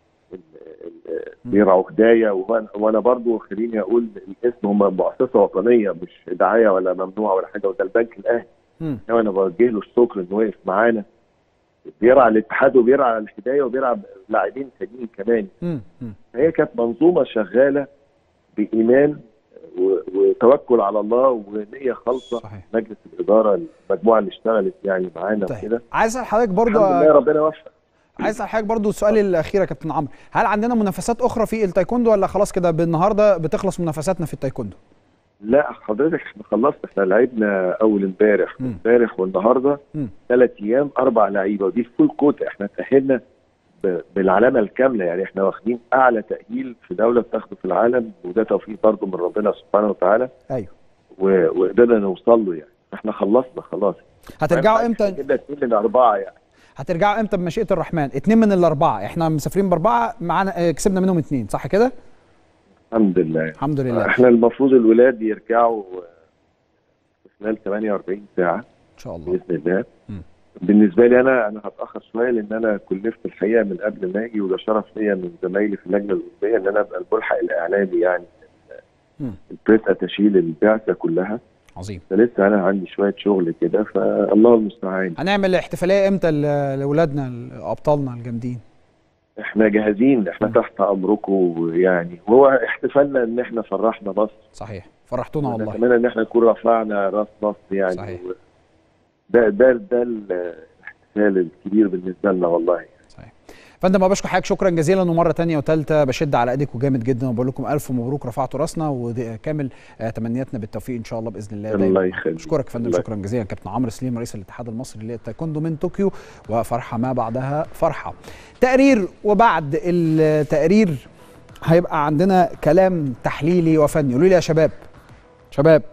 بيرعوا هدايه. وانا برضو خليني اقول الاسم هم مؤسسه وطنيه مش دعايه ولا ممنوعه ولا حاجه، وده البنك الاهلي. وانا بوجه له الشكر انه واقف معانا بيرعى الاتحاد وبيرعى الهدايه وبيرعى لاعبين ثانيين كمان. هي كانت منظومه شغاله بايمان وتوكل على الله ونيه خالصه. صحيح. مجلس الاداره المجموعه اللي اشتغلت يعني معانا طيب. وكده. عايز اسال حضرتك برضو الحمد لله ربنا يوفق. عايز اسال حضرتك برضو السؤال الاخير يا كابتن عمرو، هل عندنا منافسات اخرى في التايكوندو ولا خلاص كده بالنهارده بتخلص منافساتنا في التايكوندو؟ لا حضرتك احنا خلصنا، احنا لعبنا اول امبارح امبارح والنهارده ثلاث ايام اربع لعيبه، ودي فول كوتا. احنا تاهلنا بالعلامه الكامله، يعني احنا واخدين اعلى تاهيل في دوله بتاخده في العالم، وده توفيق برضه من ربنا سبحانه وتعالى. ايوه. وقدرنا نوصل له، يعني احنا خلصنا خلاص. هترجعوا امتى؟ جبنا اثنين من اربعه يعني. هترجعوا امتى بمشيئه الرحمن؟ اثنين من الاربعه، احنا مسافرين باربعه معانا كسبنا منهم اثنين، صح كده؟ الحمد لله الحمد لله. احنا المفروض الولاد يرجعوا في خلال ثمانية وأربعين ساعه ان شاء الله باذن الله. م. بالنسبه لي انا انا هتاخر شويه لان انا كلفت الحقيقه من قبل ما اجي، وده شرف ليا من زمايلي في اللجنه الاولمبيه ان انا ابقى الملحق الاعلامي يعني البريس تشيل البعثه كلها. عظيم. لسه انا عندي شويه شغل كده، فالله المستعان. هنعمل احتفاليه امتى لاولادنا ابطالنا الجامدين؟ احنا جاهزين، احنا م. تحت امركم يعني، وهو احتفالنا ان احنا فرحنا مصر. صحيح، فرحتونا والله. نتمنى ان احنا نكون رفعنا راس مصر يعني. صحيح. ده ده ده الاحتفال الكبير بالنسبه لنا والله. صحيح. فندم ما بشكر حضرتك شكرا جزيلا، ومره ثانيه وثالثه بشد على ايديكم جامد جدا، وبقول لكم الف مبروك رفعتوا راسنا، وكامل تمنياتنا بالتوفيق ان شاء الله باذن الله دايما. الله يخليك. اشكرك فندم الله. شكرا جزيلا كابتن عمرو سليم رئيس الاتحاد المصري للتايكوندو من طوكيو، وفرحه ما بعدها فرحه. تقرير، وبعد التقرير هيبقى عندنا كلام تحليلي وفني. قولوا لي يا شباب شباب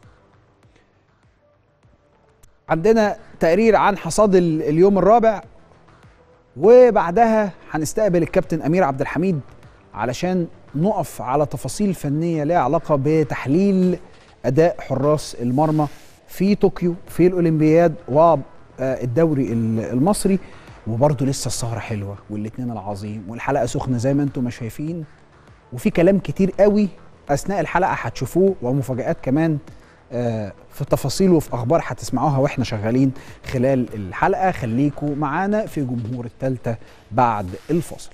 عندنا تقرير عن حصاد اليوم الرابع، وبعدها هنستقبل الكابتن امير عبد الحميد علشان نقف على تفاصيل فنيه لها علاقه بتحليل اداء حراس المرمى في طوكيو في الاولمبياد والدوري المصري. وبرضه لسه السهره حلوه والاثنين العظيم والحلقه سخنه زي ما انتم ما شايفين، وفي كلام كتير قوي اثناء الحلقه هتشوفوه، ومفاجآت كمان في تفاصيل وفي اخبار هتسمعوها واحنا شغالين خلال الحلقه. خليكم معانا في جمهور الثالثه بعد الفاصل.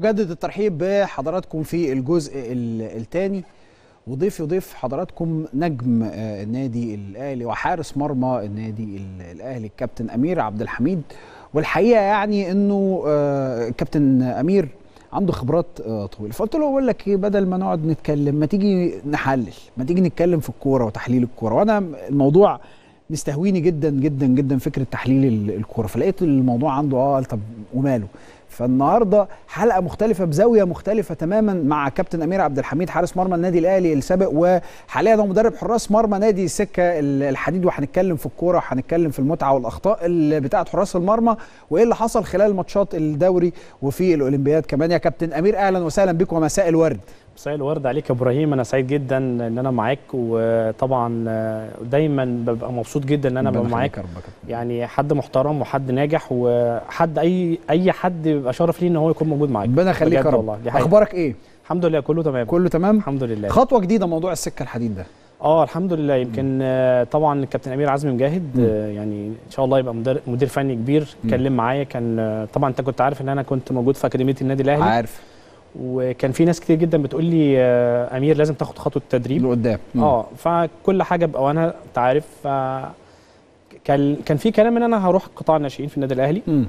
بجدد الترحيب بحضراتكم في الجزء الثاني، وضيف يضيف حضراتكم نجم النادي الاهلي وحارس مرمى النادي الاهلي الكابتن امير عبد الحميد. والحقيقه يعني انه الكابتن امير عنده خبرات طويله، فقلت له بقول لك ايه، بدل ما نقعد نتكلم ما تيجي نحلل، ما تيجي نتكلم في الكوره وتحليل الكوره. وانا الموضوع مستهويني جدا جدا جدا فكره تحليل الكوره، فلقيت الموضوع عنده اه طب وماله. فالنهارده حلقه مختلفه بزاويه مختلفه تماما مع كابتن امير عبد الحميد حارس مرمى النادي الاهلي السابق، وحاليا هو مدرب حراس مرمى نادي السكه الحديد. وهنتكلم في الكوره وهنتكلم في المتعه والاخطاء اللي بتاعه حراس المرمى وايه اللي حصل خلال ماتشات الدوري وفي الاولمبياد كمان. يا كابتن امير اهلا وسهلا بك ومساء الورد. مساء الورد عليك يا ابراهيم، انا سعيد جدا ان انا معاك، وطبعا دايما ببقى مبسوط جدا ان انا ببقى معاك. يعني حد محترم وحد ناجح وحد اي اي حد بيبقى شرف ليه ان هو يكون موجود معاك. ربنا يخليك يا رب. اخبارك ايه؟ الحمد لله كله تمام. كله تمام الحمد لله. خطوه جديده موضوع السكه الحديد ده. اه الحمد لله. يمكن آه طبعا الكابتن امير عزمي مجاهد آه يعني ان شاء الله يبقى مدير, مدير فني كبير. اتكلم معايا، كان آه طبعا انت كنت عارف ان انا كنت موجود في اكاديميه النادي الاهلي. عارف. وكان في ناس كتير جدا بتقول لي آه امير لازم تاخد خطوه تدريب لقدام. اه فكل حاجه بقى، وانا انت عارف آه كان كان في كلام ان انا هروح قطاع الناشئين في النادي الاهلي. م.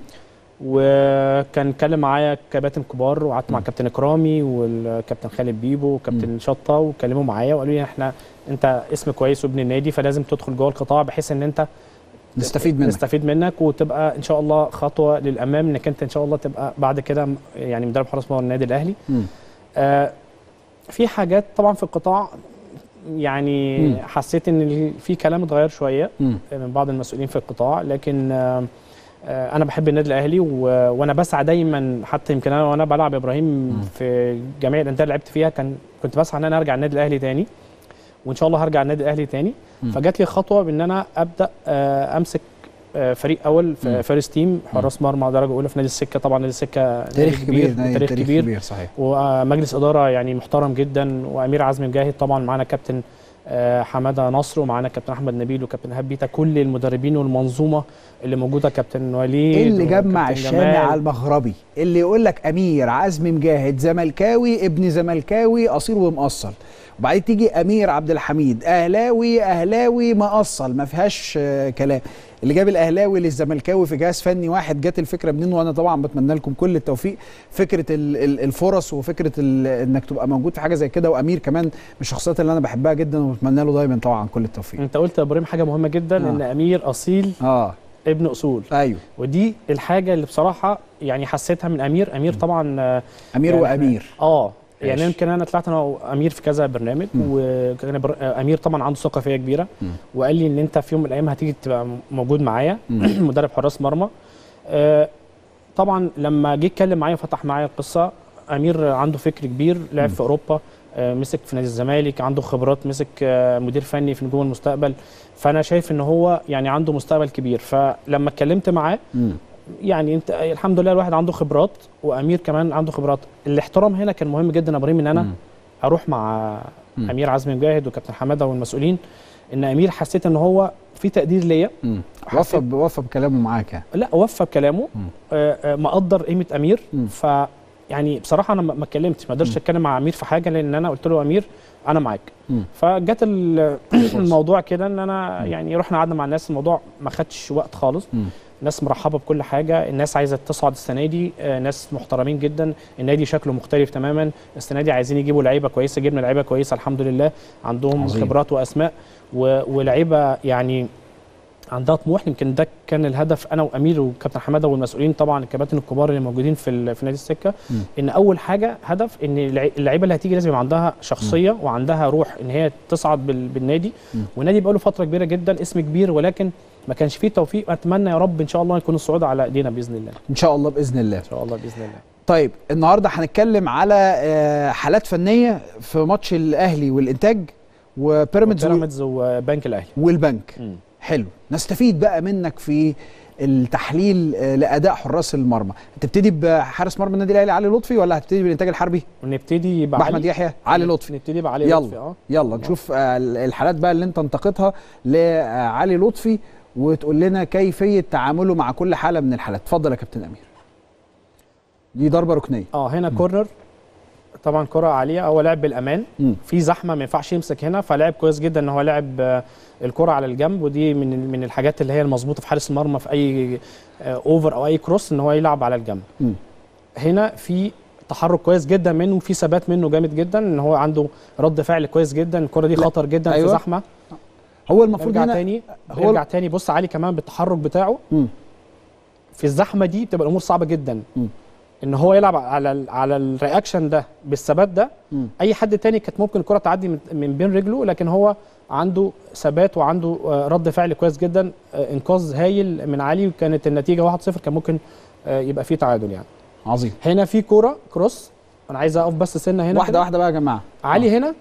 وكان اتكلم معايا كباتن كبار، وقعدت مع كابتن اكرامي والكابتن خالد بيبو وكابتن شطه، وكلموا معايا وقالوا لي احنا انت اسم كويس وابن النادي، فلازم تدخل جوه القطاع بحيث ان انت نستفيد منك نستفيد منك وتبقى ان شاء الله خطوه للامام، انك انت ان شاء الله تبقى بعد كده يعني مدرب حراس مرمى النادي الاهلي. آه في حاجات طبعا في القطاع يعني م. حسيت ان في كلام اتغير شويه م. من بعض المسؤولين في القطاع، لكن آه انا بحب النادي الاهلي و... وانا بسعى دايما، حتى يمكن انا وانا بلعب يا ابراهيم م. في جميع الانديه اللي لعبت فيها كان كنت بسعى ان انا ارجع النادي الاهلي تاني، وان شاء الله هرجع النادي الاهلي تاني. م. فجات لي خطوه بان انا ابدا امسك فريق اول في فيرست تيم حراس مرمى درجه اولى في نادي السكه. طبعا نادي السكه تاريخ كبير، تاريخ, تاريخ كبير, كبير صحيح، ومجلس اداره يعني محترم جدا، وامير عزمي مجاهد طبعا معانا كابتن حماده نصر، ومعانا كابتن احمد نبيل وكابتن هاب بيتا، كل المدربين والمنظومه اللي موجوده، كابتن وليد اللي جمع الشامي على المغربي، اللي يقول لك امير عزمي مجاهد زملكاوي ابن زملكاوي اصيل ومقصل، وبعدين تيجي امير عبد الحميد اهلاوي اهلاوي مقصل ما فيهاش كلام. اللي جاب الاهلاوي للزملكاوي في جهاز فني واحد، جت الفكره منين، وانا طبعا بتمنى لكم كل التوفيق. فكره الفرص وفكره انك تبقى موجود في حاجه زي كده، وامير كمان من الشخصيات اللي انا بحبها جدا وبتمنى له دايما طبعا كل التوفيق. انت قلت يا ابراهيم حاجه مهمه جدا آه. ان امير اصيل اه ابن اصول. ايوه، ودي الحاجه اللي بصراحه يعني حسيتها من امير. امير طبعا امير يعني وامير اه يعني يمكن انا طلعت انا وامير في كذا برنامج، وكان امير طبعا عنده ثقه فيا كبيره، م. وقال لي ان انت في يوم من الايام هتيجي تبقى موجود معايا مدرب حراس مرمى. آه طبعا لما جه اتكلم معايا وفتح معايا القصه، امير عنده فكر كبير، لعب م. في اوروبا، آه مسك في نادي الزمالك، عنده خبرات، مسك آه مدير فني في نجوم المستقبل، فانا شايف ان هو يعني عنده مستقبل كبير. فلما اتكلمت معاه م. يعني انت الحمد لله الواحد عنده خبرات، وامير كمان عنده خبرات. الاحترام هنا كان مهم جدا يا ابراهيم، ان انا م. اروح مع م. امير عزمي مجاهد وكابتن حماده والمسؤولين، ان امير حسيت ان هو في تقدير ليا، وفى وفى بكلامه معاك يعني. لا وفى بكلامه، آه مقدر قيمه امير. م. ف يعني بصراحه انا ما اتكلمتش، ما قدرتش اتكلم مع امير في حاجه، لان انا قلت له امير انا معاك. فجت الموضوع كده ان انا يعني رحنا قعدنا مع الناس، الموضوع ما خدش وقت خالص. م. ناس مرحبه بكل حاجه، الناس عايزه تصعد السنه دي، ناس محترمين جدا، النادي شكله مختلف تماما السنه دي، عايزين يجيبوا لعيبه كويسه، جبنا لعيبه كويسه الحمد لله، عندهم عظيم. خبرات واسماء ولعيبه يعني عندها طموح. يمكن ده كان الهدف انا وامير وكابتن حماده والمسؤولين طبعا الكباتن الكبار اللي موجودين في في نادي السكه، م. ان اول حاجه هدف ان اللعيبه اللي هتيجي لازم يبقى عندها شخصيه م. وعندها روح ان هي تصعد بالنادي. م. والنادي بقى له فتره كبيره جدا، اسم كبير، ولكن ما كانش فيه توفيق. اتمنى يا رب ان شاء الله يكون الصعود على ايدينا باذن الله. ان شاء الله باذن الله. ان شاء الله باذن الله. طيب النهارده هنتكلم على حالات فنيه في ماتش الاهلي والانتاج وبيراميدز وبيراميدز وبنك الاهلي والبنك. م. حلو، نستفيد بقى منك في التحليل لاداء حراس المرمى. هتبتدي بحارس مرمى النادي الاهلي علي لطفي، ولا هتبتدي بالانتاج الحربي؟ نبتدي باحمد يحيى علي لطفي. نبتدي بعلي لطفي. اه يلا نشوف الحالات بقى اللي انت انتقدتها لعلي لطفي، وتقول لنا كيفيه تعامله مع كل حاله من الحالات. اتفضل يا كابتن امير. دي ضربه ركنيه. اه هنا كورنر، طبعا كره عاليه، هو لعب بالامان، مم. في زحمه ما ينفعش يمسك هنا، فلعب كويس جدا ان هو لعب آه، الكره على الجنب، ودي من من الحاجات اللي هي المظبوطه في حارس المرمى في اي آه، اوفر او اي كروس ان هو يلعب على الجنب. مم. هنا في تحرك كويس جدا منه، وفي ثبات منه جامد جدا، ان هو عنده رد فعل كويس جدا. الكره دي خطر جدا أيوة. في زحمه. هو المفروض ارجع هنا تاني هو ارجع تاني بص علي كمان بالتحرك بتاعه. مم. في الزحمه دي بتبقى الامور صعبه جدا. مم. ان هو يلعب على ال على الرياكشن ده بالثبات ده. مم. اي حد تاني كانت ممكن الكره تعدي من, من بين رجله، لكن هو عنده ثبات وعنده آه، رد فعل كويس جدا. آه، انقاذ هايل من علي، وكانت النتيجه واحد صفر، كان ممكن آه، يبقى فيه تعادل يعني. عظيم. هنا في كوره كروس، انا عايز اقف بس سنه هنا واحده كده. واحده بقى يا جماعه. علي هنا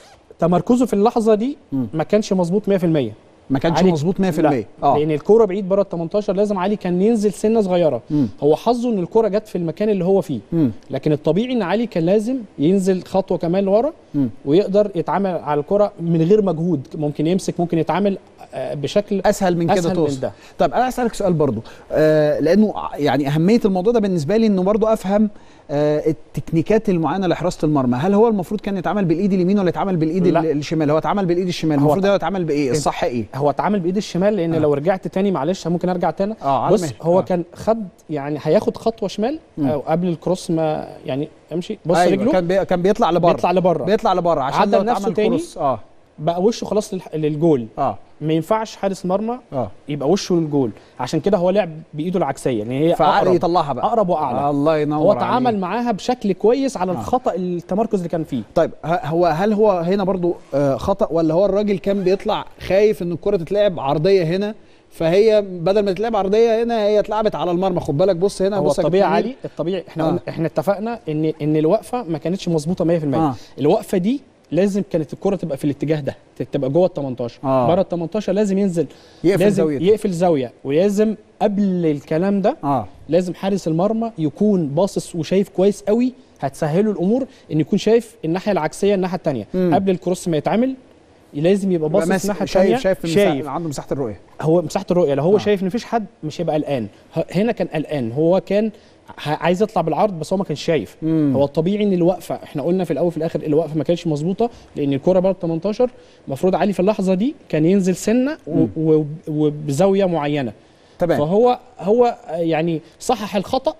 تمركزه في اللحظه دي مم. ما كانش مظبوط مية في المية. ما كانش علي- مظبوط مية في لا، المية. اه لان الكوره بعيد بره ال تمنتاشر، لازم علي كان ينزل سنه صغيره. مم. هو حظه ان الكوره جت في المكان اللي هو فيه، مم. لكن الطبيعي ان علي كان لازم ينزل خطوه كمان لورا مم. ويقدر يتعامل على الكره من غير مجهود، ممكن يمسك، ممكن يتعامل آه، بشكل اسهل من كده أسهل من توصل. ده. طب انا اسالك سؤال برضو، آه لانه يعني اهميه الموضوع ده بالنسبه لي انه برضو افهم آه التكنيكات المعينه لحراسه المرمى. هل هو المفروض كان يتعامل بالايد اليمين ولا يتعامل بالايد لا. ال- الشمال؟ هو اتعامل بالايد الشمال. هو المفروض هو يتعامل بايه؟ الصح ايه؟ هو اتعامل بايد الشمال، لان آه. لو رجعت تاني معلش ممكن ارجع تاني. اه على بص مهل. هو آه. كان خد يعني هياخد خطوه شمال مم. او قبل الكروس ما يعني امشي. بص أيوة رجله كان بي... كان بيطلع لبره. بيطلع لبره، بيطلع لبره عشان عدى لو لنفسه اتعمل تاني. كروس. اه بقى وشه خلاص للح- للجول. اه ما ينفعش حارس مرمى اه يبقى وشه للجول، عشان كده هو لعب بايده العكسيه، يعني هي فعقل اقرب يطلعها بقى. اقرب واعلى. الله ينور هو عليك. تعامل معاها بشكل كويس على آه. الخطا التمركز اللي كان فيه. طيب ه- هو هل هو هنا برضو آه خطأ، ولا هو الراجل كان بيطلع خايف ان الكرة تتلعب عرضية هنا، فهي بدل ما تتلعب عرضية هنا هي اتلعبت على المرمى؟ خد بالك بص هنا، هو بص يا الطبيعي كابتن علي، الطبيعي احنا آه. قلنا احنا اتفقنا ان ان الوقفه ما كانتش مظبوطه مية في المية. آه. الوقفه دي لازم كانت الكره تبقى في الاتجاه ده، تبقى جوه ال تمنتاشر. آه. بره ال تمنتاشر لازم ينزل، يقفل لازم زاويته. يقفل زاويه، ولازم قبل الكلام ده اه لازم حارس المرمى يكون باصص وشايف كويس قوي، هتسهله الامور ان يكون شايف الناحيه العكسيه الناحيه الثانيه قبل الكروس ما يتعمل. لازم يبقى باصص ماس- الناحيه شايف الثانيه، شايف, شايف شايف عنده مساحة الرؤية. هو مساحه الرؤيه. لو هو آه. شايف ان مفيش حد مش هيبقى قلقان. ه- هنا كان قلقان، هو كان ه- عايز يطلع بالعرض بس هو ما كانش شايف. مم. هو الطبيعي ان الوقفه، احنا قلنا في الاول وفي الاخر الوقفه ما كانتش مظبوطه، لان الكره بره تمنتاشر. المفروض علي في اللحظه دي كان ينزل سنه و- و- وبزاويه معينه. تمام. فهو هو يعني صحح الخطا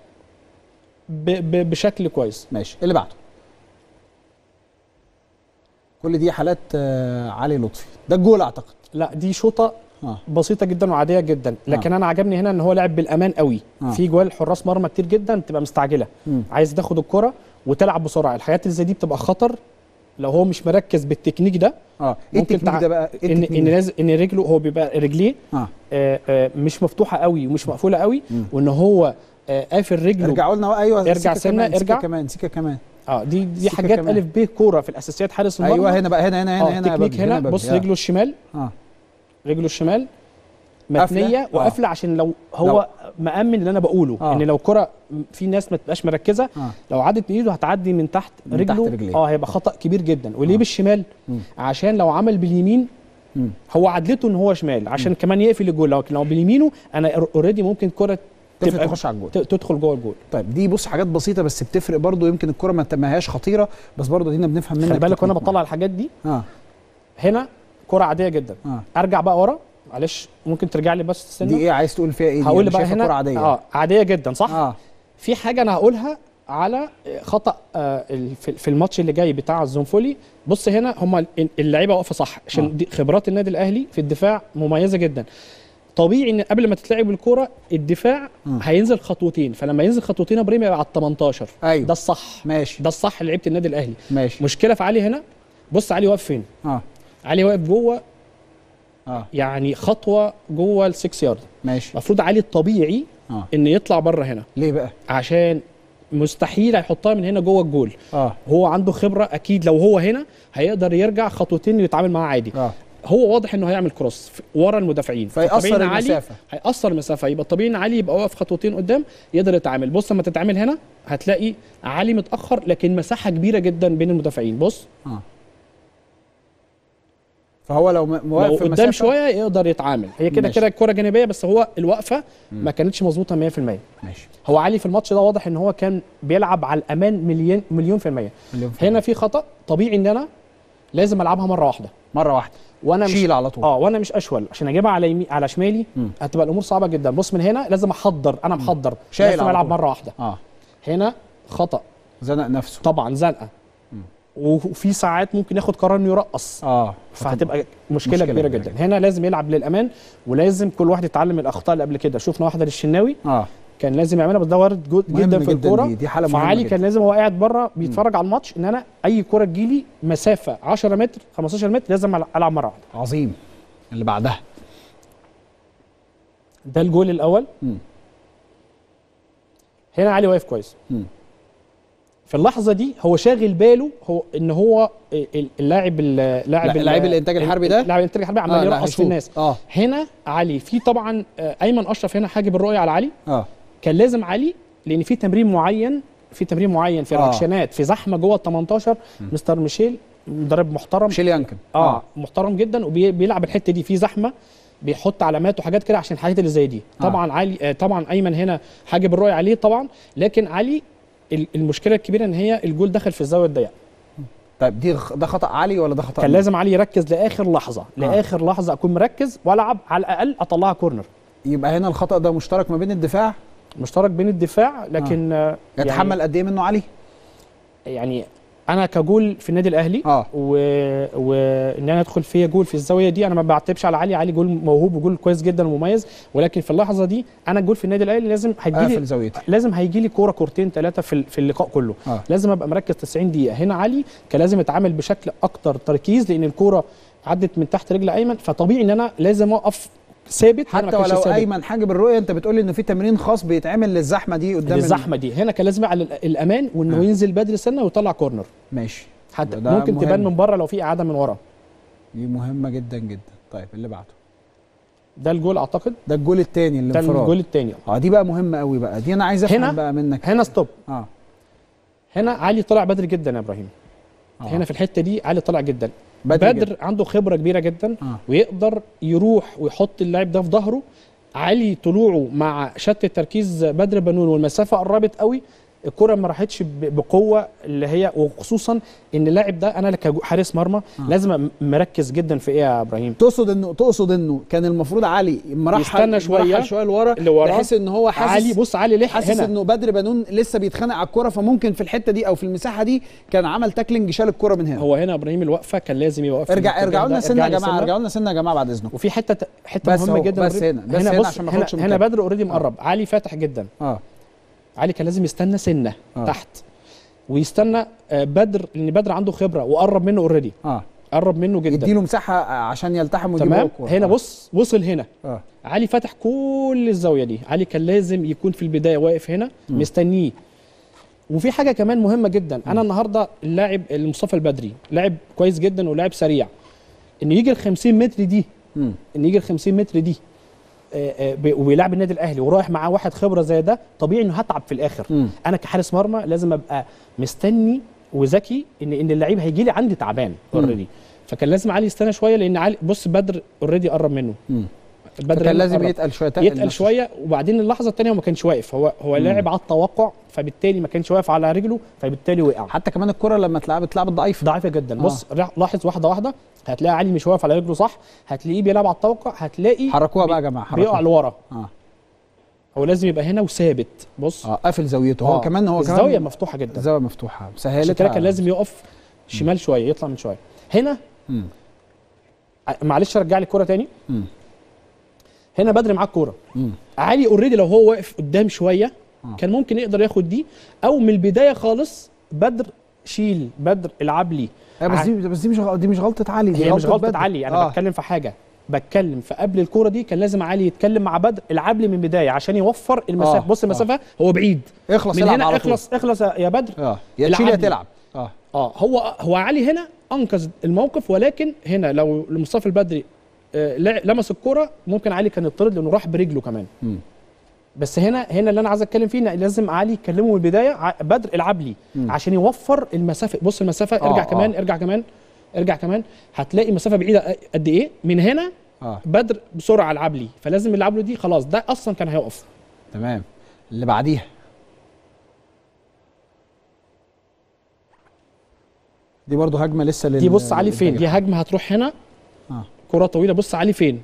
ب ب بشكل كويس. ماشي، اللي بعده. كل دي حالات آه علي لطفي. ده الجول اعتقد. لا دي شوطه اه بسيطه جدا وعاديه جدا، لكن آه. انا عجبني هنا ان هو لعب بالامان قوي. آه. في جوال حراس مرمى كتير جدا بتبقى مستعجله، مم. عايز تاخد الكره وتلعب بسرعه. الحاجات اللي زي دي بتبقى خطر لو هو مش مركز بالتكنيك ده. اه ايه ممكن التكنيك تع- ده بقى؟ إيه ان التكنيك ان ده؟ لازم ان رجله، هو بيبقى رجليه اه آه آه مش مفتوحه قوي ومش مقفوله قوي، مم. وان هو آه قافل رجله. ارجعوا لنا ايوه. ارجع سيكة سنة، كمان، ارجع. سيكة كمان سيكة كمان. اه دي دي سكة حاجات كمان. الف ب كوره في الاساسيات حارس المرمى. ايوه هنا بقى، هنا هنا هنا اه هنا يا تكنيك بابي، هنا. يا بص بابي. رجله الشمال، اه رجله الشمال متنيه قافلة؟ وقافله، عشان لو هو مأمن اللي انا بقوله آه. ان لو كره في ناس ما تبقاش مركزه، آه. لو عدت بايده هتعدي من تحت من رجله. تحت رجليه. اه هيبقى خطأ كبير جدا. وليه آه. بالشمال؟ مم. عشان لو عمل باليمين مم. هو عدلته ان هو شمال عشان مم. كمان يقفل الجول، لكن لو باليمينه انا اوريدي ممكن كره تفرق تخش على الجول. ت- تدخل جوه الجول. طيب دي بص حاجات بسيطه بس بتفرق برضو. يمكن الكره ما ما هياش خطيره بس برضو دينا بنفهم منك. خلي بالك وانا تكنيك بطلع الحاجات دي معين. اه هنا كره عاديه جدا. اه ارجع بقى ورا، معلش ممكن ترجع لي بس سنه. دي ايه عايز تقول فيها ايه؟ دي هقول أنا بقى شايفها هنا كره عاديه. اه عاديه جدا صح. اه في حاجه انا هقولها على خطا آه ال- في في الماتش اللي جاي بتاع الزنفولي. بص هنا هم اللعيبه واقفه صح عشان آه. دي خبرات النادي الاهلي في الدفاع مميزه جدا. طبيعي ان قبل ما تتلعب الكوره الدفاع آه. هينزل خطوتين، فلما ينزل خطوتين ابراهيم يبقى على ال تمنتاشر. ايوه ده الصح، ماشي ده الصح لعيبه النادي الاهلي. ماشي. مشكله في علي هنا. بص علي واقف فين؟ اه علي واقف جوه، اه يعني خطوه جوه ال ستة يارد. ماشي. المفروض علي الطبيعي اه ان يطلع بره هنا، ليه بقى؟ عشان مستحيل هيحطها من هنا جوه الجول. اه هو عنده خبره اكيد، لو هو هنا هيقدر يرجع خطوتين يتعامل معاه عادي. اه هو واضح انه هيعمل كروس في- ورا المدافعين، فيقصر فطبيعي إن علي المسافة. هيقصر المسافه. يبقى الطبيعي ان علي يبقى واقف خطوتين قدام يقدر يتعامل. بص لما تتعامل هنا هتلاقي علي متاخر لكن مساحه كبيره جدا بين المدافعين. بص اه فهو لو م- لو واقف في قدام مسافة- شويه يقدر يتعامل. هي كده ماشي. كده الكره جانبيه، بس هو الوقفه ما كانتش مظبوطه مية في المية. ماشي. هو علي في الماتش ده واضح ان هو كان بيلعب على الامان مليون مليون في الميه. مليون في هنا في خطا طبيعي ان انا لازم العبها مره واحده، مره واحده وانا مش شيل على طول. اه وانا مش اشول عشان اجيبها على يمي... على شمالي مم. هتبقى الامور صعبه جدا. بص من هنا لازم احضر، انا محضر شايل لازم على العب طول. مره واحده. اه هنا خطا زنق نفسه. طبعا، زنقه، وفي ساعات ممكن ياخد قرار انه يرقص، اه فهتبقى مشكله, مشكلة مشكلة كبيره كبيرة جدا. جدا هنا لازم يلعب للامان، ولازم كل واحد يتعلم الاخطاء اللي قبل كده. شفنا واحده للشناوي اه كان لازم يعملها، بس ده وارد جو- مهم جدا في جداً الكوره. دي- دي حالة مهمة فعلي جداً. كان لازم، هو قاعد بره بيتفرج على الماتش، ان انا اي كوره تجيلي مسافه عشرة متر خمستاشر متر لازم ألع- العب مره واحده. عظيم. اللي بعدها ده الجول الاول. مم. هنا علي واقف كويس. مم. في اللحظه دي هو شاغل باله هو ان هو ال- اللاعب اللاعب لا، لاعب الإنتاج الحربي ده؟ لاعب الانتاج الحربي عمال آه، لا، يرقص هيشوط. في الناس. اه هنا علي في طبعا آه، ايمن اشرف هنا حاجب الرؤيه على علي. اه كان لازم علي، لان في تمرين معين في تمرين معين في آه. الركشنات في زحمه جوه ال تمنتاشر. مستر ميشيل مدرب محترم، شيل يانكن. اه محترم جدا، وبيلعب الحته دي في زحمه، بيحط علامات وحاجات كده عشان الحاجات اللي زي دي. طبعا آه. علي آه طبعا ايمن هنا حاجب الرؤيه عليه طبعا، لكن علي ال- المشكله الكبيره ان هي الجول دخل في الزاويه الضيقه. طيب دي خ- ده خطا علي ولا ده خطا كان مين؟ لازم علي يركز لاخر لحظه، لاخر لحظه اكون مركز والعب على الاقل اطلعها كورنر. يبقى هنا الخطا ده مشترك ما بين الدفاع. مشترك بين الدفاع، لكن آه. يتحمل قد ايه منه علي؟ يعني انا كجول في النادي الاهلي اه و... وان انا ادخل فيا جول في الزاويه دي، انا ما بعتبش على علي. علي جول موهوب وجول كويس جدا ومميز، ولكن في اللحظه دي انا الجول في النادي الاهلي لازم هيجي قافل لي زاويتي. لازم هيجي لي كوره كورتين ثلاثه في ال- في اللقاء كله. آه. لازم ابقى مركز تسعين دقيقه. هنا علي كان لازم يتعامل بشكل اكتر تركيز، لان الكوره عدت من تحت رجل ايمن، فطبيعي ان انا لازم اقف ثابت. هنا ما حتى كانش ولو ثابت. ايمن حاجب الرؤيه، انت بتقول لي انه في تمرين خاص بيتعمل للزحمه دي قدام الزحمه دي هنا كان لازم على ال- الامان، وانه آه. ينزل بدري سنه ويطلع كورنر. ماشي. حتى ده ممكن مهم. تبان من بره لو في اعاده من ورا. دي مهمه جدا جدا. طيب اللي بعده ده الجول اعتقد، ده الجول الثاني اللي ده الجول الثاني. اه دي بقى مهمه قوي بقى، دي انا عايز افهم هنا- بقى منك. هنا ستوب. اه هنا علي طلع بدري جدا يا ابراهيم. آه. هنا في الحته دي علي طلع جدا. بدري بدر جداً. عنده خبره كبيره جدا، آه. ويقدر يروح ويحط اللاعب ده في ظهره. علي طلوعه مع شتت تركيز بدر بنون والمسافه قربت قوي، الكره ما راحتش ب- بقوه اللي هي، وخصوصا ان اللاعب ده انا كحارس مرمى آه. لازم أبقى مركز جدا في ايه يا ابراهيم. تقصد انه تقصد انه كان المفروض علي مرحل يستنى شوية. مرحل شويه لورا، لورا. بحيث ان هو حاسس علي بص علي لحق حاسس هنا. انه بدر بنون لسه بيتخانق على الكوره، فممكن في الحته دي او في المساحه دي كان عمل تاكلينج شال الكوره من هنا. هو هنا ابراهيم الوقفه كان لازم يبقى واقف في ارجع الاتجاه ارجعوا لنا ده. سنه يا ارجع لي جماعه، سنة. ارجعوا لنا سنه يا جماعه بعد اذنكم. وفي حته حته بس مهمه أهو، جدا بس هنا بس هنا هنا بص عشان ما هنا, اخدش من هنا كده. بدر اوريدي مقرب. علي فاتح جدا. اه علي كان لازم يستنى سنه آه. تحت ويستنى آه، بدر، لان بدر عنده خبره وقرب منه اوريدي، اه قرب منه جدا. يديله مساحه عشان يلتحم ويجيب تمام. الكوره. هنا آه. بص وصل هنا. اه علي فتح كل الزاويه دي. علي كان لازم يكون في البدايه واقف هنا م. مستنيه. وفي حاجه كمان مهمه جدا، انا النهارده اللاعب المصطفى البدري لاعب كويس جدا ولاعب سريع، انه يجي ال خمسين متر دي، مم. ان يجي ال خمسين متر دي آه، آه، ب- ويلعب النادي الاهلي ورايح معاه واحد خبره زي ده، طبيعي انه هتعب في الاخر. مم. انا كحارس مرمى لازم ابقى مستني وذكي ان ان اللعيب هيجي لي عندي تعبان اوريدي. فكان لازم علي يستنى شويه، لان علي بص بدر اوريدي قرب منه. مم. بدر فكان هنا لازم قرب. يتقل شويه تقل يتقل نفسه. شويه، وبعدين اللحظه الثانيه هو ما كانش واقف، هو هو لاعب على التوقع، فبالتالي ما كانش واقف على رجله، فبالتالي وقع. حتى كمان الكره لما اتلعبت اتلعبت ضعيفه ضعيفه جدا. آه. بص لاحظ واحده واحده، هتلاقي علي مش واقف على رجله صح، هتلاقيه بيلعب على التوقع، هتلاقي حركوها بقى يا جماعه، بيقع حركوها. لورا. اه هو لازم يبقى هنا وثابت. بص اه قافل زاويته. هو آه. كمان هو كمان الزاويه مفتوحه جدا، الزاويه مفتوحه عشان سهلتها. كده كان لازم يقف شمال شويه، يطلع من شويه. هنا مم. ع- معلش رجع لي الكوره تاني. مم. هنا بدري معاه الكوره. مم. علي اوريدي لو هو واقف قدام شويه آه. كان ممكن يقدر ياخد دي، او من البدايه خالص بدر شيل، بدر العب لي. آه بس ع- دي بس دي مش غلط- دي مش غلطه علي، دي هي مش غلطه بدر. علي، انا آه. بتكلم في حاجه، بتكلم في قبل الكوره دي كان لازم علي يتكلم مع بدر العب لي من البدايه عشان يوفر المسافه. آه. بص المسافه هو بعيد اخلص من العب هنا، على طول. اخلص اخلص يا بدر. اه يا تشيل يا العب لي. تلعب. اه اه هو هو علي هنا انقذ الموقف، ولكن هنا لو مصطفى البدري آه لا- لمس الكوره ممكن علي كان يطرد لانه راح برجله كمان. مم. بس هنا هنا اللي انا عايز اتكلم فيه، إن لازم علي يكلمه من البدايه ع- بدر العب لي مم. عشان يوفر المسافه. بص المسافه، آه، ارجع كمان آه. ارجع كمان ارجع كمان هتلاقي مسافه بعيده قد ايه من هنا. اه بدر بسرعه لعب لي، فلازم يلعب له دي، خلاص ده اصلا كان هيقف. تمام. اللي بعديها دي برضو هجمه لسه لل... دي بص علي فين، دي هجمه هتروح هنا. اه كره طويله، بص علي فين.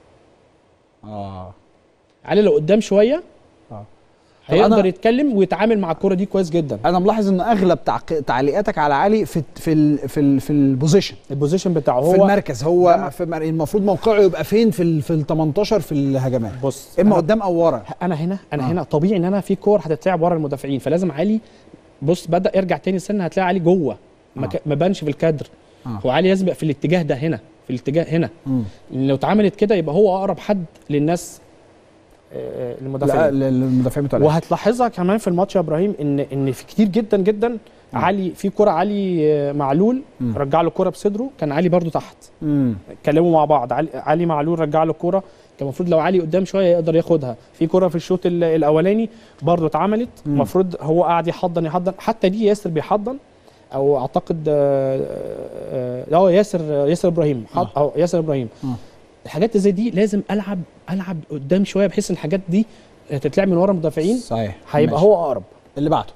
اه علي لو قدام شويه اه هيقدر أنا... يتكلم ويتعامل مع الكره دي كويس جدا. انا ملاحظ ان اغلب تعق... تعليقاتك على علي في في ال... في ال... في البوزيشن، البوزيشن بتاعه هو في المركز، هو في مر... المفروض موقعه يبقى فين في ال... في ال تمنتاشر في الهجمات. بص اما قدام او ورا. انا هنا انا آه. هنا طبيعي ان انا في كور هتتلعب ورا المدافعين، فلازم علي بص بدا يرجع تاني سنه، هتلاقي علي جوه ما, ك... ما بانش في الكادر. آه. هو علي يسبق في الاتجاه ده هنا، في الاتجاه هنا. مم. لو اتعملت كده يبقى هو اقرب حد للناس آه المدافعين. لا المدافعين بتوع وهتلاحظها كمان في الماتش يا ابراهيم ان ان في كتير جدا جدا مم. علي في كرة علي معلول مم. رجع له كرة بصدره، كان علي برضو تحت اتكلموا مع بعض. علي, علي معلول رجع له كرة، كان المفروض لو علي قدام شويه يقدر ياخدها. في كرة في الشوط الاولاني برضو اتعملت، المفروض هو قاعد يحضن يحضن، حتى دي ياسر بيحضن او اعتقد اه ياسر ياسر ابراهيم او ياسر ابراهيم. آه. الحاجات زي دي لازم العب العب قدام شويه، بحيث ان الحاجات دي تتلعب من ورا المدافعين. صحيح، هيبقى ماشي. هو اقرب. اللي بعده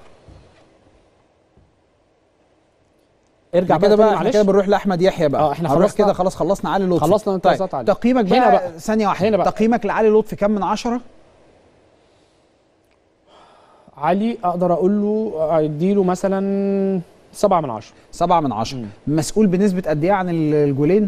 ارجع كده بقى، احنا كده بنروح لاحمد يحيى بقى. اه احنا خلاص كده خلاص خلصنا علي لطفي. خلصنا انتصارات طيب. علي. تقييمك بقى, بقى ثانيه واحده بقى. تقييمك لعلي لطفي كام من عشرة؟ علي اقدر اقول له اديله مثلا سبعة من عشرة. سبعة من عشرة. مم. مسؤول بنسبه قد ايه عن الجولين؟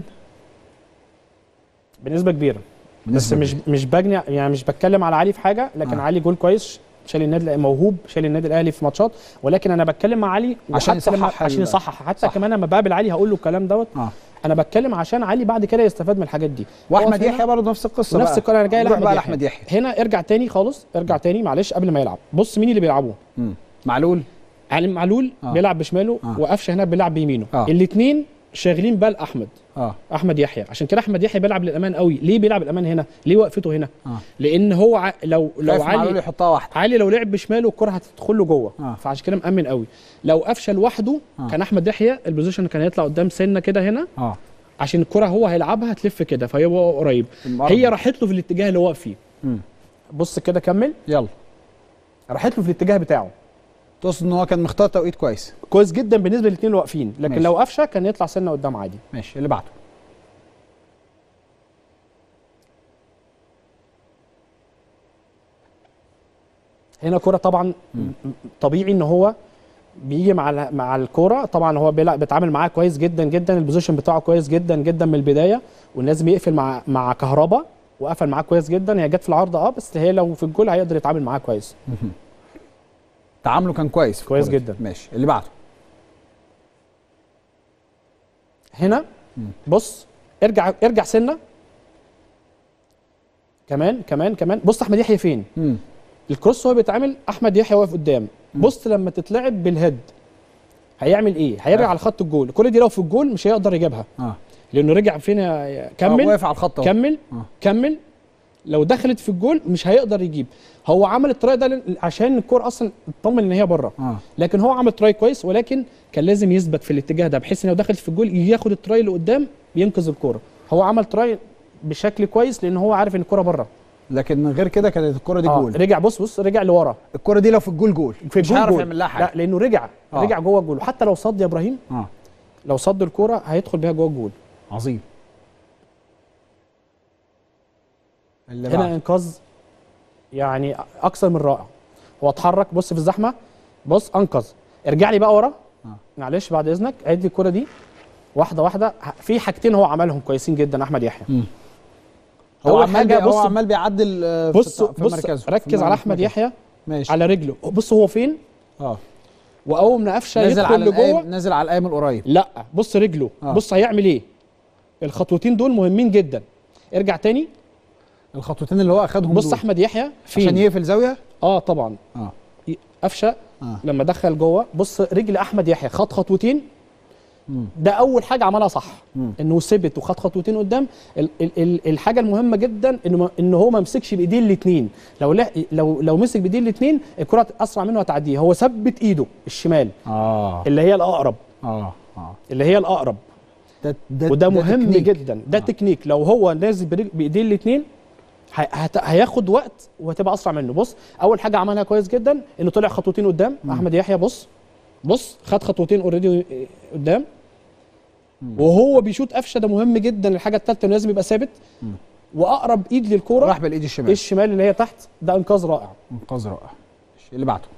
بنسبه كبيره. بس مش مش بجني يعني، مش بتكلم على علي في حاجه، لكن آه. علي جول كويس، شال النادي موهوب، شال النادي الاهلي في ماتشات، ولكن انا بتكلم مع علي عشان يصحح عشان يصحح. حتى صح. كمان لما بقابل علي هقول له الكلام دوت. آه. انا بتكلم عشان علي بعد كده يستفاد من الحاجات دي. واحمد يحيى برضه نفس القصه. نفس القصه. انا جاي لاحمد يحيى. يحيى هنا ارجع تاني خالص، ارجع تاني معلش قبل ما يلعب. بص مين اللي بيلعبوه؟ امم معلول. علي معلول آه. بيلعب بشماله آه. وقفشه هنا بيلعب بيمينه. آه. الاثنين شاغلين بال احمد. اه احمد يحيى. عشان كده احمد يحيى بيلعب للامان قوي. ليه بيلعب الامان هنا؟ ليه وقفته هنا؟ آه. لان هو ع... لو لو علي يحطها واحده، علي لو لعب بشماله الكره هتدخل له جوه. آه. فعشان كده مأمن قوي. لو قفشه لوحده آه. كان احمد يحيى البوزيشن كان هيطلع قدام سنه كده هنا. اه عشان الكره هو هيلعبها هتلف كده فيبقى قريب. هي راحت له في الاتجاه اللي هو واقف فيه. م. بص كده كمل يلا. راحت له في الاتجاه بتاعه. تقصد ان هو كان مختار توقيت كويس كويس جدا بالنسبه للاثنين اللي واقفين، لكن ماشي. لو قفشه كان يطلع سنه قدام عادي. ماشي. اللي بعده هنا كرة طبعا م. طبيعي ان هو بيجي مع مع الكوره. طبعا هو بيتعامل معاه كويس جدا جدا، البوزيشن بتاعه كويس جدا جدا من البدايه، واللازم يقفل مع مع كهربا وقفل معاه كويس جدا. هي جت في العارضه اه بس هي لو في الجول هيقدر يتعامل معاه كويس. م. تعامله كان كويس كويس جدا. ماشي. اللي بعده هنا م. بص ارجع ارجع سنه كمان كمان كمان. بص احمد يحيى فين؟ م. الكروس هو بيتعمل، احمد يحيى واقف قدام. م. بص لما تتلعب بالهيد هيعمل ايه؟ هيرجع آه. على خط الجول. الكره دي لو في الجول مش هيقدر يجيبها. اه لانه رجع فين؟ كمل آه واقف على الخط. كمل آه. كمل. لو دخلت في الجول مش هيقدر يجيب. هو عمل التراي ده عشان الكوره اصلا اطمن ان هي بره. آه. لكن هو عمل تراي كويس، ولكن كان لازم يثبت في الاتجاه ده بحيث ان لو دخلت في الجول ياخد التراي اللي قدام ينقذ الكوره. هو عمل تراي بشكل كويس لان هو عارف ان الكوره بره، لكن غير كده كانت الكوره دي آه. جول. رجع بص بص رجع لورا. الكوره دي لو في الجول جول في مش هيعرف يعمل لها حاجه. لا لانه رجع آه. رجع جوه الجول. وحتى لو صد يا ابراهيم آه. لو صد الكوره هيدخل بيها جوه الجول. عظيم. هنا بعد. انقاذ يعني اكثر من رائع. هو اتحرك بص في الزحمه، بص انقذ. ارجع لي بقى ورا آه. معلش بعد اذنك. عد لي الكوره دي واحده واحده. في حاجتين هو عملهم كويسين جدا احمد يحيى. م. هو عمال هو عمال بيعدل بص في بص مركزه. ركز على احمد يحيى ماشي. على رجله بص هو فين. اه واول ما قفشه يدخل لجوه نازل على القايم القريب. لا بص رجله آه. بص هيعمل ايه. الخطوتين دول مهمين جدا. ارجع تاني الخطوتين اللي هو اخدهم بص دول. احمد يحيى فين عشان يقفل زاويه. اه طبعا اه قفشه آه. لما دخل جوه بص رجل احمد يحيى خد خطوتين. مم. ده اول حاجه عملها صح. مم. انه ثبت وخد خطوتين قدام. ال ال ال الحاجه المهمه جدا انه ان هو ما مسكش بايديه الاثنين. لو لو لو مسك بايديه الاثنين الكره اسرع منه هتعديه. هو ثبت ايده الشمال اه اللي هي الاقرب. اه اه اللي هي الاقرب. ده ده وده ده مهم تكنيك. جدا، ده آه. تكنيك. لو هو نازل برج- بايديه الاثنين هياخد وقت وهتبقى اسرع منه. بص اول حاجه عملها كويس جدا انه طلع خطوتين قدام. مم. احمد يحيى بص بص خد خطوتين اوريدي قدام. مم. وهو بيشوط قفشه، ده مهم جدا. الحاجه الثالثه انه لازم يبقى ثابت. مم. واقرب ايد للكوره راح بالايد الشمال الشمال اللي هي تحت، ده انقاذ رائع. انقاذ رائع. اللي بعده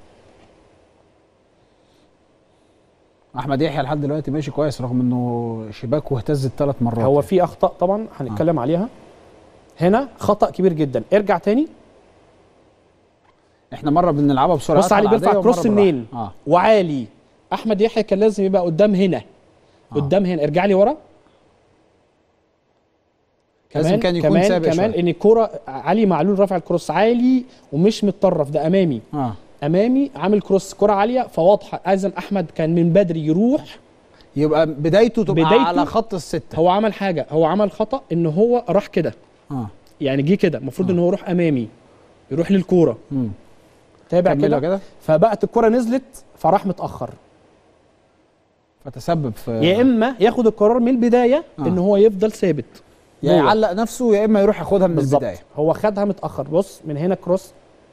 احمد يحيى لحد دلوقتي ماشي كويس رغم انه شباكه اهتزت ثلاث مرات. هو في اخطاء طبعا هنتكلم آه. عليها. هنا خطا كبير جدا، ارجع تاني. احنا مره بنلعبها بسرعه. بص علي بيرفع كروس منين آه. وعالي. احمد يحيى كان لازم يبقى قدام هنا. آه. قدام هنا. ارجع لي ورا. لازم كان يكون كمان سابق كمان شوية. ان الكوره علي معلول رافع الكروس عالي ومش متطرف، ده امامي. اه امامي عامل كروس كره عاليه فواضحه. لازم احمد كان من بدري يروح، يبقى بدايته تبقى بدايته على خط السته. هو عمل حاجه، هو عمل خطا ان هو راح كده. اه يعني جه كده، المفروض آه. ان هو يروح امامي، يروح للكوره. امم تابع كده كده فبقت الكوره نزلت فراح متاخر، فتسبب في يا اما ياخد القرار من البدايه آه. ان هو يفضل ثابت، يا يعلق نفسه يا اما يروح ياخدها من بالزبط. البدايه. هو خدها متاخر. بص من هنا كروس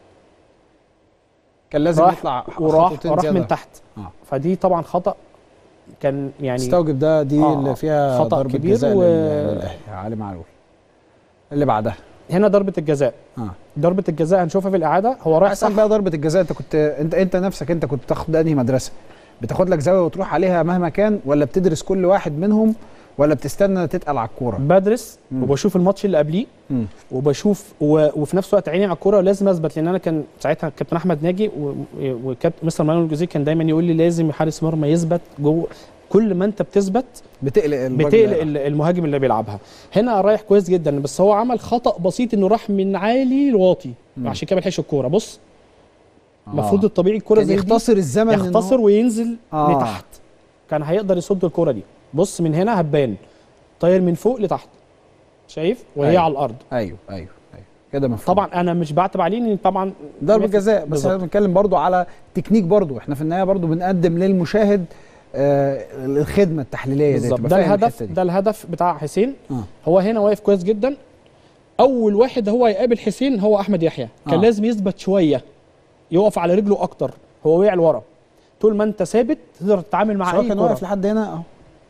كان لازم يطلع وراح وراح من تحت. آه. فدي طبعا خطا كان يعني استوجب ده. دي آه. اللي فيها خطا ضربه كبير جزاء و... للاهلي علي معلول. اللي بعدها هنا ضربه الجزاء. اه ضربه الجزاء هنشوفها في الاعاده. هو رايح صح بقى. ضربه الجزاء انت كنت انت انت نفسك انت كنت تاخد انهي مدرسه؟ بتاخد لك زاويه وتروح عليها مهما كان، ولا بتدرس كل واحد منهم، ولا بتستنى تتقل على الكوره؟ بدرس مم. وبشوف الماتش اللي قبليه وبشوف و... وفي نفس الوقت عيني على الكوره ولازم اثبت. لان انا كان ساعتها كابتن احمد ناجي وكابتن مستر مانويل جوزيه كان دايما يقول لي لازم حارس مرمى يثبت جوه. كل ما انت بتثبت بتقلق بتقلق المهاجم اللي بيلعبها. هنا رايح كويس جدا، بس هو عمل خطا بسيط انه راح من عالي لواطي عشان كده ما لحقش الكوره. بص المفروض آه. الطبيعي الكوره زي يختصر الزمن، يختصر وينزل آه. لتحت، كان هيقدر يصد الكوره دي. بص من هنا هتبان طاير من فوق لتحت، شايف؟ وهي أيوه. على الارض. ايوه ايوه ايوه كده مفهوم. طبعا انا مش بعتب عليه ان طبعا ضربه جزاء، بس احنا بنتكلم برضو على تكنيك. برضو احنا في النهايه برضو بنقدم للمشاهد آه الخدمه التحليليه دي. ده الهدف ده الهدف بتاع حسين. آه. هو هنا واقف كويس جدا. اول واحد هو يقابل حسين هو احمد يحيى. كان آه. لازم يثبت شويه، يقف على رجله اكتر. هو وقع لورا. طول ما انت ثابت تقدر تتعامل مع اي كوره. كان واقف لحد هنا اهو.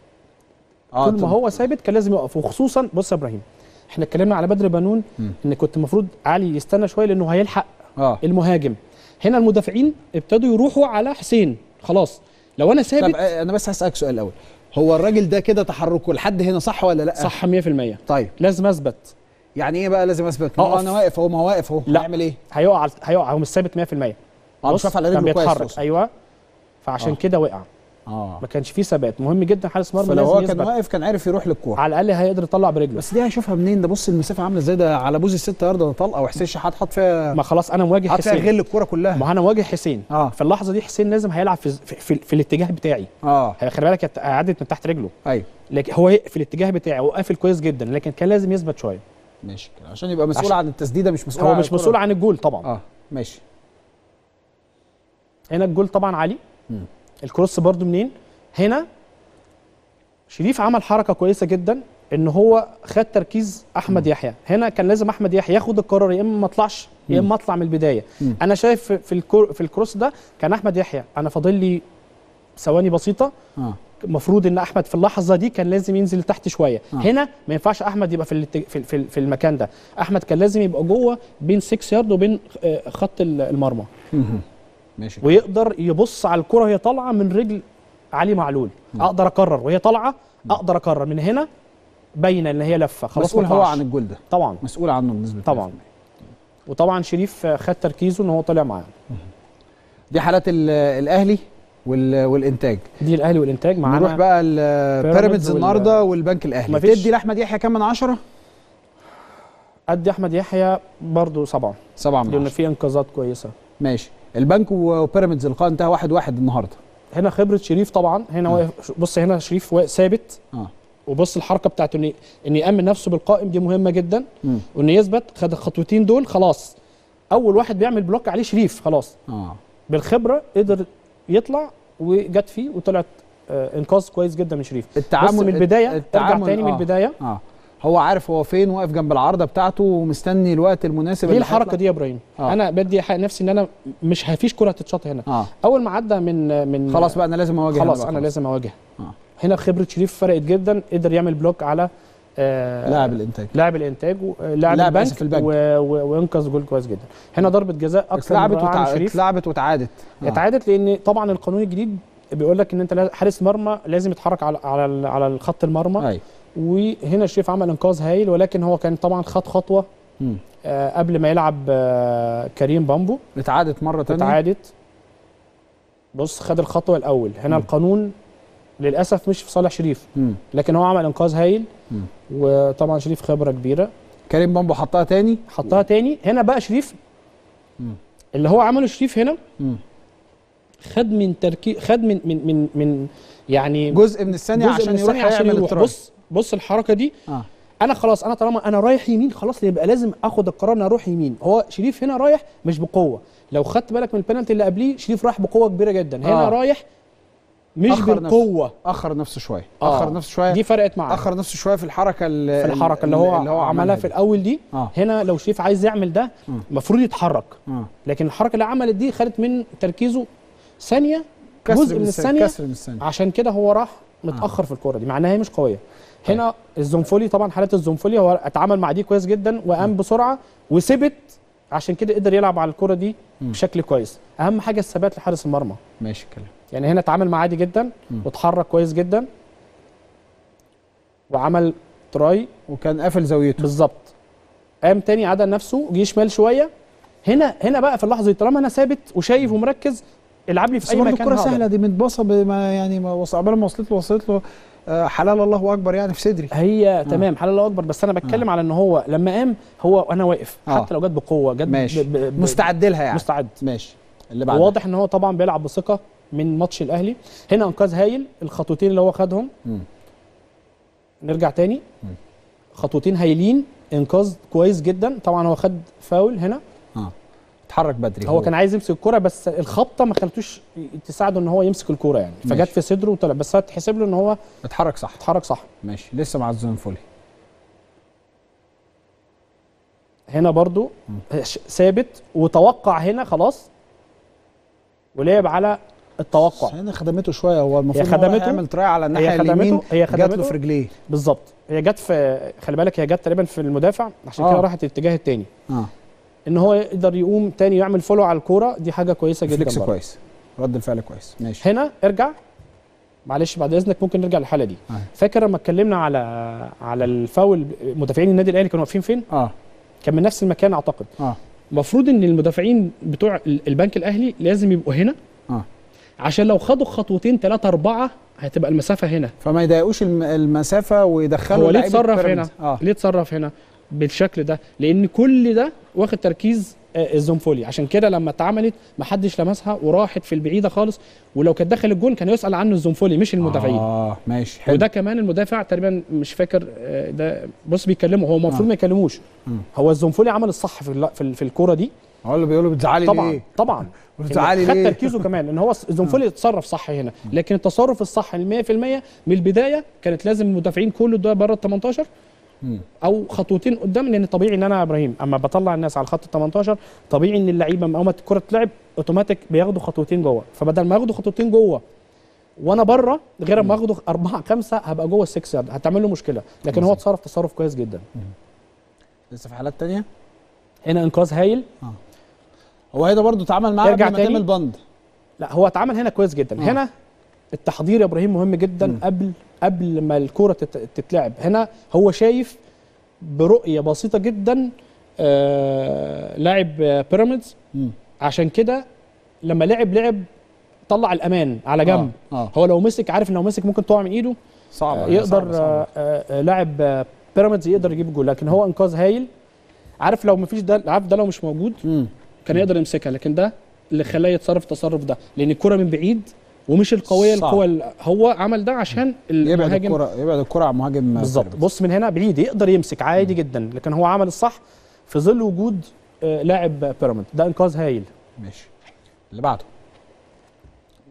آه طول ما هو ثابت كان لازم يقف. وخصوصا بص يا ابراهيم، احنا اتكلمنا على بدر بنون م. ان كنت المفروض علي يستنى شويه لانه هيلحق آه. المهاجم. هنا المدافعين ابتدوا يروحوا على حسين خلاص. لو انا ثابت. طب انا بس هسالك سؤال الاول، هو الراجل ده كده تحركه لحد هنا صح ولا لا؟ صح مية في المية. طيب لازم اثبت. يعني ايه بقى لازم اثبت؟ ما انا واقف اهو. ما هو واقف اهو. هيعمل ايه؟ هيقع هيقع. هو مش ثابت مية في المية. اه مش واقف على رجله كويس. بيتحرك ايوه. فعشان آه. كده وقع. اه ما كانش فيه ثبات. مهم جدا حارس مرمى لازم يثبت. فلو هو كان واقف كان عارف يروح للكوره على الاقل هيقدر يطلع برجله. بس دي هيشوفها منين؟ ده بص المسافه عامله ازاي. ده على بوز الستة يارده طلقه وحسين شحات حط فيها. ما خلاص انا مواجه حسين. حط فيها غل الكوره كلها. ما انا مواجه حسين. اه في اللحظه دي حسين لازم هيلعب في في, في, في الاتجاه بتاعي. اه خلي بالك عدت من تحت رجله. ايوه لكن هو في الاتجاه بتاعي وقافل كويس جدا، لكن كان لازم يثبت شويه. ماشي كده عشان يبقى مسؤول عشان عن التسديده، مش مسؤول هو عن مش مسؤول عن الجول طبعا. اه ماشي. هنا الجول طبعا علي. م. الكروس برده منين؟ هنا شريف عمل حركه كويسه جدا ان هو خد تركيز احمد م. يحيى. هنا كان لازم احمد يحيى ياخد القرار، يا اما ما اطلعش يا اما اطلع من البدايه. م. انا شايف في الكور في الكروس ده كان احمد يحيى انا فاضل لي ثواني بسيطه. اه المفروض ان احمد في اللحظه دي كان لازم ينزل تحت شويه. آه. هنا ما ينفعش احمد يبقى في في في, في المكان ده. احمد كان لازم يبقى جوه بين ستة يارد وبين خط المرمى. ماشي. ويقدر يبص على الكره وهي طالعه من رجل علي معلول. م. اقدر اقرر وهي طالعه، اقدر اقرر من هنا باينه ان هي لفه خلاص. مسؤول هو عن الجول ده طبعا. مسؤول عنه بنسبه طبعا. وطبعا شريف خد تركيزه ان هو طلع معاه. دي حالات الاهلي والانتاج. دي الاهلي والانتاج معانا. نروح بقى البيراميدز النهارده والبنك الاهلي. تدي لاحمد يحيى كام من عشرة؟ ادي احمد يحيى برضه سبعة. سبعة من عشرة لان في انقاذات كويسه. ماشي. البنك وبيراميدز اللقاء انتهى واحد واحد النهارده. هنا خبره شريف طبعا. هنا واقف. بص هنا شريف واقف ثابت. اه وبص الحركه بتاعته ان ان يامن نفسه بالقائم دي مهمه جدا. وان يثبت. خد الخطوتين دول خلاص. اول واحد بيعمل بلوك عليه شريف خلاص. اه بالخبره قدر يطلع وجت فيه وطلعت آه انقاذ كويس جدا من شريف. التعامل بص من البدايه التعامل ارجع تاني آه. من البدايه اه هو عارف هو فين، واقف جنب العارضه بتاعته ومستني الوقت المناسب. ليه الحركه دي يا ابراهيم؟ آه. انا بدي حق نفسي ان انا مش هفيش كره تتشاط هنا. آه. اول ما عدى من من خلاص بقى انا لازم اواجه، خلاص انا لازم اواجه. آه. هنا خبره شريف فرقت جدا، قدر يعمل بلوك على آه لاعب الانتاج لاعب الانتاج لاعب البنك, البنك. وانقذ جول كويس جدا. هنا ضربه جزاء اكثر من رائعه عن شريف. اتلعبت واتعادت آه. اتعادت لان طبعا القانون الجديد بيقول لك ان انت حارس مرمى لازم يتحرك على على على خط المرمى. أي. وهنا شريف عمل انقاذ هايل، ولكن هو كان طبعا خد خطوه آه قبل ما يلعب آه كريم بامبو. اتعادت مره ثانيه اتعادت. بص خد الخطوه الاول. هنا م. القانون للاسف مش في صالح شريف، م. لكن هو عمل انقاذ هايل. م. وطبعا شريف خبره كبيره. كريم بامبو حطها تاني حطها تاني. هنا بقى شريف م. اللي هو عمله شريف هنا م. خد من تركيز، خد من من من من يعني جزء من الثانيه عشان من يروح عشان يعمل يروح. بص بص الحركه دي. آه. انا خلاص انا طالما انا رايح يمين خلاص يبقى لازم اخد القرار ان اروح يمين. هو شريف هنا رايح مش بقوه، لو خدت بالك من البنالتي اللي قبليه شريف راح بقوه كبيره جدا. هنا آه. رايح مش بالقوه، اخر نفسه شويه آه. اخر نفسه شويه دي فرقت معاه. اخر نفسه شويه في الحركه اللي في الحركه اللي هو, اللي هو عملها في الاول دي. آه. هنا لو شريف عايز يعمل ده المفروض يتحرك. آه. لكن الحركه اللي عملت دي خدت من تركيزه ثانيه، جزء من الثانيه، كسر من الثانيه، عشان كده هو راح متاخر آه. في الكوره دي، مع انها هي مش قويه. هنا الزنفولي طبعا حاله الزنفولي هو اتعامل مع دي كويس جدا وقام بسرعه وثبت، عشان كده قدر يلعب على الكره دي م. بشكل كويس. اهم حاجه الثبات لحارس المرمى. ماشي الكلام. يعني هنا اتعامل معاه عادي جدا م. واتحرك كويس جدا وعمل تراي وكان قافل زاويته بالظبط. قام تاني عدل نفسه جه شمال شويه. هنا هنا بقى في اللحظه دي طالما انا ثابت وشايف ومركز العب لي في اي مكان. الكره سهله دي متباصه بما يعني ما وصل قبل ما وصلت له وصلت له حلال الله اكبر يعني في صدري. هي آه. تمام حلال الله اكبر، بس انا بتكلم آه. على ان هو لما قام هو انا واقف آه. حتى لو جت بقوه جت ماشي ب... ب... مستعد لها يعني مستعد. ماشي. اللي بعد واضح ان هو طبعا بيلعب بثقه من ماتش الاهلي. هنا انقاذ هايل، الخطوتين اللي هو خدهم. م. نرجع تاني. م. خطوتين هايلين، انقاذ كويس جدا. طبعا هو خد فاول هنا اه اتحرك بدري. هو, هو كان عايز يمسك الكرة بس الخبطه ما خلتوش تساعده ان هو يمسك الكرة يعني، فجت في صدره وطلع، بس هتحسب له ان هو اتحرك صح. اتحرك صح. ماشي. لسه مع الزنفولي هنا برضو ثابت وتوقع هنا خلاص ولعب على التوقع. هنا خدمته شويه، هو المفروض هو يعمل تراي على الناحيه اليمين، هي خدمته جات له في رجليه بالظبط. هي جت في، خلي بالك هي جت تقريبا في المدافع عشان آه. كده راحت الاتجاه الثاني. اه ان هو يقدر يقوم تاني يعمل فولو على الكوره، دي حاجه كويسه جدا. فليكس كويس، رد الفعل كويس. ماشي. هنا ارجع معلش بعد اذنك ممكن نرجع للحاله دي. آه. فاكر لما اتكلمنا على على الفاول مدافعين النادي الاهلي كانوا واقفين فين؟ اه كان من نفس المكان اعتقد. اه المفروض ان المدافعين بتوع البنك الاهلي لازم يبقوا هنا اه عشان لو خدوا خطوتين ثلاثه اربعه هتبقى المسافه هنا، فما يضايقوش المسافه ويدخلوا. هو ليه اتصرف هنا؟ آه. ليه اتصرف هنا بالشكل ده؟ لان كل ده واخد تركيز الزنفولي، عشان كده لما اتعملت ما حدش لمسها وراحت في البعيده خالص، ولو كانت دخل الجون كان يسال عنه الزنفولي مش المدافعين. اه ماشي حلو. وده كمان المدافع تقريبا مش فاكر ده، بص بيكلمه هو المفروض آه. ما يكلموش. م. هو الزنفولي عمل الصح في في, في الكوره دي. هو اللي بيقول له بتزعلي طبعا ليه؟ طبعا بتزعلي ليه؟ خد تركيزه كمان ان هو الزنفولي اتصرف صح هنا، لكن التصرف الصح ال مية في المية من البدايه كانت لازم المدافعين كله ده بره ال تمنتاشر او خطوتين قدام، لان طبيعي ان انا يا ابراهيم اما بطلع الناس على خط ال تمنتاشر طبيعي ان اللعيبه اما الكره تلعب اوتوماتيك بياخدوا خطوتين جوه، فبدل ما ياخدوا خطوتين جوه وانا بره غير اما ياخدوا اربعه خمسه هبقى جوه السكس يارد هتعمل له مشكله، لكن هو اتصرف تصرف كويس جدا. لسه في حالات ثانيه هنا انقاذ هايل. اه هو هنا برضه اتعامل معاه قبل ما تعمل بند. لا هو اتعامل هنا كويس جدا. آه. هنا التحضير يا ابراهيم مهم جدا. م. قبل قبل ما الكره تتلعب هنا هو شايف برؤيه بسيطه جدا آه لاعب بيراميدز، عشان كده لما لعب لعب طلع الامان على جنب. آه. آه. هو لو مسك عارف ان لو مسك ممكن تقع من ايده صعب آه يقدر صعب صعب. آه لاعب بيراميدز يقدر يجيب جول، لكن هو انقاذ هايل. عارف لو مفيش ده عارف ده لو مش موجود م. كان يقدر يمسكها، لكن ده اللي خلاه يتصرف التصرف ده، لان الكره من بعيد ومش القويه القوه هو عمل ده عشان يبعد الكره يبعد الكره على المهاجم بالظبط. بص من هنا بعيد يقدر يمسك عادي م. جدا، لكن هو عمل الصح في ظل وجود آه لاعب بيراميدز. ده انقاذ هايل. ماشي. اللي بعده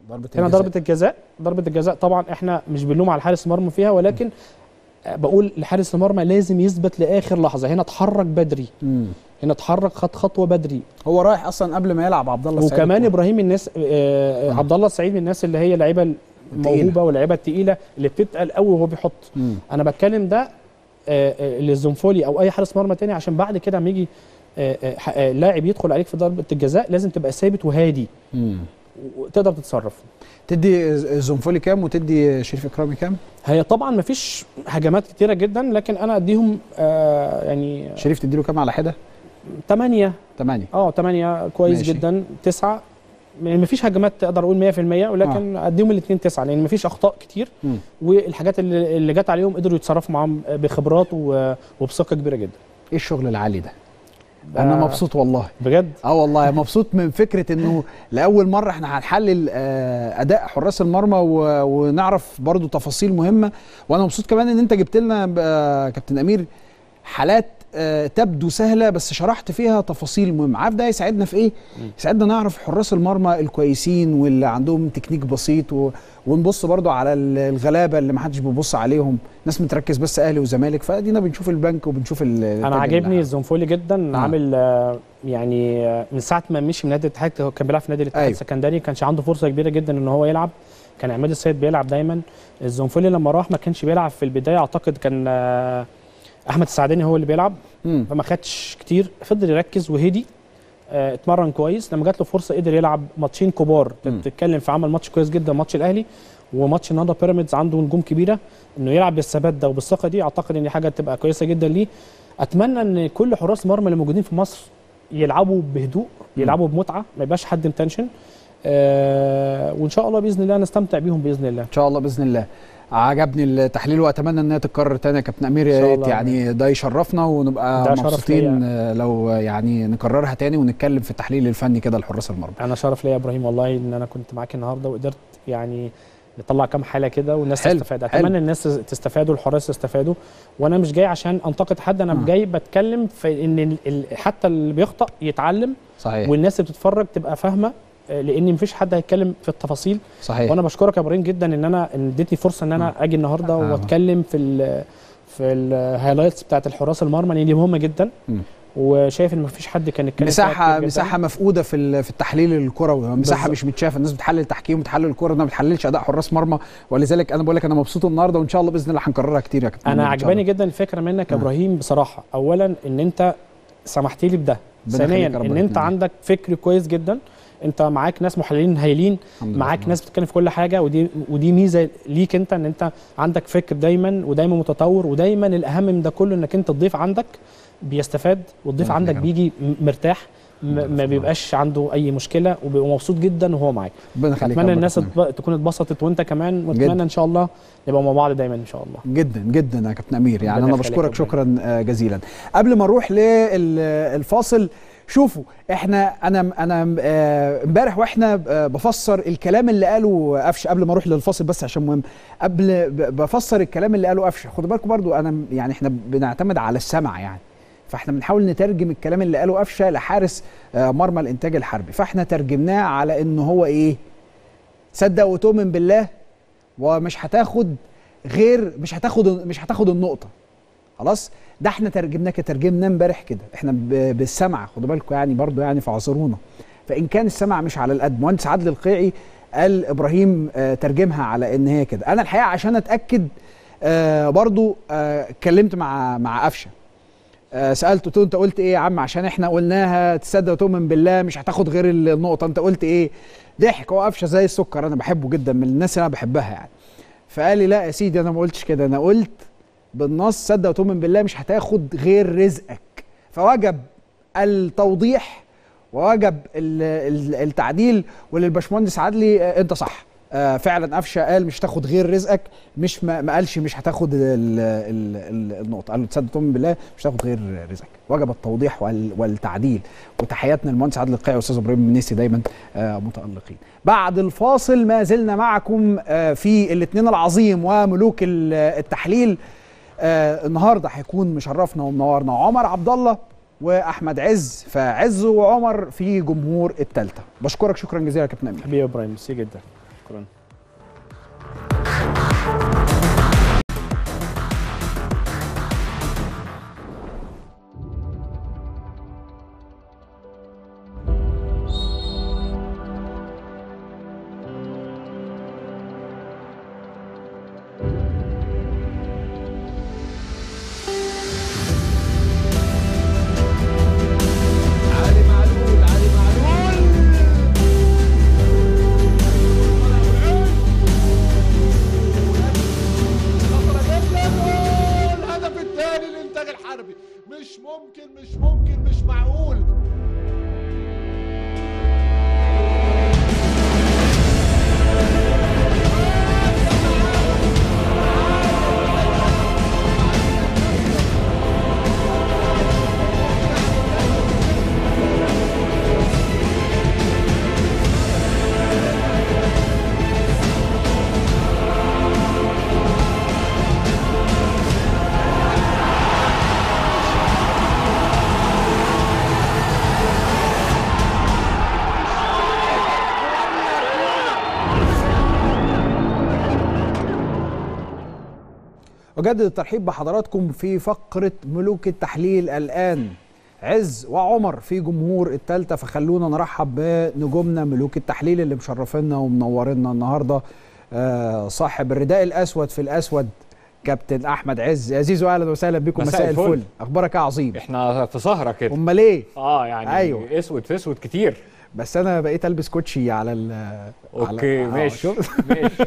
ضربه هنا الجزاء. ضربه الجزاء ضربه الجزاء طبعا احنا مش بنلوم على حارس المرمى فيها، ولكن م. بقول لحارس المرمى لازم يثبت لاخر لحظه. هنا اتحرك بدري، م. هنا اتحرك خد خطوه بدري، هو رايح اصلا قبل ما يلعب عبد الله السعيد. وكمان ابراهيم الناس آه عبد الله السعيد من الناس اللي هي لعيبه الموهوبه واللعيبه الثقيله اللي بتتقل قوي وهو بيحط. م. انا بتكلم ده آه للزنفولي او اي حارس مرمى تاني، عشان بعد كده لما يجي آه آه لاعب يدخل عليك في ضربه الجزاء لازم تبقى ثابت وهادي م. وتقدر تتصرف. تدي الزنفولي كام وتدي شريف اكرامي كام؟ هي طبعا ما فيش هجمات كتيره جدا، لكن انا اديهم آه يعني شريف تدي له كام على حده؟ ثمانية. ثمانية اه ثمانية كويس ماشي. جدا. تسعة ما فيش هجمات تقدر اقول مية في المية، ولكن آه. اديهم الاثنين تسعة لان ما فيش اخطاء كتير. م. والحاجات اللي, اللي جت عليهم قدروا يتصرفوا معاهم بخبرات وبثقه كبيره جدا. ايه الشغل العالي ده؟ انا مبسوط والله بجد. اه والله مبسوط من فكره انه لاول مره احنا هنحلل اداء حراس المرمى ونعرف برضو تفاصيل مهمه. وانا مبسوط كمان ان انت جبت لنا كابتن امير حالات تبدو سهله بس شرحت فيها تفاصيل مهمه. عارف ده يساعدنا في ايه؟ يساعدنا نعرف حراس المرمى الكويسين واللي عندهم تكنيك بسيط و... ونبص برضو على الغلابه اللي ما حدش بيبص عليهم، ناس متركز بس اهلي وزمالك. فادينا بنشوف البنك وبنشوف انا عاجبني الزنفولي جدا. آه. عامل آه يعني آه من ساعه ما مشي من نادي الاتحاد كان بيلعب في نادي الاتحاد السكندري. أيوه. كانش عنده فرصه كبيره جدا ان هو يلعب، كان عماد السيد بيلعب دايما. الزنفولي لما راح ما كانش بيلعب في البدايه، اعتقد كان آه احمد السعداني هو اللي بيلعب. م. فما خدش كتير، فضل يركز وهدي. اه اتمرن كويس، لما جات له فرصه قدر يلعب ماتشين كبار. بتتكلم في عمل ماتش كويس جدا، ماتش الاهلي وماتش النهارده بيراميدز، عنده نجوم كبيره. انه يلعب بالثبات ده وبالثقه دي اعتقد ان دي حاجه تبقى كويسه جدا ليه. اتمنى ان كل حراس المرمى اللي موجودين في مصر يلعبوا بهدوء، يلعبوا بمتعه، ما يبقاش حد متنشن. اه وان شاء الله باذن الله نستمتع بيهم باذن الله. ان شاء الله باذن الله. عجبني التحليل واتمنى انها تتكرر تاني يا كابتن امير. يا ريت يعني ده يشرفنا ونبقى مبسوطين لو يعني نكررها تاني ونتكلم في التحليل الفني كده لحراس المرمى. انا شرف ليا يا ابراهيم والله ان انا كنت معاك النهارده وقدرت يعني نطلع كام حاله كده والناس تستفاد. اتمنى الناس تستفاد والحراس يستفادوا. وانا مش جاي عشان انتقد حد، انا آه. جاي بتكلم في ان حتى اللي بيخطأ يتعلم. صحيح. والناس اللي بتتفرج تبقى فاهمه، لان مفيش حد هيتكلم في التفاصيل. صحيح. وانا بشكرك يا ابراهيم جدا ان انا اديتني فرصه ان انا آه. اجي النهارده آه. واتكلم في ال في الهايلايتس بتاعت الحراس المرمى لان دي مهمه جدا. م. وشايف ان مفيش حد كان يتكلم مساحه مساحه مفقوده في في التحليل الكروي، مساحه مش متشافه. الناس بتحلل تحكيم وتحلل الكوره، انها ما بتحللش اداء حراس مرمى. ولذلك انا بقول لك انا مبسوط النهارده وان شاء الله باذن الله هنكررها كتير يا كابتن. انا عجباني جدا الفكره منك يا ابراهيم بصراحه. اولا ان انت سمحت لي بده، ثانيا ان انت عندك فكر كويس جدا، انت معاك ناس محللين هايلين، معاك ناس بتتكلم في كل حاجه، ودي ودي ميزه ليك انت ان انت عندك فكر دايما ودايما متطور. ودايما الاهم من ده كله انك انت الضيف عندك بيستفاد والضيف عندك بيجي مرتاح، ما بيبقاش عنده اي مشكله وبيبقى مبسوط جدا وهو معاك. اتمنى الناس تكون اتبسطت وانت كمان، واتمنى ان شاء الله نبقى مع بعض دايما ان شاء الله. جدا جدا يا كابتن امير، يعني انا بشكرك شكرا جزيلا. قبل ما نروح للفاصل، شوفوا احنا انا انا امبارح واحنا بفسر الكلام اللي قاله قفشه قبل ما اروح للفاصل، بس عشان مهم قبل بفسر الكلام اللي قاله قفشه. خدوا بالكم برضو انا يعني احنا بنعتمد على السمع يعني، فاحنا بنحاول نترجم الكلام اللي قاله قفشه لحارس مرمى الانتاج الحربي. فاحنا ترجمناه على انه هو ايه، صدق وتؤمن بالله ومش هتاخد غير مش هتاخد مش هتاخد النقطه. خلاص ده احنا ترجمناه كترجمناه امبارح كده، احنا بالسمع. خدوا بالكم يعني برضو يعني فاعذرونا. فان كان السمع مش على القد، مهندس عادل القيعي قال ابراهيم اه ترجمها على ان هي كده. انا الحقيقه عشان اتاكد اه برضو اتكلمت اه مع مع قفشه، اه سالته قلت له انت قلت ايه يا عم، عشان احنا قلناها تصدق وتؤمن بالله مش هتاخد غير النقطه، انت قلت ايه؟ ضحك. هو قفشه زي السكر، انا بحبه جدا، من الناس اللي انا بحبها يعني. فقال لي لا يا سيدي انا ما قلتش كده، انا قلت بالنص صدق وتؤمن بالله مش هتاخد غير رزقك. فوجب التوضيح ووجب التعديل. وللباشمهندس عدلي انت صح، آه فعلا قفشه قال مش هتاخد غير رزقك، مش ما قالش مش هتاخد النقطه، قال له تصدق وتؤمن بالله مش هتاخد غير رزقك. وجب التوضيح والتعديل. وتحياتنا للمهندس عادل القيعي والاستاذ ابراهيم المنيسي دايما آه متالقين. بعد الفاصل ما زلنا معكم آه في الاثنين العظيم وملوك التحليل. آه النهارده هيكون مشرفنا ومنورنا عمر عبد الله واحمد عز، فعز وعمر في جمهور الثالثه. بشكرك شكرا جزيلا يا كابتن امير. حبيبي يا ابراهيم، ميرسي جدا. شكرا. مش ممكن مش ممكن مش معقول. أجدد الترحيب بحضراتكم في فقرة ملوك التحليل الآن. عز وعمر في جمهور التالتة، فخلونا نرحب بنجومنا ملوك التحليل اللي مشرفينا ومنورينا النهارده. آه صاحب الرداء الأسود في الأسود كابتن أحمد عز. يا زيزو أهلا وسهلا بكم. مساء الفل. الفل. أخبارك يا عظيم؟ احنا في سهرة كده. أمال إيه؟ اه يعني أيوه. اسود في اسود كتير، بس أنا بقيت ألبس كوتشي على ال اوكي على... ماشي ماشي.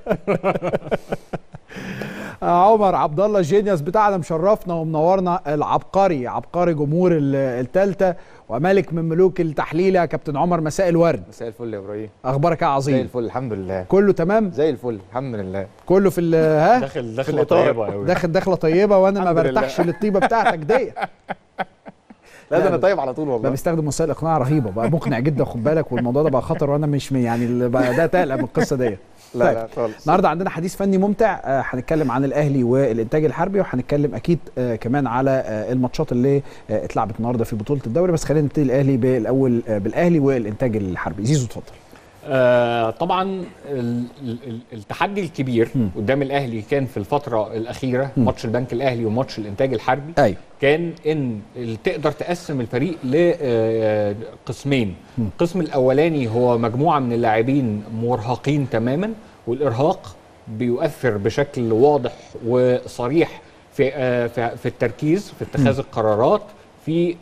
عمر عبد الله الجينيوس بتاعنا مشرفنا ومنورنا، العبقري عبقري جمهور التالتة وملك من ملوك التحليل يا كابتن عمر. مساء الورد. مساء الفل يا ابراهيم. اخبارك يا عظيم؟ زي الفل الحمد لله. كله تمام؟ زي الفل الحمد لله. كله في ها داخل داخله طيبه قوي. داخل داخله طيبه، وانا ما برتاحش للطيبه بتاعتك دي. لا ده انا طيب على طول والله. بقى بيستخدم وسائل اقناع رهيبه، بقى مقنع جدا خد بالك، والموضوع ده بقى خطر، وانا مش يعني ده تقلق من القصه دي. لا طيب. لا خالص. النهارده عندنا حديث فني ممتع، هنتكلم عن الاهلي والانتاج الحربي، وهنتكلم اكيد آه كمان على آه الماتشات اللي آه اتلعبت النهارده في بطوله الدوري. بس خلينا نبتدي الاهلي بالاول آه بالاهلي والانتاج الحربي. زيزو اتفضل. آه طبعا التحدي الكبير م. قدام الاهلي كان في الفتره الاخيره م. ماتش البنك الاهلي وماتش الانتاج الحربي. أيوه. كان ان تقدر تقسم الفريق لقسمين. القسم الاولاني هو مجموعه من اللاعبين مرهقين تماما، والارهاق بيؤثر بشكل واضح وصريح في في التركيز، في اتخاذ القرارات، في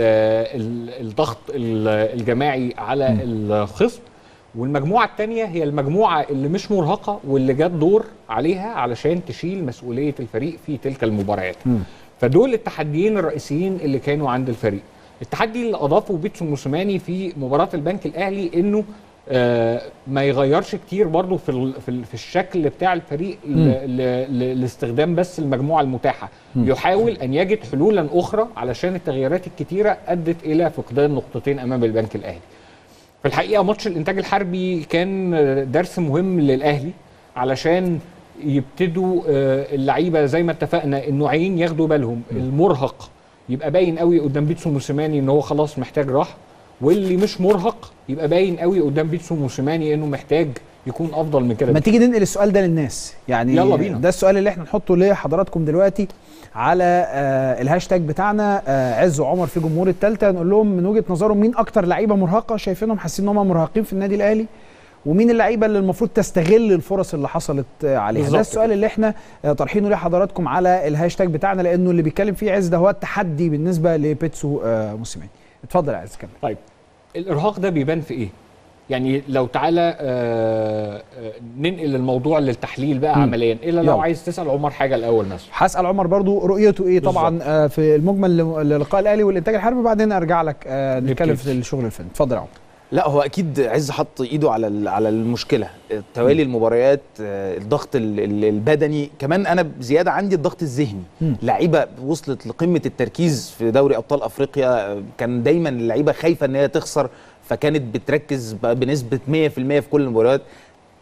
الضغط الجماعي على الخصم. والمجموعه الثانيه هي المجموعه اللي مش مرهقه واللي جات دور عليها علشان تشيل مسؤوليه الفريق في تلك المباريات. م. فدول التحديين الرئيسيين اللي كانوا عند الفريق. التحدي اللي اضافه بيتسو موسيماني في مباراه البنك الاهلي انه آه ما يغيرش كتير برضه في في الشكل بتاع الفريق لاستخدام بس المجموعه المتاحه. م. يحاول ان يجد حلولا اخرى علشان التغييرات الكتيره ادت الى فقدان نقطتين امام البنك الاهلي. في الحقيقه ماتش الانتاج الحربي كان درس مهم للاهلي علشان يبتدوا اللعيبه زي ما اتفقنا النوعين ياخدوا بالهم. المرهق يبقى باين قوي قدام بيتسو موسيماني ان هو خلاص محتاج راحه، واللي مش مرهق يبقى باين قوي قدام بيتسو موسيماني انه محتاج يكون افضل من كده. ما تيجي ننقل السؤال ده للناس يعني. يلا بينا. ده السؤال اللي احنا نحطه لحضراتكم دلوقتي على آه الهاشتاج بتاعنا آه عز وعمر في جمهور التالتة. نقول لهم من وجهة نظرهم مين اكتر لعيبه مرهقه شايفينهم حاسين ان هم مرهقين في النادي الاهلي، ومين اللعيبه اللي المفروض تستغل الفرص اللي حصلت عليها. ده السؤال اللي احنا طرحينه لحضراتكم على الهاشتاج بتاعنا، لانه اللي بيتكلم فيه عز ده هو التحدي بالنسبه لبيتسو موسيماني. اتفضل يا عز كمل. طيب الارهاق ده بيبان في ايه؟ يعني لو تعالى آه ننقل الموضوع للتحليل بقى م. عمليا، الا لو يلا. عايز تسال عمر حاجه الاول مثلا. هسال عمر برضو رؤيته ايه طبعا آه في المجمل للقاء الاهلي والانتاج الحربي، وبعدين ارجع لك آه نتكلم في الشغل الفني. اتفضل يا عمر. لا هو اكيد عز حط ايده على على المشكله، توالي المباريات، الضغط البدني، كمان انا زياده عندي الضغط الذهني. لعيبه وصلت لقمه التركيز في دوري ابطال افريقيا، كان دايما اللعيبه خايفه ان هي تخسر، فكانت بتركز بنسبه مية في المية في كل المباريات.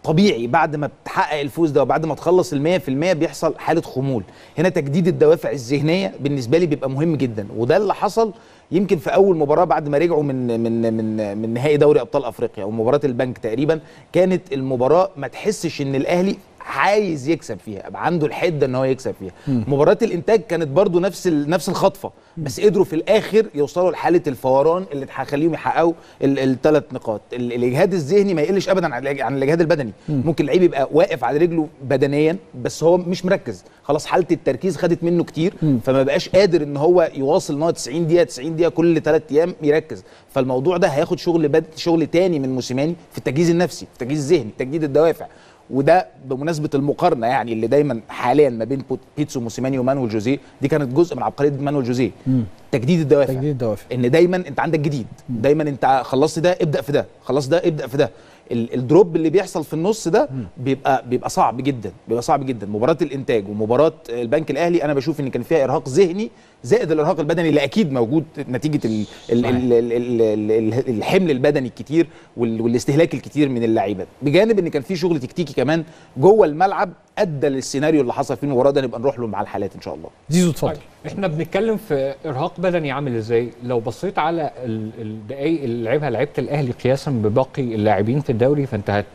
طبيعي بعد ما بتحقق الفوز ده وبعد ما تخلص المية في المية بيحصل حاله خمول. هنا تجديد الدوافع الذهنيه بالنسبه لي بيبقى مهم جدا، وده اللي حصل يمكن في اول مباراه بعد ما رجعوا من من من من نهائي دوري ابطال افريقيا ومباراه البنك تقريبا. كانت المباراه ما تحسش ان الاهلي عايز يكسب فيها، عنده الحده ان هو يكسب فيها. م. مباراه الانتاج كانت برضو نفس نفس الخطفه، بس قدروا في الاخر يوصلوا لحاله الفوران اللي هتخليهم يحققوا الثلاث نقاط. الاجهاد الذهني ما يقلش ابدا عن الاجهاد البدني. م. ممكن اللعيب يبقى واقف على رجله بدنيا بس هو مش مركز، خلاص حاله التركيز خدت منه كتير، م. فما بقاش قادر ان هو يواصل ان هو تسعين دقيقه تسعين دقيقه كل ثلاث ايام يركز. فالموضوع ده هياخد شغل بد... شغل تاني من موسيماني في التجهيز النفسي، التجهيز الذهني، تجديد الدوافع. وده بمناسبه المقارنه يعني اللي دايما حاليا ما بين بيتسو موسيماني ومانويل جوزيه، دي كانت جزء من عبقريه مانويل جوزيه. تجديد الدوافع، تجديد الدوافع ان دايما انت عندك جديد، دايما انت خلصت ده ابدا في ده، خلصت ده ابدا في ده. الدروب اللي بيحصل في النص ده بيبقى بيبقى صعب جدا، بيبقى صعب جدا. مباراه الانتاج ومباراه البنك الاهلي انا بشوف ان كان فيها ارهاق ذهني زائد الارهاق البدني اللي اكيد موجود نتيجه ال ال ال ال ال ال الحمل البدني الكتير والاستهلاك الكتير من اللاعبات، بجانب ان كان في شغل تكتيكي كمان جوه الملعب ادى للسيناريو اللي حصل في المباراه ده. نبقى نروح له مع الحالات ان شاء الله. زيزو اتفضل. طيب. احنا بنتكلم في ارهاق بدني عامل ازاي؟ لو بصيت على الدقائق اللي لعبها لعيبه الاهلي قياسا بباقي اللاعبين في الدوري، فانت هت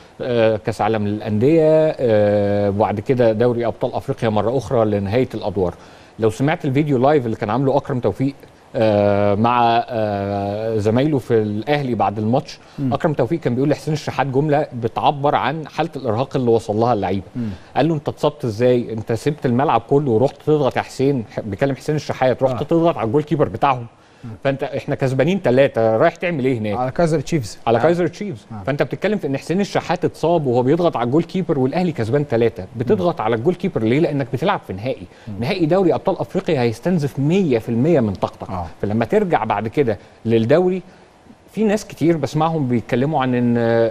آه كاس عالم للانديه، آه وبعد كده دوري ابطال افريقيا مره اخرى لنهايه الادوار. لو سمعت الفيديو لايف اللي كان عامله اكرم توفيق آه مع آه زمايله في الاهلي بعد الماتش، م. اكرم توفيق كان بيقول لحسين الشحات جمله بتعبر عن حاله الارهاق اللي وصل لها اللعيبه. قال له انت اتصبت ازاي؟ انت سبت الملعب كله ورحت تضغط يا حسين، بيكلم حسين الشحات، رحت آه. تضغط على الجول كيبر بتاعهم. فانت احنا كسبانين ثلاثه، رايح تعمل ايه هناك؟ على كايزر تشيفز على آه. كايزر تشيفز آه. فانت بتتكلم في ان حسين الشحات اتصاب وهو بيضغط على الجول كيبر والاهلي كسبان ثلاثه، بتضغط م. على الجول كيبر ليه؟ لانك بتلعب في نهائي، م. نهائي دوري ابطال افريقيا هيستنزف مية في المية من طاقتك. آه. فلما ترجع بعد كده للدوري، في ناس كتير بسمعهم بيتكلموا عن ان آآ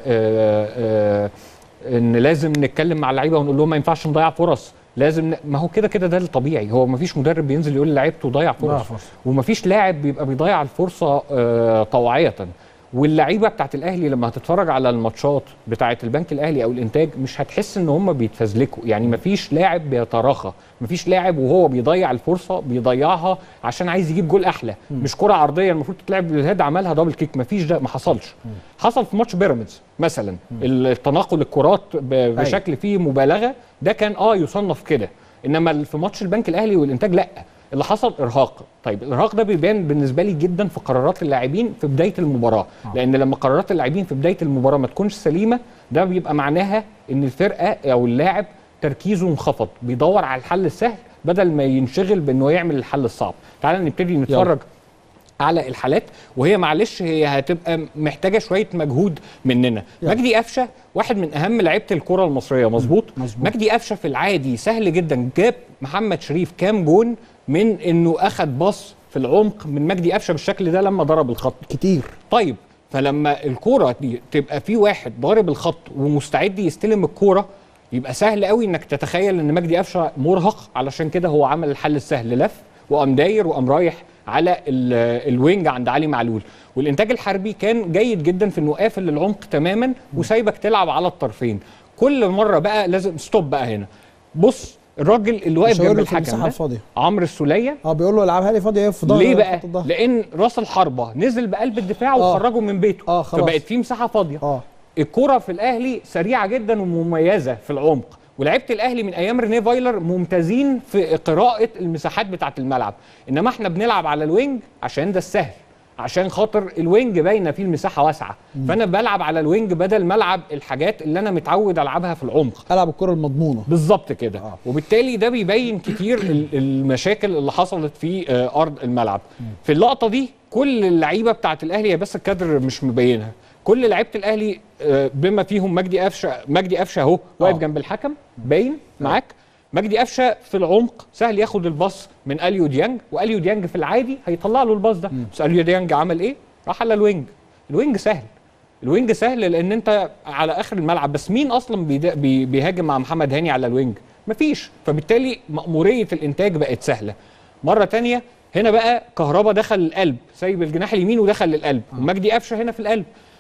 آآ ان لازم نتكلم مع اللعيبه ونقول لهم ما ينفعش نضيع فرص، لازم ن... ما هو كده كده ده الطبيعي. هو ما فيش مدرب بينزل يقول لعيبته ضيع فرص، وما فيش لاعب بيبقى بيضيع الفرصه آه طوعيه. واللعيبه بتاعت الاهلي لما هتتفرج على الماتشات بتاعت البنك الاهلي او الانتاج مش هتحس ان هم بيتفزلكوا، يعني ما فيش لاعب بيتراخى، ما فيش لاعب وهو بيضيع الفرصه بيضيعها عشان عايز يجيب جول احلى، م. مش كره عرضيه المفروض تتلعب بالهيد عملها دبل كيك، ما فيش ده، ما حصلش. م. حصل في ماتش بيراميدز مثلا، م. التناقل الكرات بشكل فيه مبالغه، ده كان اه يصنف كده. انما في ماتش البنك الاهلي والانتاج لا، اللي حصل ارهاق. طيب الارهاق ده بيبان بالنسبه لي جدا في قرارات اللاعبين في بدايه المباراه، آه. لان لما قرارات اللاعبين في بدايه المباراه ما تكونش سليمه، ده بيبقى معناها ان الفرقه او اللاعب تركيزه انخفض، بيدور على الحل السهل بدل ما ينشغل بانه يعمل الحل الصعب. تعالى نبتدي نتفرج يلا. على الحالات، وهي معلش هي هتبقى محتاجه شويه مجهود مننا. يعني. مجدي قفشه واحد من اهم لعيبه الكره المصريه، مظبوط؟ مجدي قفشه في العادي سهل جدا جاب محمد شريف كام جون من انه اخد باص في العمق من مجدي قفشه بالشكل ده لما ضرب الخط كتير. طيب فلما الكوره دي تبقى في واحد ضارب الخط ومستعد يستلم الكوره، يبقى سهل قوي انك تتخيل ان مجدي قفشه مرهق، علشان كده هو عمل الحل السهل، لف وقام داير وقام رايح على الوينج عند علي معلول. والانتاج الحربي كان جيد جدا في انه قافل العمق تماما وسايبك تلعب على الطرفين. كل مره بقى لازم ستوب بقى هنا. بص الراجل اللي واقف جنب الحكم ده عمرو السوليه، اه بيقول له العبها لي فاضيه في ظهر. ليه بقى؟ لان راس الحربه نزل بقلب الدفاع آه. وخرجه من بيته، آه فبقت في مساحه فاضيه. اه الكره في الاهلي سريعه جدا ومميزه في العمق، ولعيبه الاهلي من ايام رينيه فايلر ممتازين في قراءه المساحات بتاعه الملعب. انما احنا بنلعب على الوينج عشان ده السهل، عشان خاطر الوينج باينه فيه المساحه واسعه، فانا بلعب على الوينج بدل ما العب الحاجات اللي انا متعود العبها في العمق، العب الكره المضمونه بالظبط كده. آه. وبالتالي ده بيبين كتير المشاكل اللي حصلت في ارض الملعب. في اللقطه دي كل اللعيبه بتاعه الاهلي، بس الكادر مش مبينها، كل لعيبه الاهلي بما فيهم مجدي قفشه، مجدي قفشه اهو واقف جنب الحكم باين معاك. مجدي قفشه في العمق سهل ياخد الباص من اليو ديانج، واليو ديانج في العادي هيطلع له الباص ده، بس اليو ديانج عمل ايه؟ راح على الوينج. الوينج سهل، الوينج سهل لان انت على اخر الملعب، بس مين اصلا بي بيهاجم مع محمد هاني على الوينج؟ مفيش. فبالتالي مأموريه الانتاج بقت سهله. مره ثانيه هنا بقى كهربا دخل القلب، سايب الجناح اليمين ودخل للقلب، ومجدي قفشه هنا في القلب.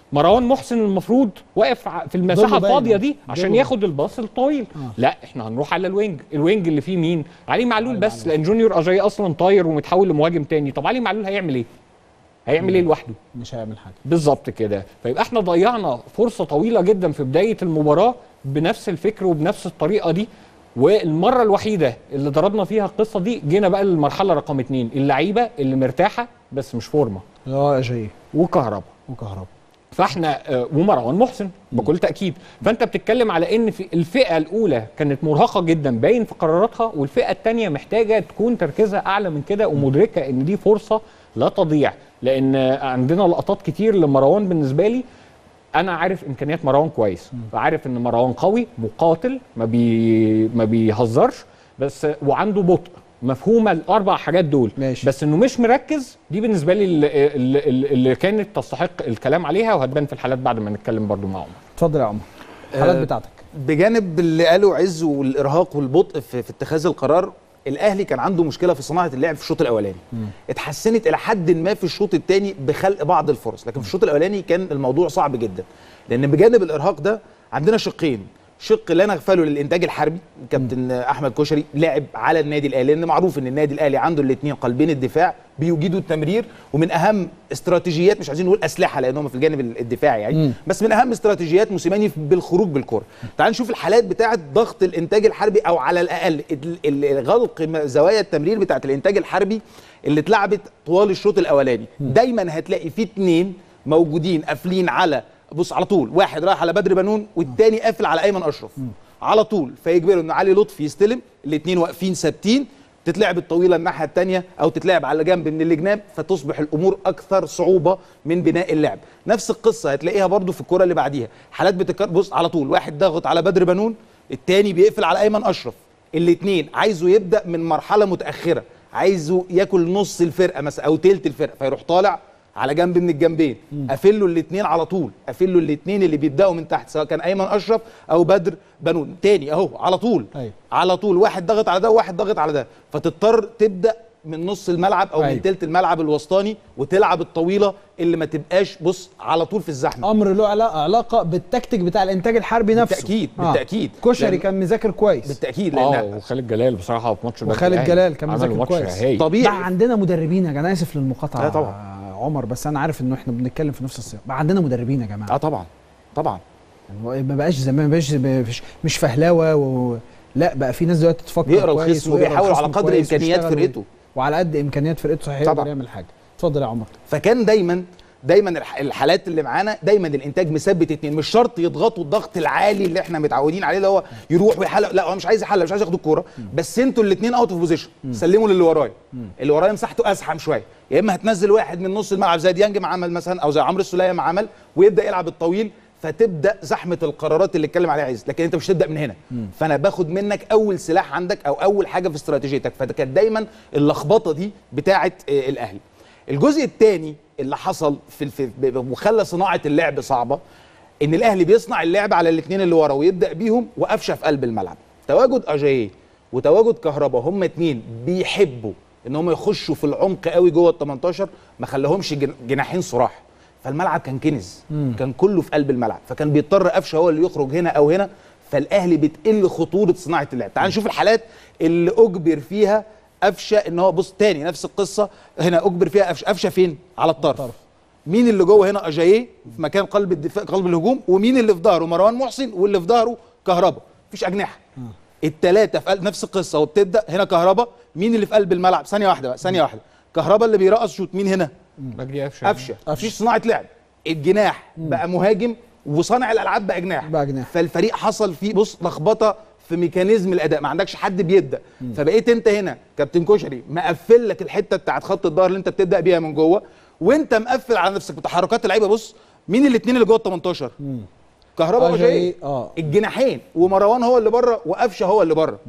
مروان محسن المفروض واقف ع- في المساحه ضله الفاضيه باين. دي عشان ضله. ياخد الباص الطويل. آه. لا احنا هنروح على الوينج، الوينج اللي فيه مين؟ علي معلول بس، لان جونيور اجاي اصلا طاير ومتحول لمهاجم تاني. طب علي معلول هيعمل ايه؟ هيعمل ايه لوحده؟ مش هيعمل حاجه. بالظبط كده. فيبقى احنا ضيعنا فرصه طويله جدا في بدايه المباراه بنفس الفكر وبنفس الطريقه دي. والمره الوحيده اللي ضربنا فيها القصه دي جينا بقى للمرحله رقم اتنين، اللعيبه اللي مرتاحه بس مش فورمه، اه جاي وكهربا وكهربا. فاحنا آه، ومروان محسن بكل تاكيد. فانت بتتكلم على ان في الفئه الاولى كانت مرهقه جدا باين في قراراتها، والفئه الثانيه محتاجه تكون تركيزها اعلى من كده ومدركه ان دي فرصه لا تضيع. لان آه، عندنا لقطات كتير لمروان بالنسبه لي، انا عارف امكانيات مروان كويس، فعارف ان مروان قوي مقاتل ما بي ما بيهزرش بس، وعنده بطء، مفهومه الاربع حاجات دول. ماشي. بس انه مش مركز، دي بالنسبه لي اللي, اللي, اللي كانت تستحق الكلام عليها، وهتبان في الحالات بعد ما نتكلم برضو مع عمر. اتفضل يا عمر الحالات آه، بتاعتك. بجانب اللي قاله عز والارهاق والبطء في, في اتخاذ القرار، الاهلي كان عنده مشكله في صناعه اللعب في الشوط الاولاني. اتحسنت الى حد ما في الشوط الثاني بخلق بعض الفرص، لكن في الشوط الاولاني كان الموضوع صعب جدا، لان بجانب الارهاق ده عندنا شقين. شق لا نغفله للانتاج الحربي، كابتن احمد كشري لعب على النادي الاهلي، لان معروف ان النادي الاهلي عنده الاثنين قلبين الدفاع بيجيدوا التمرير، ومن اهم استراتيجيات، مش عايزين نقول اسلحه لانهم في الجانب الدفاعي يعني، مم. بس من اهم استراتيجيات موسيماني بالخروج بالكره. تعال نشوف الحالات بتاعه ضغط الانتاج الحربي، او على الاقل ال- ال- غلق زوايا التمرير بتاعه الانتاج الحربي اللي اتلعبت طوال الشوط الاولاني. دايما هتلاقي في اثنين موجودين قافلين على، بص على طول، واحد رايح على بدر بنون والتاني قافل على ايمن اشرف على طول، فيجبروا ان علي لطفي يستلم، الاثنين واقفين ثابتين، تتلعب الطويله الناحيه الثانيه او تتلعب على جنب من الجناب، فتصبح الامور اكثر صعوبه من بناء اللعب. نفس القصه هتلاقيها برضو في الكره اللي بعديها، حالات بتكرر، بص على طول، واحد ضاغط على بدر بنون، الثاني بيقفل على ايمن اشرف، الاثنين عايزه يبدا من مرحله متاخره، عايزه ياكل نص الفرقه مثلا او تلت الفرقه، فيروح طالع على جنب من الجنبين، قافل له الاثنين على طول، قافل له الاثنين اللي بيبداوا من تحت، سواء كان ايمن اشرف او بدر بنون، تاني اهو على طول. أيوة. على طول واحد ضغط على ده وواحد ضغط على ده، فتضطر تبدا من نص الملعب او أيوة. من تلت الملعب الوسطاني، وتلعب الطويله اللي ما تبقاش بص على طول في الزحمه. امر له علا- علاقه بالتكتيك بتاع الانتاج الحربي نفسه. بالتاكيد آه. بالتاكيد كشري لأن- كان مذاكر كويس. بالتاكيد اه لان وخالد جلال بصراحه في ماتش البنك وخالد الأهلي جلال كان عملوا مذاكر ماتش كويس. هايل. طبيعي. بقى عندنا مدربين يا جماعه، انا اسف للمقاطعه لا طبعا. آه، عمر، بس انا عارف انه احنا بنتكلم في نفس السياق. بقى عندنا مدربين يا جماعه. اه طبعا طبعا. ما بقاش زمان، ما بقاش مش, مش فهلاوه و... لا بقى في ناس دلوقتي تفكر بيقرا كويس الخصم ويقرا وبيحاول على الخصم قدر كويس امكانيات ويشتغل فرقته، وعلى قد امكانيات فرقته صحيح يقدر طبعا. يعمل حاجه. اتفضل يا عمر. فكان دايما دايما الح- الحالات اللي معانا دايما الانتاج مثبت اتنين، مش شرط يضغطوا الضغط العالي اللي احنا متعودين عليه، اللي هو يروح ويحلق، لا هو مش عايز يحلق، مش عايز ياخد الكوره، بس انتوا الاثنين اوت اوف بوزيشن، سلموا للي ورايا، اللي ورايا مساحته ازحم شويه، يا اما هتنزل واحد من نص الملعب زي ديانج ما عمل مثلا، او زي عمرو السوليه ما عمل، ويبدا يلعب الطويل، فتبدا زحمه القرارات اللي اتكلم عليها عز، لكن انت مش هتبدا من هنا. فانا باخد منك اول سلاح عندك او اول حاجه في استراتيجيتك، فكانت دايما اللخبطه دي بتاعه آه، الاهلي. الجزء الثاني اللي حصل في, في وخلى صناعه اللعب صعبه، ان الاهلي بيصنع اللعب على الاثنين اللي ورا ويبدا بيهم، وقفشه في قلب الملعب. تواجد اجاييه وتواجد كهربا، هم اثنين بيحبوا ان هم يخشوا في العمق قوي جوه ال تمنتاشر، ما خلاهمش جن- جناحين صراح، فالملعب كان كنز، كان كله في قلب الملعب، فكان بيضطر قفشه هو اللي يخرج هنا او هنا، فالاهلي بتقل خطوره صناعه اللعب. تعال نشوف الحالات اللي اجبر فيها قفشه ان هو، بص تاني نفس القصه هنا، اجبر فيها قفشه. قفشه فين؟ على الطرف. الطرف. مين اللي جوه هنا؟ اجاييه في مكان قلب الدفاع، قلب الهجوم، ومين اللي في ظهره؟ مروان محسن، واللي في ظهره كهربا، مفيش اجنحه. الثلاثه في قلب نفس القصه، وبتبدا هنا كهربا، مين اللي في قلب الملعب؟ ثانيه واحده بقى، ثانيه واحده، كهربا اللي بيرقص شوت، مين هنا؟ مجدي قفشه. قفشه. مفيش صناعه لعب، الجناح بقى مهاجم، وصانع الالعاب بقى جناح، بقى جناح. فالفريق حصل فيه بص لخبطه في ميكانيزم الاداء، ما عندكش حد بيبدا، فبقيت انت هنا كابتن كشري مقفل لك الحته بتاعت خط الظهر اللي انت بتبدا بيها من جوه، وانت مقفل على نفسك بتحركات اللعيبه. بص مين الاثنين اللي جوه ال تمنتاشر؟ كهربا وجاي، اه الجناحين، ومروان هو اللي بره، وقفشه هو اللي بره.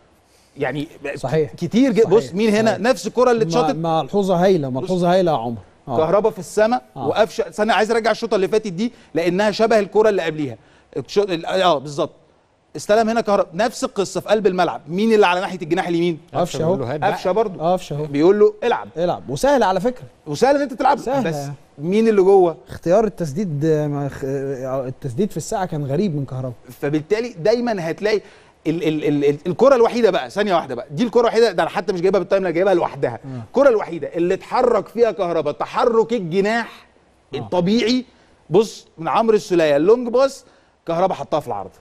يعني صحيح. كتير جدا. صحيح. بص مين هنا؟ صحيح. نفس الكره اللي اتشاطت، ملحوظه هايله، ملحوظه هايله يا عمر. آه. كهربا في السماء، آه. وقفشه. انا عايز ارجع الشوطه اللي فاتت دي لانها شبه الكره اللي قبليها. الشوط- اه بالظبط، استلم هنا كهربا، نفس القصه في قلب الملعب، مين اللي على ناحيه الجناح اليمين؟ قفشه بيقول له اهو. هات بقى. قفشه برضه، قفشه اهو. بيقول له العب، العب، وسهل على فكره. وسهل ان انت تلعب، سهلة. بس مين اللي جوه؟ اختيار التسديد التسديد في الساعه كان غريب من كهربا. فبالتالي دايما هتلاقي ال ال ال ال الكره الوحيده بقى، ثانيه واحده بقى، دي الكره الوحيده، ده انا حتى مش جايبها بالتايم، انا جايبها لوحدها. الكره الوحيده اللي اتحرك فيها كهربا تحرك الجناح آه. الطبيعي. بص من عمرو السوليه اللونج باص، كهربا حطها في العرض.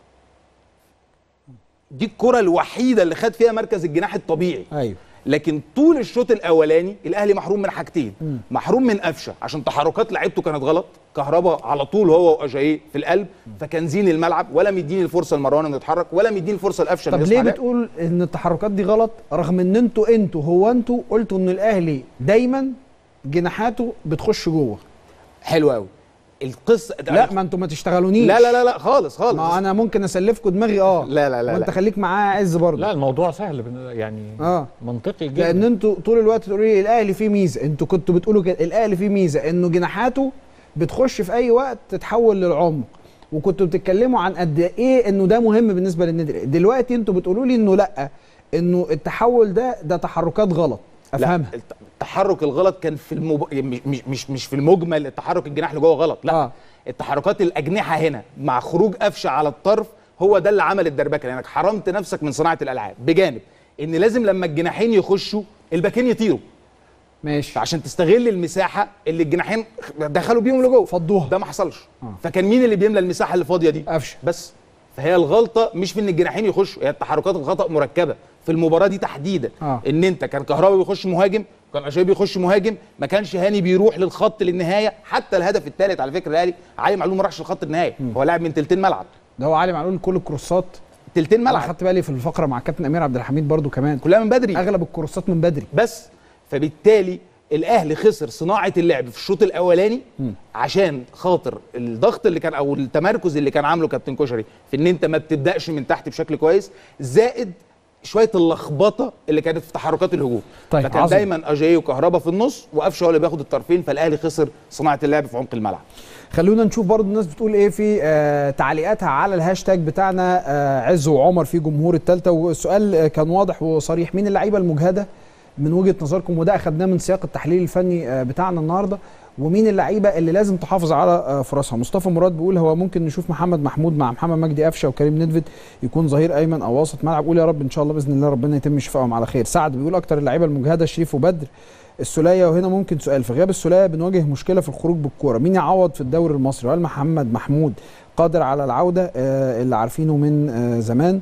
دي الكره الوحيده اللي خد فيها مركز الجناح الطبيعي. ايوه. لكن طول الشوط الاولاني الاهلي محروم من حاجتين، م. محروم من قفشه عشان تحركات لعيبته كانت غلط، كهربا على طول هو واجاييه في القلب، فكان زين الملعب، ولا مديني الفرصه لمروان انه يتحرك، ولا مديني الفرصه لقفشه. طب ليه بتقول ان التحركات دي غلط رغم ان انتوا انتوا هو انتوا قلتوا ان الاهلي دايما جناحاته بتخش جوه؟ حلو قوي القصه. لا ما انتوا ما تشتغلونيش. لا لا لا لا خالص خالص. ما انا ممكن اسلفكم دماغي اه لا لا لا وانت لا. خليك معاه عز برضه. لا الموضوع سهل يعني اه منطقي جدا، لان انتوا طول الوقت تقولوا لي الاهلي فيه ميزه، انتوا كنتوا بتقولوا كده الاهلي فيه ميزه انه جناحاته بتخش في اي وقت تتحول للعمق، وكنتوا بتتكلموا عن قد ايه انه ده مهم بالنسبه للنادي. دلوقتي انتوا بتقولوا لي انه لا، انه التحول ده ده تحركات غلط. افهمها. لا التحرك الغلط كان في المب... مش مش مش في المجمل التحرك الجناح اللي جوه غلط، لا آه. التحركات الاجنحه هنا مع خروج قفشه على الطرف هو ده اللي عمل الدربكه، لانك حرمت نفسك من صناعه الالعاب، بجانب ان لازم لما الجناحين يخشوا الباكين يطيروا. ماشي. عشان تستغل المساحه اللي الجناحين دخلوا بيهم لجوه، فضوها. ده ما حصلش. آه. فكان مين اللي بيملى المساحه اللي فاضيه دي؟ قفشه بس. فهي الغلطه مش في ان الجناحين يخشوا، هي التحركات الخطا مركبه في المباراه دي تحديدا. آه. ان انت كان كهربا بيخش مهاجم، كان اشرف بيخش مهاجم، ما كانش هاني بيروح للخط للنهايه. حتى الهدف الثالث على فكره الاهلي علي معلول ما راحش لخط النهايه، هو لاعب من تلتين ملعب. ده هو علي معلول كل الكروسات تلتين ملعب. انا خدت بالي في الفقره مع كابتن امير عبد الحميد برضو كمان كلها من بدري، اغلب الكروسات من بدري. بس فبالتالي الاهلي خسر صناعه اللعب في الشوط الاولاني م. عشان خاطر الضغط اللي كان او التمركز اللي كان عامله كابتن كشري في ان انت ما بتبداش من تحت بشكل كويس، زائد شويه اللخبطه اللي كانت في تحركات الهجوم. طيب فكان عظم. دايما اجاييه وكهربا في النص وقفشه هو اللي بياخد الطرفين، فالاهلي خسر صناعه اللعب في عمق الملعب. خلونا نشوف برضو الناس بتقول ايه في آه تعليقاتها على الهاشتاج بتاعنا آه عز وعمر في جمهور الثالثه، والسؤال آه كان واضح وصريح، مين اللعيبه المجهده من وجهه نظركم؟ وده اخذناه من سياق التحليل الفني آه بتاعنا النهارده. ومين اللعيبه اللي لازم تحافظ على آه فرصها؟ مصطفى مراد بيقول هو ممكن نشوف محمد محمود مع محمد مجدي قفشه وكريم ندفد يكون ظهير ايمن او وسط ملعب. قول يا رب ان شاء الله باذن الله ربنا يتم شفائهم على خير. سعد بيقول اكتر اللعيبه المجهده شريف وبدر. السوليه، وهنا ممكن سؤال، في غياب السوليه بنواجه مشكله في الخروج بالكوره، مين يعوض في الدوري المصري؟ هل محمد محمود قادر على العوده آه اللي عارفينه من آه زمان؟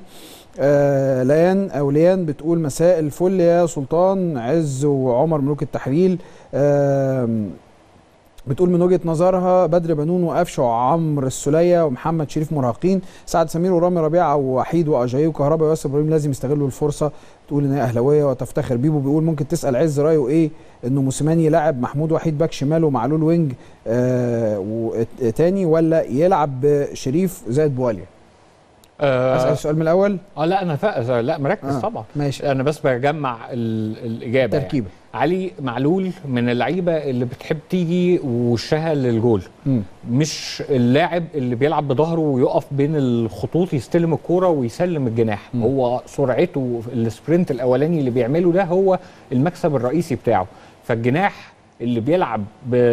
آه ليان او ليان بتقول مساء الفل يا سلطان عز وعمر ملوك التحليل. آه بتقول من وجهه نظرها بدر بنون وقفشه وعمرو السوليه ومحمد شريف مرهقين. سعد سمير ورامي ربيعه ووحيد واجاييه وكهربا وياسر ابراهيم لازم يستغلوا الفرصه. تقول ان هي اهلاويه وتفتخر. بيبو بيقول ممكن تسال عز رايه ايه انه موسيماني يلعب محمود وحيد باك شمال ومعلول وينج آه وتاني، ولا يلعب بشريف زائد بواليا؟ آه اسال السؤال من الاول. اه لا انا فاق... لا مركز آه. طبعا ماشي. انا بس بجمع ال... الاجابه تركيبه. يعني. علي معلول من اللعيبه اللي بتحب تيجي وشها للجول، م. مش اللاعب اللي بيلعب بظهره ويقف بين الخطوط يستلم الكوره ويسلم الجناح. م. هو سرعته السبرنت الاولاني اللي بيعمله ده هو المكسب الرئيسي بتاعه. فالجناح اللي بيلعب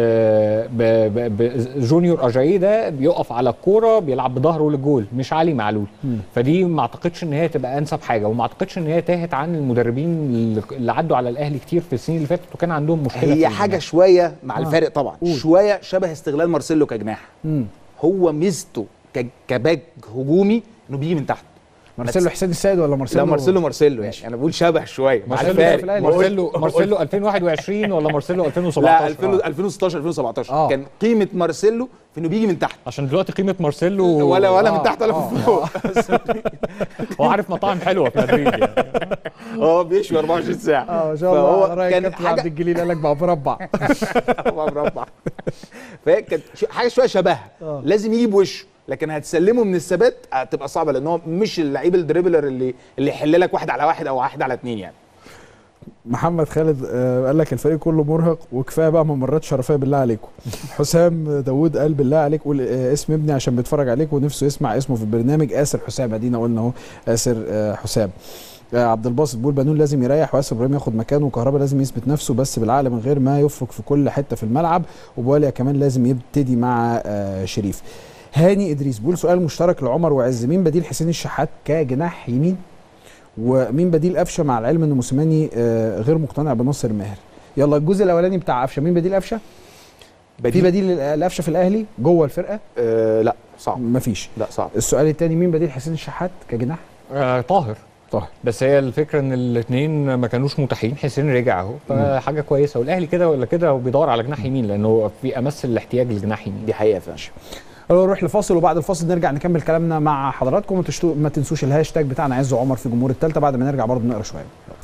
بجونيور اجاييه ده بيقف على الكوره بيلعب بظهره للجول، مش علي معلول. م. فدي ما اعتقدش ان هي تبقى انسب حاجه، وما اعتقدش ان هي تاهت عن المدربين اللي عدوا على الاهلي كتير في السنين اللي فاتت وكان عندهم مشكله. هي حاجه شويه مع آه. الفارق طبعا. أوه. شويه شبه استغلال مارسيلو كجناح. م. هو ميزته كباك هجومي انه بيجي من تحت. مارسيلو حسين السيد ولا مارسيلو؟ لا مارسيلو مارسيلو يعني انا بقول شبه شويه. مارسيلو مارسيلو مارسيلو ألفين وواحد وعشرين ولا مارسيلو ألفين وسبعتاشر؟ لا ألفين وستاشر ألفين وسبعتاشر. آه. كان قيمه مارسيلو في انه بيجي من تحت، عشان دلوقتي قيمه مارسيلو ولا ولا آه. من تحت ولا آه. من فوق. هو عارف مطاعم حلوه في مدريد يعني. هو بيشوي أربعة وعشرين ساعه. اه ان شاء الله. رايك كان كابتن عبد الجليل قال لك بقى مربع. هو مربع. فهي كانت حاجه شويه شبهها. آه. لازم يجي بوشه، لكن هتسلمه من الثبات هتبقى صعبه، لان هو مش اللعيب الدريبلر اللي اللي يحل لك واحد على واحد او واحد على اثنين يعني. محمد خالد آه قال لك الفريق كله مرهق وكفايه بقى ممرات شرفيه بالله عليكم. حسام داوود قال بالله عليك قول آه اسم ابني عشان بيتفرج عليك ونفسه يسمع اسمه في البرنامج. آسر حسام، ادينا قلنا اهو آسر آه حسام. عبد الباسط بيقول بنون لازم يريح وياسر ابراهيم ياخد مكانه، وكهربا لازم يثبت نفسه بس بالعقل من غير ما يفرك في كل حته في الملعب، وبواليا كمان لازم يبتدي مع شريف. هاني ادريس بيقول سؤال مشترك لعمر وعز، مين بديل حسين الشحات كجناح يمين؟ ومين بديل قفشه مع العلم ان موسيماني غير مقتنع بناصر ماهر؟ يلا الجزء الاولاني بتاع قفشه، مين بديل قفشه؟ بديل في بديل لقفشه في الاهلي جوه الفرقه؟ أه لا صعب، مفيش. لا صعب. السؤال الثاني مين بديل حسين الشحات كجناح؟ آه طاهر. طاهر. بس هي الفكره ان الاثنين ما كانوش متاحين، حسين رجع اهو فحاجه كويسه، والاهلي كده ولا كده وبيدور على جناح يمين لانه في امس الاحتياج لجناح يمين. دي حقيقه فعلا. نروح لفاصل وبعد الفاصل نرجع نكمل كلامنا مع حضراتكم، وما تنسوش الهاشتاج بتاعنا عز عمر في جمهور الثالثه، بعد ما نرجع برضه نقرا شويه.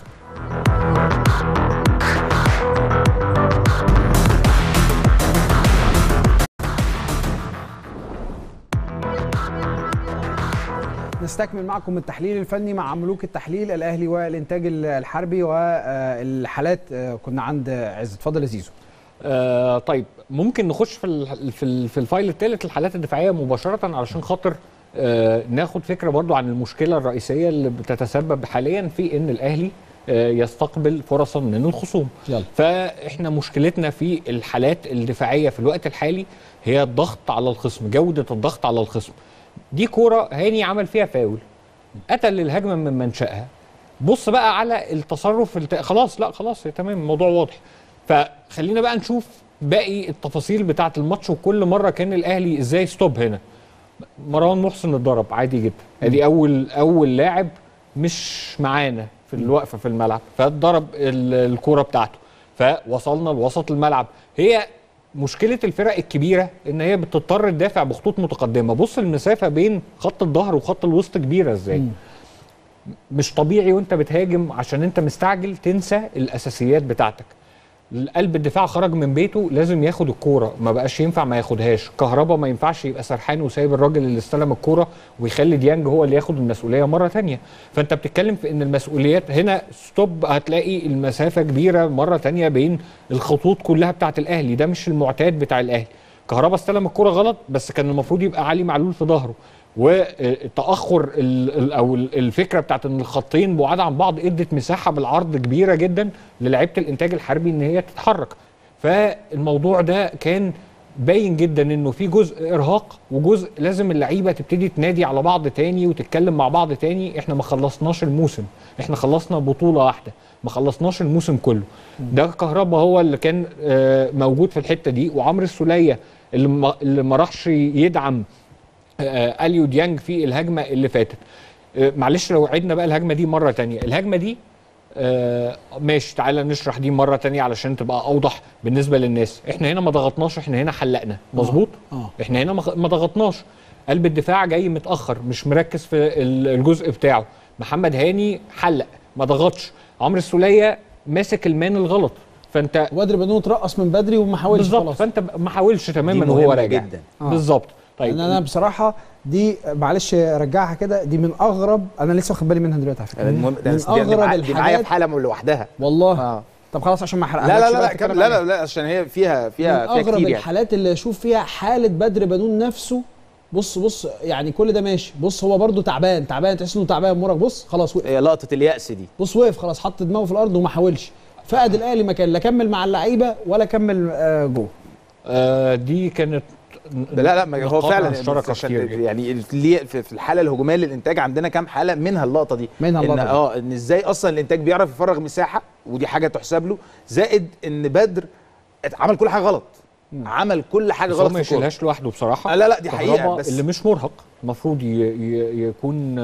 نستكمل معكم التحليل الفني مع ملوك التحليل الاهلي والانتاج الحربي والحالات. كنا عند عز، اتفضل يا زيزو. آه طيب ممكن نخش في في في الفايل الثالث الحالات الدفاعيه مباشره علشان خاطر آه ناخد فكره برضو عن المشكله الرئيسيه اللي بتتسبب حاليا في ان الاهلي آه يستقبل فرصا من الخصوم. يلا. فاحنا مشكلتنا في الحالات الدفاعيه في الوقت الحالي هي الضغط على الخصم، جوده الضغط على الخصم. دي كوره هاني عمل فيها فاول، قتل الهجمه من منشأها. بص بقى على التصرف الت... خلاص لا خلاص تمام الموضوع واضح. فخلينا بقى نشوف باقي التفاصيل بتاعه الماتش، وكل مره كان الاهلي ازاي ستوب. هنا مروان محسن اتضرب عادي جدا، ادي اول اول لاعب مش معانا في الوقفه في الملعب فاتضرب الكوره بتاعته، فوصلنا لوسط الملعب. هي مشكله الفرق الكبيره ان هي بتضطر تدافع بخطوط متقدمه. بص المسافه بين خط الظهر وخط الوسط كبيره ازاي. م. مش طبيعي وانت بتهاجم عشان انت مستعجل تنسى الاساسيات بتاعتك. قلب الدفاع خرج من بيته لازم ياخد الكوره، ما بقاش ينفع ما ياخدهاش. كهربا ما ينفعش يبقى سرحان وسايب الراجل اللي استلم الكوره ويخلي ديانج هو اللي ياخد المسؤوليه مره ثانيه. فانت بتتكلم في ان المسؤوليات هنا ستوب، هتلاقي المسافه كبيره مره ثانيه بين الخطوط كلها بتاعه الاهلي. ده مش المعتاد بتاع الاهلي. كهربا استلم الكوره غلط، بس كان المفروض يبقى علي معلول في ظهره. وتاخر او الفكره بتاعت ان الخطين بعاد عن بعض ادت مساحه بالعرض كبيره جدا للاعيبه الانتاج الحربي ان هي تتحرك. فالموضوع ده كان باين جدا انه في جزء ارهاق وجزء لازم اللعيبه تبتدي تنادي على بعض تاني وتتكلم مع بعض تاني. احنا ما خلصناش الموسم، احنا خلصنا بطوله واحده، ما خلصناش الموسم كله. ده كهربا هو اللي كان موجود في الحته دي، وعمرو السوليه اللي ما راحش يدعم آه اليو ديانج في الهجمه اللي فاتت. آه معلش لو عدنا بقى الهجمه دي مره ثانيه، الهجمه دي آه ماشي تعالى نشرح دي مره ثانيه علشان تبقى اوضح بالنسبه للناس. احنا هنا ما ضغطناش، احنا هنا حلقنا مظبوط. آه. احنا هنا ما ضغطناش، قلب الدفاع جاي متاخر مش مركز في الجزء بتاعه. محمد هاني حلق ما ضغطش، عمرو السوليه ماسك المان الغلط. فانت وادري بنون اترقص من بدري وما حاولش بالظبط، فانت ما حاولش تماما وهو راجع جدا. آه. بالظبط. طيب انا بصراحه دي معلش رجعها كده، دي من اغرب، انا لسه واخد بالي منها دلوقتي على فكره. المهم من اغرب دي معايا في حاله لوحدها والله. آه. طب خلاص عشان ما احرقهاش. لا لا لا لا لا, لا لا عشان هي فيها فيها من فيها اغرب كتير الحالات يعني. اللي اشوف فيها حاله بدر بنون نفسه. بص بص يعني كل ده ماشي، بص هو برده تعبان تعبان تحس انه تعبان مرهق. بص خلاص وقف، هي لقطه اليأس دي. بص وقف خلاص، حط دماغه في الارض وما حاولش. فقد الاهلي مكان لا كمل مع اللعيبه ولا كمل آه جوه. آه دي كانت لا لا ما هو فعلا كتير يعني في الحاله الهجوميه للانتاج عندنا كام حاله منها اللقطه دي، منها اللقطه إن اه ان ازاي اصلا الانتاج بيعرف يفرغ مساحه، ودي حاجه تحسب له. زائد ان بدر عمل كل حاجه غلط، عمل كل حاجه غلط. ما يشيلهاش لوحده بصراحه. آه لا لا دي حقيقه، بس اللي مش مرهق المفروض يكون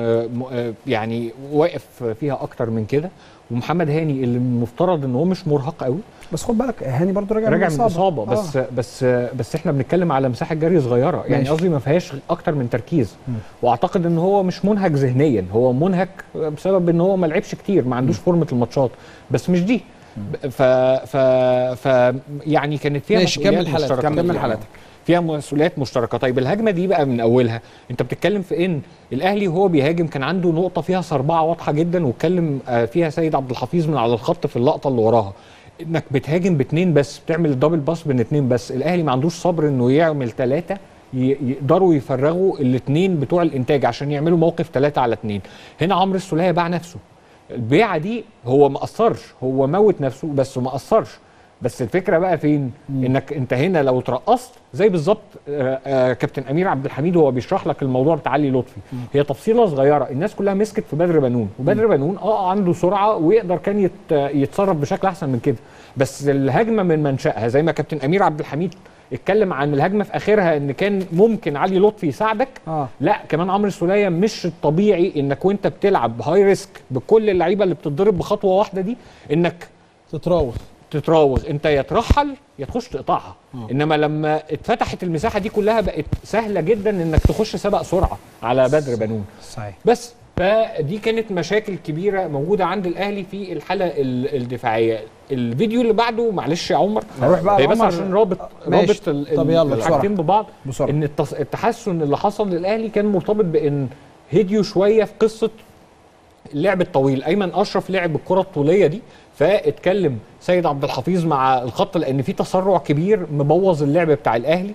يعني واقف فيها اكتر من كده. ومحمد هاني اللي المفترض ان هو مش مرهق قوي، بس خد بالك هاني برضو راجع راجع من اصابه. بس آه. بس بس احنا بنتكلم على مساحه جري صغيره، يعني قصدي ما فيهاش اكتر من تركيز. م. واعتقد ان هو مش منهك ذهنيا، هو منهك بسبب ان هو ما لعبش كتير، ما عندوش فورمه الماتشات، بس مش دي. ف ف ف يعني كانت فيها مسؤوليات مشتركه. كمل حالاتك فيها مسؤوليات مشتركه. طيب الهجمه دي بقى من اولها انت بتتكلم في ان الاهلي وهو بيهاجم كان عنده نقطه فيها صربعه واضحه جدا، واتكلم فيها سيد عبد الحفيظ من على الخط في اللقطه اللي وراها، انك بتهاجم باثنين بس، بتعمل الدبل باس بين اثنين بس. الاهلي ما عندوش صبر انه يعمل ثلاثه يقدروا يفرغوا الاثنين بتوع الانتاج عشان يعملوا موقف ثلاثه على اثنين. هنا عمرو السوليه باع نفسه، البيعه دي هو ما قصرش، هو موت نفسه بس ما قصرش. بس الفكره بقى فين؟ مم. انك انت هنا لو اترقصت زي بالظبط كابتن امير عبد الحميد وهو بيشرح لك الموضوع بتاع علي لطفي. مم. هي تفصيله صغيره الناس كلها مسكت في بدر بنون، وبدر مم. بنون اه عنده سرعه ويقدر كان يت يتصرف بشكل احسن من كده، بس الهجمه من منشأها زي ما كابتن امير عبد الحميد اتكلم عن الهجمه في اخرها ان كان ممكن علي لطفي يساعدك. آه. لا كمان عمرو السوليه مش الطبيعي انك وانت بتلعب هاي ريسك بكل اللعيبه اللي بتتضرب بخطوه واحده دي انك تتراوغ تتراوغ انت يا ترحل يا تخش تقطعها. آه. انما لما اتفتحت المساحه دي كلها بقت سهله جدا انك تخش سبق سرعه على بدر بنون. صحيح. بس فدي كانت مشاكل كبيره موجوده عند الاهلي في الحاله الدفاعيه. الفيديو اللي بعده معلش يا عمر هروح بقى بس عشان رابط رابط الحاجتين ببعض بسرعة. ان التحسن اللي حصل للاهلي كان مرتبط بان هديوا شويه في قصه اللعب الطويل. ايمن اشرف لعب الكره الطوليه دي، فاتكلم سيد عبد الحفيظ مع الخط لان في تسرع كبير مبوظ اللعب بتاع الاهلي،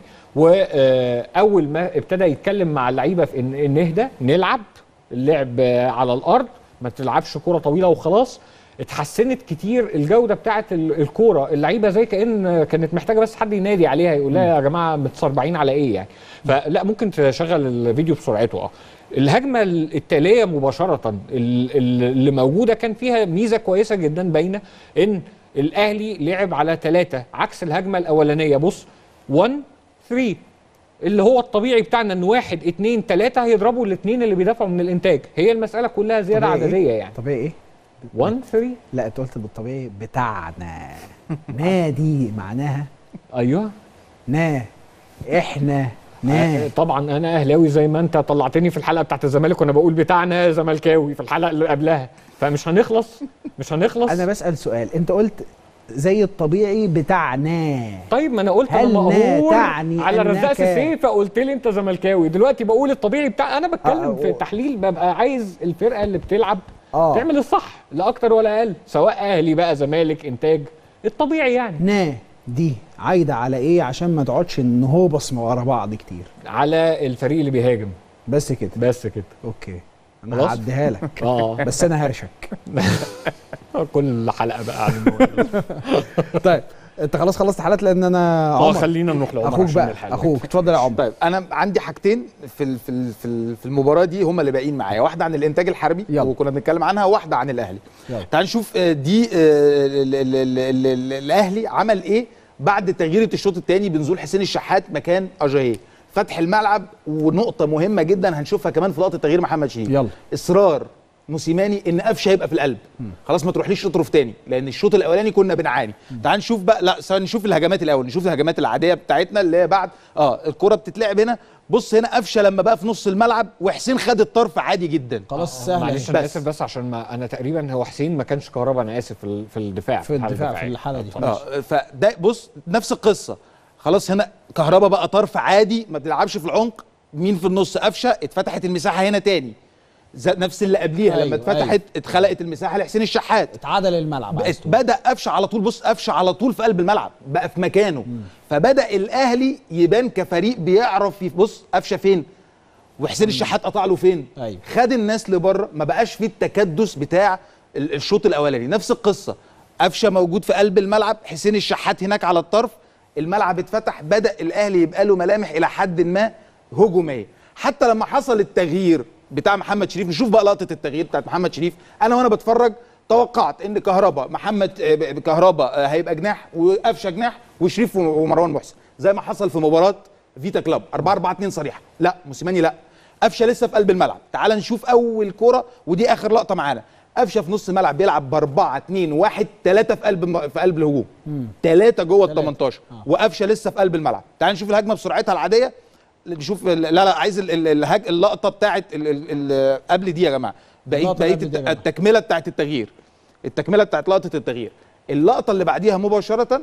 واول ما ابتدى يتكلم مع اللعيبه في ان نهدى نلعب اللعب على الارض ما تلعبش كره طويله وخلاص، اتحسنت كتير الجوده بتاعه الكوره. اللعيبه زي كأن كانت محتاجه بس حد ينادي عليها يقول لها يا جماعه متصربعين على ايه يعني. فلا ممكن تشغل الفيديو بسرعته. اه الهجمه التاليه مباشره اللي موجوده كان فيها ميزه كويسه جدا باينه ان الاهلي لعب على ثلاثه عكس الهجمه الاولانيه. بص واحد ثلاثة اللي هو الطبيعي بتاعنا ان واحد اتنين ثلاثه هيضربوا الاثنين اللي بيدافعوا من الانتاج. هي المساله كلها زياده عدديه إيه؟ يعني. طبيعي ايه؟ واحد ثلاثة لا انت قلت بالطبيعي بتاعنا. نا دي معناها ايوه نا احنا نا. طبعا انا اهلاوي زي ما انت طلعتني في الحلقه بتاعت الزمالك وانا بقول بتاعنا زملكاوي في الحلقه اللي قبلها، فمش هنخلص مش هنخلص. انا بسال سؤال، انت قلت زي الطبيعي بتاعنا. طيب ما انا قلت انا مقهور على رزاق سيسي فقلت لي انت زملكاوي. دلوقتي بقول الطبيعي بتاع انا بتكلم آه في تحليل، ببقى عايز الفرقه اللي بتلعب آه. تعمل الصح لا اكتر ولا اقل، سواء اهلي بقى زمالك انتاج الطبيعي يعني. نا دي عايده على ايه عشان ما تقعدش نهوبص ورا بعض كتير؟ على الفريق اللي بيهاجم بس كده. بس كده اوكي انا هعديها لك. اه بس انا هرشك كل حلقه بقى عن الموضوع. طيب انت خلاص خلصت حالات لان انا اه خلينا نروح لعمر اخوك بقى. اخوك اتفضل يا عمر. طيب انا عندي حاجتين في في في المباراه دي هم اللي باقيين معايا، واحده عن الانتاج الحربي يلا. وكنا بنتكلم عنها، وواحده عن الاهلي. تعال نشوف دي الاهلي عمل ايه بعد تغيير الشوط الثاني بنزول حسين الشحات مكان اجاييه، فتح الملعب. ونقطه مهمه جدا هنشوفها كمان في لقطه تغيير محمد شريف، يلا اصرار موسيماني ان قفشه يبقى في القلب. م. خلاص ما تروحليش شطر تاني، لان الشوط الاولاني كنا بنعاني. م. تعال نشوف بقى، لا نشوف الهجمات الاول، نشوف الهجمات العاديه بتاعتنا اللي هي بعد اه الكره بتتلعب هنا. بص هنا قفشه لما بقى في نص الملعب وحسين خد الطرف عادي جدا. خلاص سهل. معلش انا اسف بس عشان ما انا تقريبا هو حسين ما كانش كهربا، انا اسف في في الدفاع في الدفاع في الحاله دي. اه فده بص نفس القصه. خلاص هنا كهربا بقى طرف عادي ما بيلعبش في العمق، مين في النص قفشه، اتفتحت المساحه هنا تاني نفس اللي قبليها. أيوة لما اتفتحت أيوة. اتخلقت المساحه لحسين الشحات، اتعدل الملعب، بدا قفشه على طول. بص قفشه على طول في قلب الملعب بقى في مكانه. مم. فبدا الاهلي يبان كفريق بيعرف. بص قفشه فين وحسين الشحات قطع له فين. أيوة. خد الناس لبره، ما بقاش فيه التكدس بتاع الشوط الاولاني. نفس القصه، قفشه موجود في قلب الملعب، حسين الشحات هناك على الطرف، الملعب اتفتح، بدا الاهلي يبقى له ملامح الى حد ما هجوميه. حتى لما حصل التغيير بتاع محمد شريف، نشوف بقى لقطه التغيير بتاعت محمد شريف. انا وانا بتفرج توقعت ان كهربا محمد كهربا هيبقى جناح وقفشه جناح وشريف ومروان محسن زي ما حصل في مباراه فيتا كلوب أربعة أربعة اتنين صريحه. لا موسيماني لا، قفشه لسه في قلب الملعب. تعال نشوف اول كوره ودي اخر لقطه معانا. قفشه في نص الملعب بيلعب ب أربعة اتنين واحد ثلاثة في قلب في قلب الهجوم، ثلاثة جوه ال تمنتاشر آه. وقفشه لسه في قلب الملعب. تعال نشوف الهجمه بسرعتها العاديه. نشوف لا لا عايز اللقطه بتاعت قبل دي يا جماعه، بقيت بقيت التكمله بتاعت التغيير، التكمله بتاعت لقطه التغيير. اللقطه اللي بعديها مباشره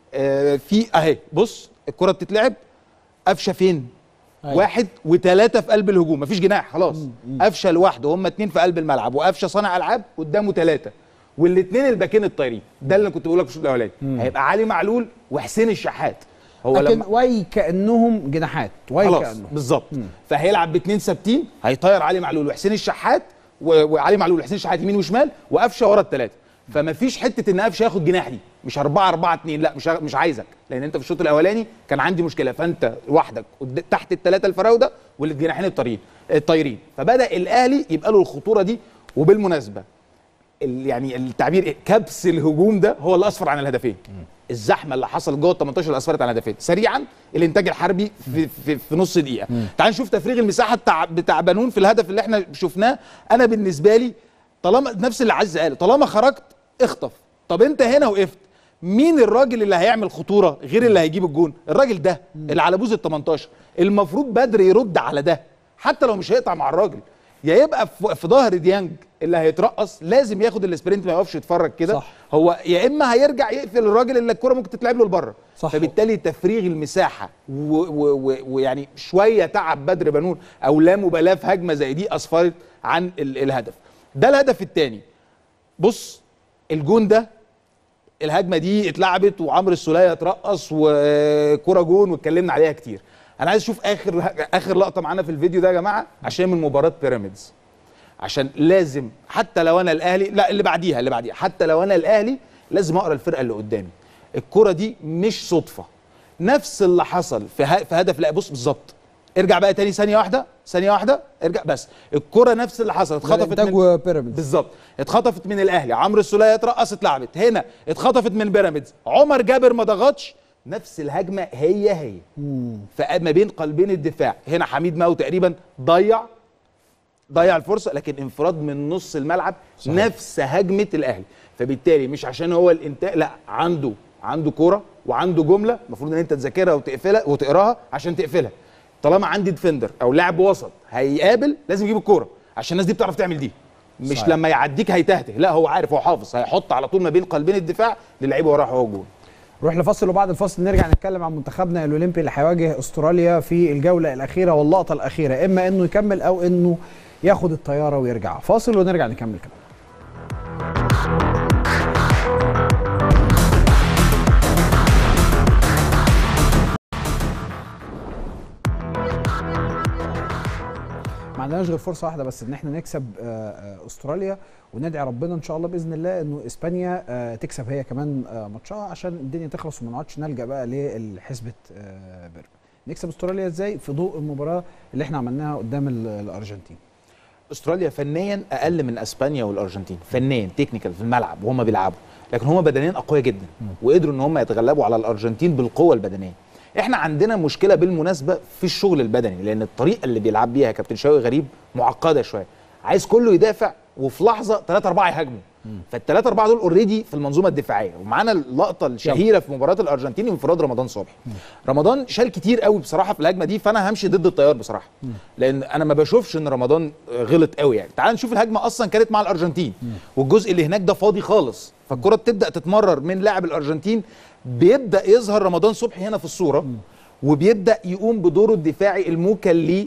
آه في اهي. بص الكره بتتلعب، قفشه فين؟ أيوة. واحد وثلاثه في قلب الهجوم، مفيش جناح خلاص. قفشه لوحده، هم اثنين في قلب الملعب، وقفشه صانع العاب قدامه ثلاثه، والاثنين الباكين الطايرين. ده اللي كنت بقول لك في الشوط الاولاني، هيبقى علي معلول وحسين الشحات. هو لكن لما واي كانهم جناحات، واي كانهم بالظبط. فهيلعب باثنين ثابتين، هيطير علي معلول وحسين الشحات وعلي معلول وحسين شحات يمين وشمال وقفشه ورا الثلاثه. فما فيش حته ان قفشه ياخد جناح دي، مش أربعة أربعة اتنين، لا مش مش عايزك، لان انت في الشوط الاولاني كان عندي مشكله، فانت لوحدك تحت الثلاثه الفراوده والجناحين الطايرين الطايرين فبدا الاهلي يبقى له الخطوره دي. وبالمناسبه يعني التعبير إيه؟ كبس الهجوم ده هو اللي اسفر عن الهدفين. الزحمه اللي حصل جوه ال تمنتاشر اللي اسفرت عن الهدفين. سريعا الانتاج الحربي في, في, في نص دقيقه. تعال نشوف تفريغ المساحه بتاع بتاع بنون في الهدف اللي احنا شفناه. انا بالنسبه لي طالما نفس اللي عز قال، طالما خرجت اخطف. طب انت هنا وقفت، مين الراجل اللي هيعمل خطوره غير اللي هيجيب الجون؟ الراجل ده اللي على بوز ال تمنتاشر. المفروض بدر يرد على ده حتى لو مش هيقطع مع الراجل، يا يبقى في ظهر ديانج اللي هيترقص لازم ياخد الاسبرنت ما يقفش يتفرج كده، هو يا اما هيرجع يقفل الراجل اللي الكره ممكن تتلعب له لبره. فبالتالي تفريغ المساحه ويعني شويه تعب بدر بنون او لا مبالاه في هجمه زي دي اسفرت عن ال الهدف. ده الهدف الثاني. بص الجون ده، الهجمه دي اتلعبت وعمرو السوليه اترقص وكره جون واتكلمنا عليها كتير. انا عايز اشوف اخر اخر لقطه معانا في الفيديو ده يا جماعه عشان من مباراه بيراميدز، عشان لازم حتى لو انا الاهلي، لا اللي بعديها اللي بعديها حتى لو انا الاهلي لازم اقرا الفرقه اللي قدامي. الكره دي مش صدفه، نفس اللي حصل في في هدف. لا بص بالظبط، ارجع بقى تاني ثانيه واحده ثانيه واحده ارجع بس. الكره نفس اللي حصل، اتخطفت من بيراميدز بالظبط، اتخطفت من الاهلي، عمرو السوليه اترقص اتلعبت، هنا اتخطفت من بيراميدز، عمر جابر ما ضغطش، نفس الهجمه هي هي فما بين قلبين الدفاع. هنا حميد ماو تقريبا ضيع ضيع الفرصه، لكن انفراد من نص الملعب صحيح. نفس هجمه الاهلي. فبالتالي مش عشان هو الانتاج، لا عنده عنده كوره وعنده جمله المفروض ان انت تذاكرها وتقفلها وتقراها عشان تقفلها. طالما عندي ديفندر او لاعب وسط هيقابل لازم يجيب الكوره، عشان الناس دي بتعرف تعمل دي، مش صحيح. لما يعديك هيتهته، لا هو عارف، هو حافظ، هيحط على طول ما بين قلبين الدفاع للعيبه وراه هو جول. نروح لفاصل وبعد الفاصل نرجع نتكلم عن منتخبنا الاولمبي اللي هيواجه استراليا في الجوله الاخيره واللقطه الاخيره، اما انه يكمل او انه ياخد الطياره ويرجع. فاصل ونرجع نكمل كده. ما عندناش غير فرصه واحده بس ان احنا نكسب استراليا، وندعي ربنا ان شاء الله باذن الله انه اسبانيا تكسب هي كمان ماتشها عشان الدنيا تخلص وما نقعدش نلجا بقى لحسبه بيراميدز. نكسب استراليا ازاي في ضوء المباراه اللي احنا عملناها قدام الارجنتين؟ استراليا فنيا اقل من اسبانيا والارجنتين، فنيا تكنيكال في الملعب وهم بيلعبوا، لكن هم بدنيا اقوياء جدا وقدروا ان هم يتغلبوا على الارجنتين بالقوه البدنيه. احنا عندنا مشكله بالمناسبه في الشغل البدني، لان الطريقه اللي بيلعب بيها كابتن شوقي غريب معقده شويه، عايز كله يدافع وفي لحظه ثلاثة أربعة يهاجموا. فالثلاثة أربعة دول اوريدي في المنظومه الدفاعيه. ومعانا اللقطه الشهيره في مباراه الارجنتين انفراد رمضان صبحي. رمضان شال كتير قوي بصراحه في الهجمه دي، فانا همشي ضد التيار بصراحه، لان انا ما بشوفش ان رمضان غلط قوي يعني. تعال نشوف الهجمه اصلا كانت مع الارجنتين والجزء اللي هناك ده فاضي خالص، فالكره بتبدا تتمرر من لاعب الارجنتين، بيبدا يظهر رمضان صبحي هنا في الصوره وبيبدا يقوم بدوره الدفاعي الموكل ليه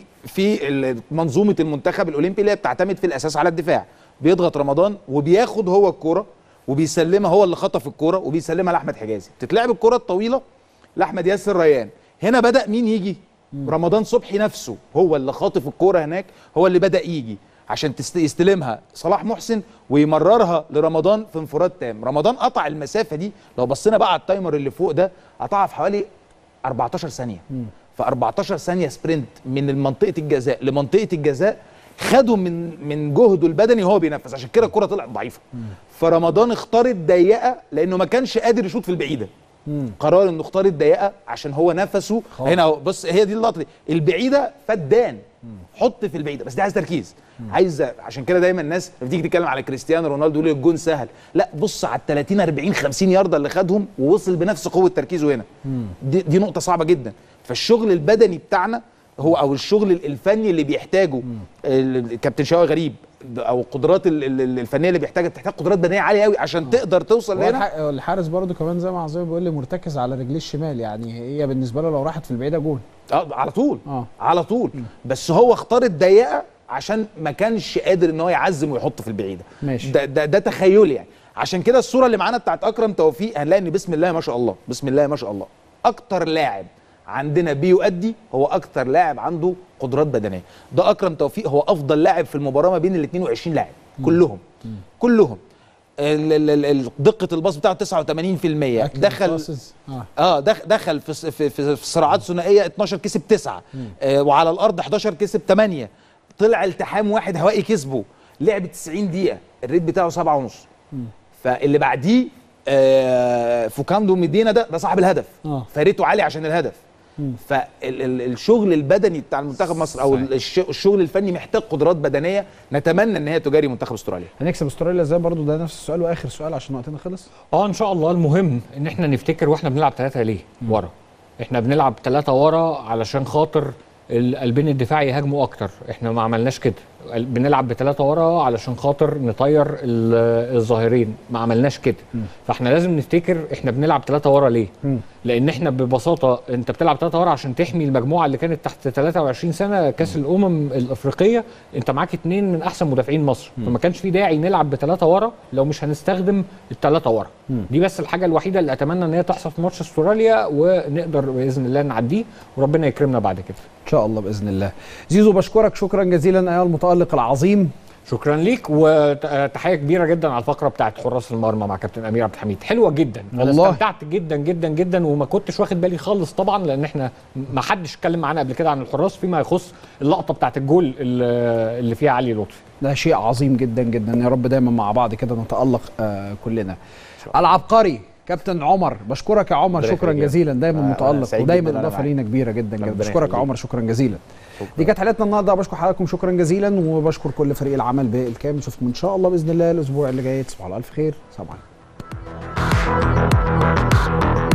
في منظومه المنتخب الاولمبي اللي بتعتمد في الاساس على الدفاع. بيضغط رمضان وبياخد هو الكوره وبيسلمها، هو اللي خطف الكوره وبيسلمها لاحمد حجازي، بتتلعب الكوره الطويله لاحمد ياسر ريان. هنا بدا مين يجي؟ رمضان صبحي نفسه هو اللي خاطف الكوره هناك، هو اللي بدا يجي عشان يستلمها صلاح محسن ويمررها لرمضان في انفراد تام. رمضان قطع المسافه دي، لو بصينا بقى على التايمر اللي فوق ده قطعها في حوالي أربعتاشر ثانيه. ف أربعتاشر ثانيه سبرنت من منطقه الجزاء لمنطقه الجزاء، خدوا من من جهده البدني وهو بينفذ، عشان كده الكره طلعت ضعيفه. فرمضان اختار الضيقه لانه ما كانش قادر يشوط في البعيده. مم. قرار انه اختار الضيقه عشان هو نفسه خالص. هنا بص هي دي اللقطه دي، البعيده فدان، حط في البعيده، بس دي عايز تركيز، مم. عايز، عشان كده دايما الناس لما تيجي تتكلم على كريستيانو رونالدو يقول الجون سهل، لا بص على ال ثلاثين أربعين خمسين يارده اللي خدهم ووصل بنفس قوه تركيزه هنا. دي, دي نقطه صعبه جدا. فالشغل البدني بتاعنا هو او الشغل الفني اللي بيحتاجه الكابتن شوقي غريب، او القدرات الفنيه اللي بيحتاجها، بتحتاج قدرات بدنيه عاليه قوي عشان أوه. تقدر توصل لهنا. الحارس برده كمان زي ما عظيم بيقول لي مرتكز على رجليه الشمال، يعني هي بالنسبه له لو راحت في البعيده جول اه على طول اه على طول م. بس هو اختار الضيقه عشان ما كانش قادر ان هو يعزم ويحط في البعيده. ماشي. ده ده, ده تخيلي يعني. عشان كده الصوره اللي معانا بتاعت اكرم توفيق هنلاقي ان بسم الله ما شاء الله، بسم الله ما شاء الله، اكتر لاعب عندنا بيؤدي هو اكتر لاعب عنده قدرات بدنيه. ده اكرم توفيق هو افضل لاعب في المباراه ما بين ال اتنين وعشرين لاعب كلهم مم. كلهم ال ال ال دقه الباص بتاعه تسعة وتمانين في المية. دخل اه, آه دخل في في في, في صراعات ثنائيه اتناشر كسب تسعة آه وعلى الارض حداشر كسب تمانية. طلع التحام واحد هوائي كسبه. لعب تسعين دقيقه الريت بتاعه سبعة ونص. فاللي بعديه آه فوكاندو ميدينا ده ده صاحب الهدف آه. فريته عالي عشان الهدف. فالشغل البدني بتاع المنتخب مصر او الشغل الفني محتاج قدرات بدنيه نتمنى ان هي تجاري منتخب استراليا. هنكسب استراليا ازاي برضو؟ ده نفس السؤال واخر سؤال عشان وقتنا خلص. اه ان شاء الله. المهم ان احنا نفتكر واحنا بنلعب ثلاثه ليه ورا. احنا بنلعب ثلاثه ورا علشان خاطر القلبين الدفاعي يهاجموا اكتر. احنا ما عملناش كده. بنلعب بثلاثه ورا علشان خاطر نطير الظاهرين، ما عملناش كده. م. فاحنا لازم نفتكر احنا بنلعب ثلاثه ورا ليه؟ م. لان احنا ببساطه انت بتلعب ثلاثه ورا عشان تحمي المجموعه اللي كانت تحت تلاتة وعشرين سنه كاس م. الامم الافريقيه. انت معاك اثنين من احسن مدافعين مصر، م. فما كانش في داعي نلعب بثلاثه ورا لو مش هنستخدم الثلاثه ورا. م. دي بس الحاجه الوحيده اللي اتمنى ان هي تحصل في ماتش استراليا ونقدر باذن الله نعديه وربنا يكرمنا بعد كده ان شاء الله باذن الله. زيزو بشكرك شكرا جزيلا ايها المتالق العظيم. شكرا ليك وتحيه كبيره جدا على الفقره بتاعت حراس المرمى مع كابتن امير عبد الحميد. حلوه جدا والله. انا استمتعت جدا جدا جدا وما كنتش واخد بالي خالص طبعا لان احنا ما حدش اتكلم معانا قبل كده عن الحراس فيما يخص اللقطه بتاعت الجول اللي فيها علي لطفي. ده شيء عظيم جدا جدا. يا رب دايما مع بعض كده نتالق آه كلنا. العبقري كابتن عمر بشكرك يا عمر شكرا جزيلا. دايما متالق ودايما اضافه لينا كبيره جدا جدا. بشكرك يا عمر شكرا جزيلا. دي كانت حلقتنا النهارده. بشكر حضراتكم شكرا جزيلا وبشكر كل فريق العمل بالكامل. نشوفكم ان شاء الله باذن الله الاسبوع اللي جاي. تصبحوا على الف خير. سلام عليكم.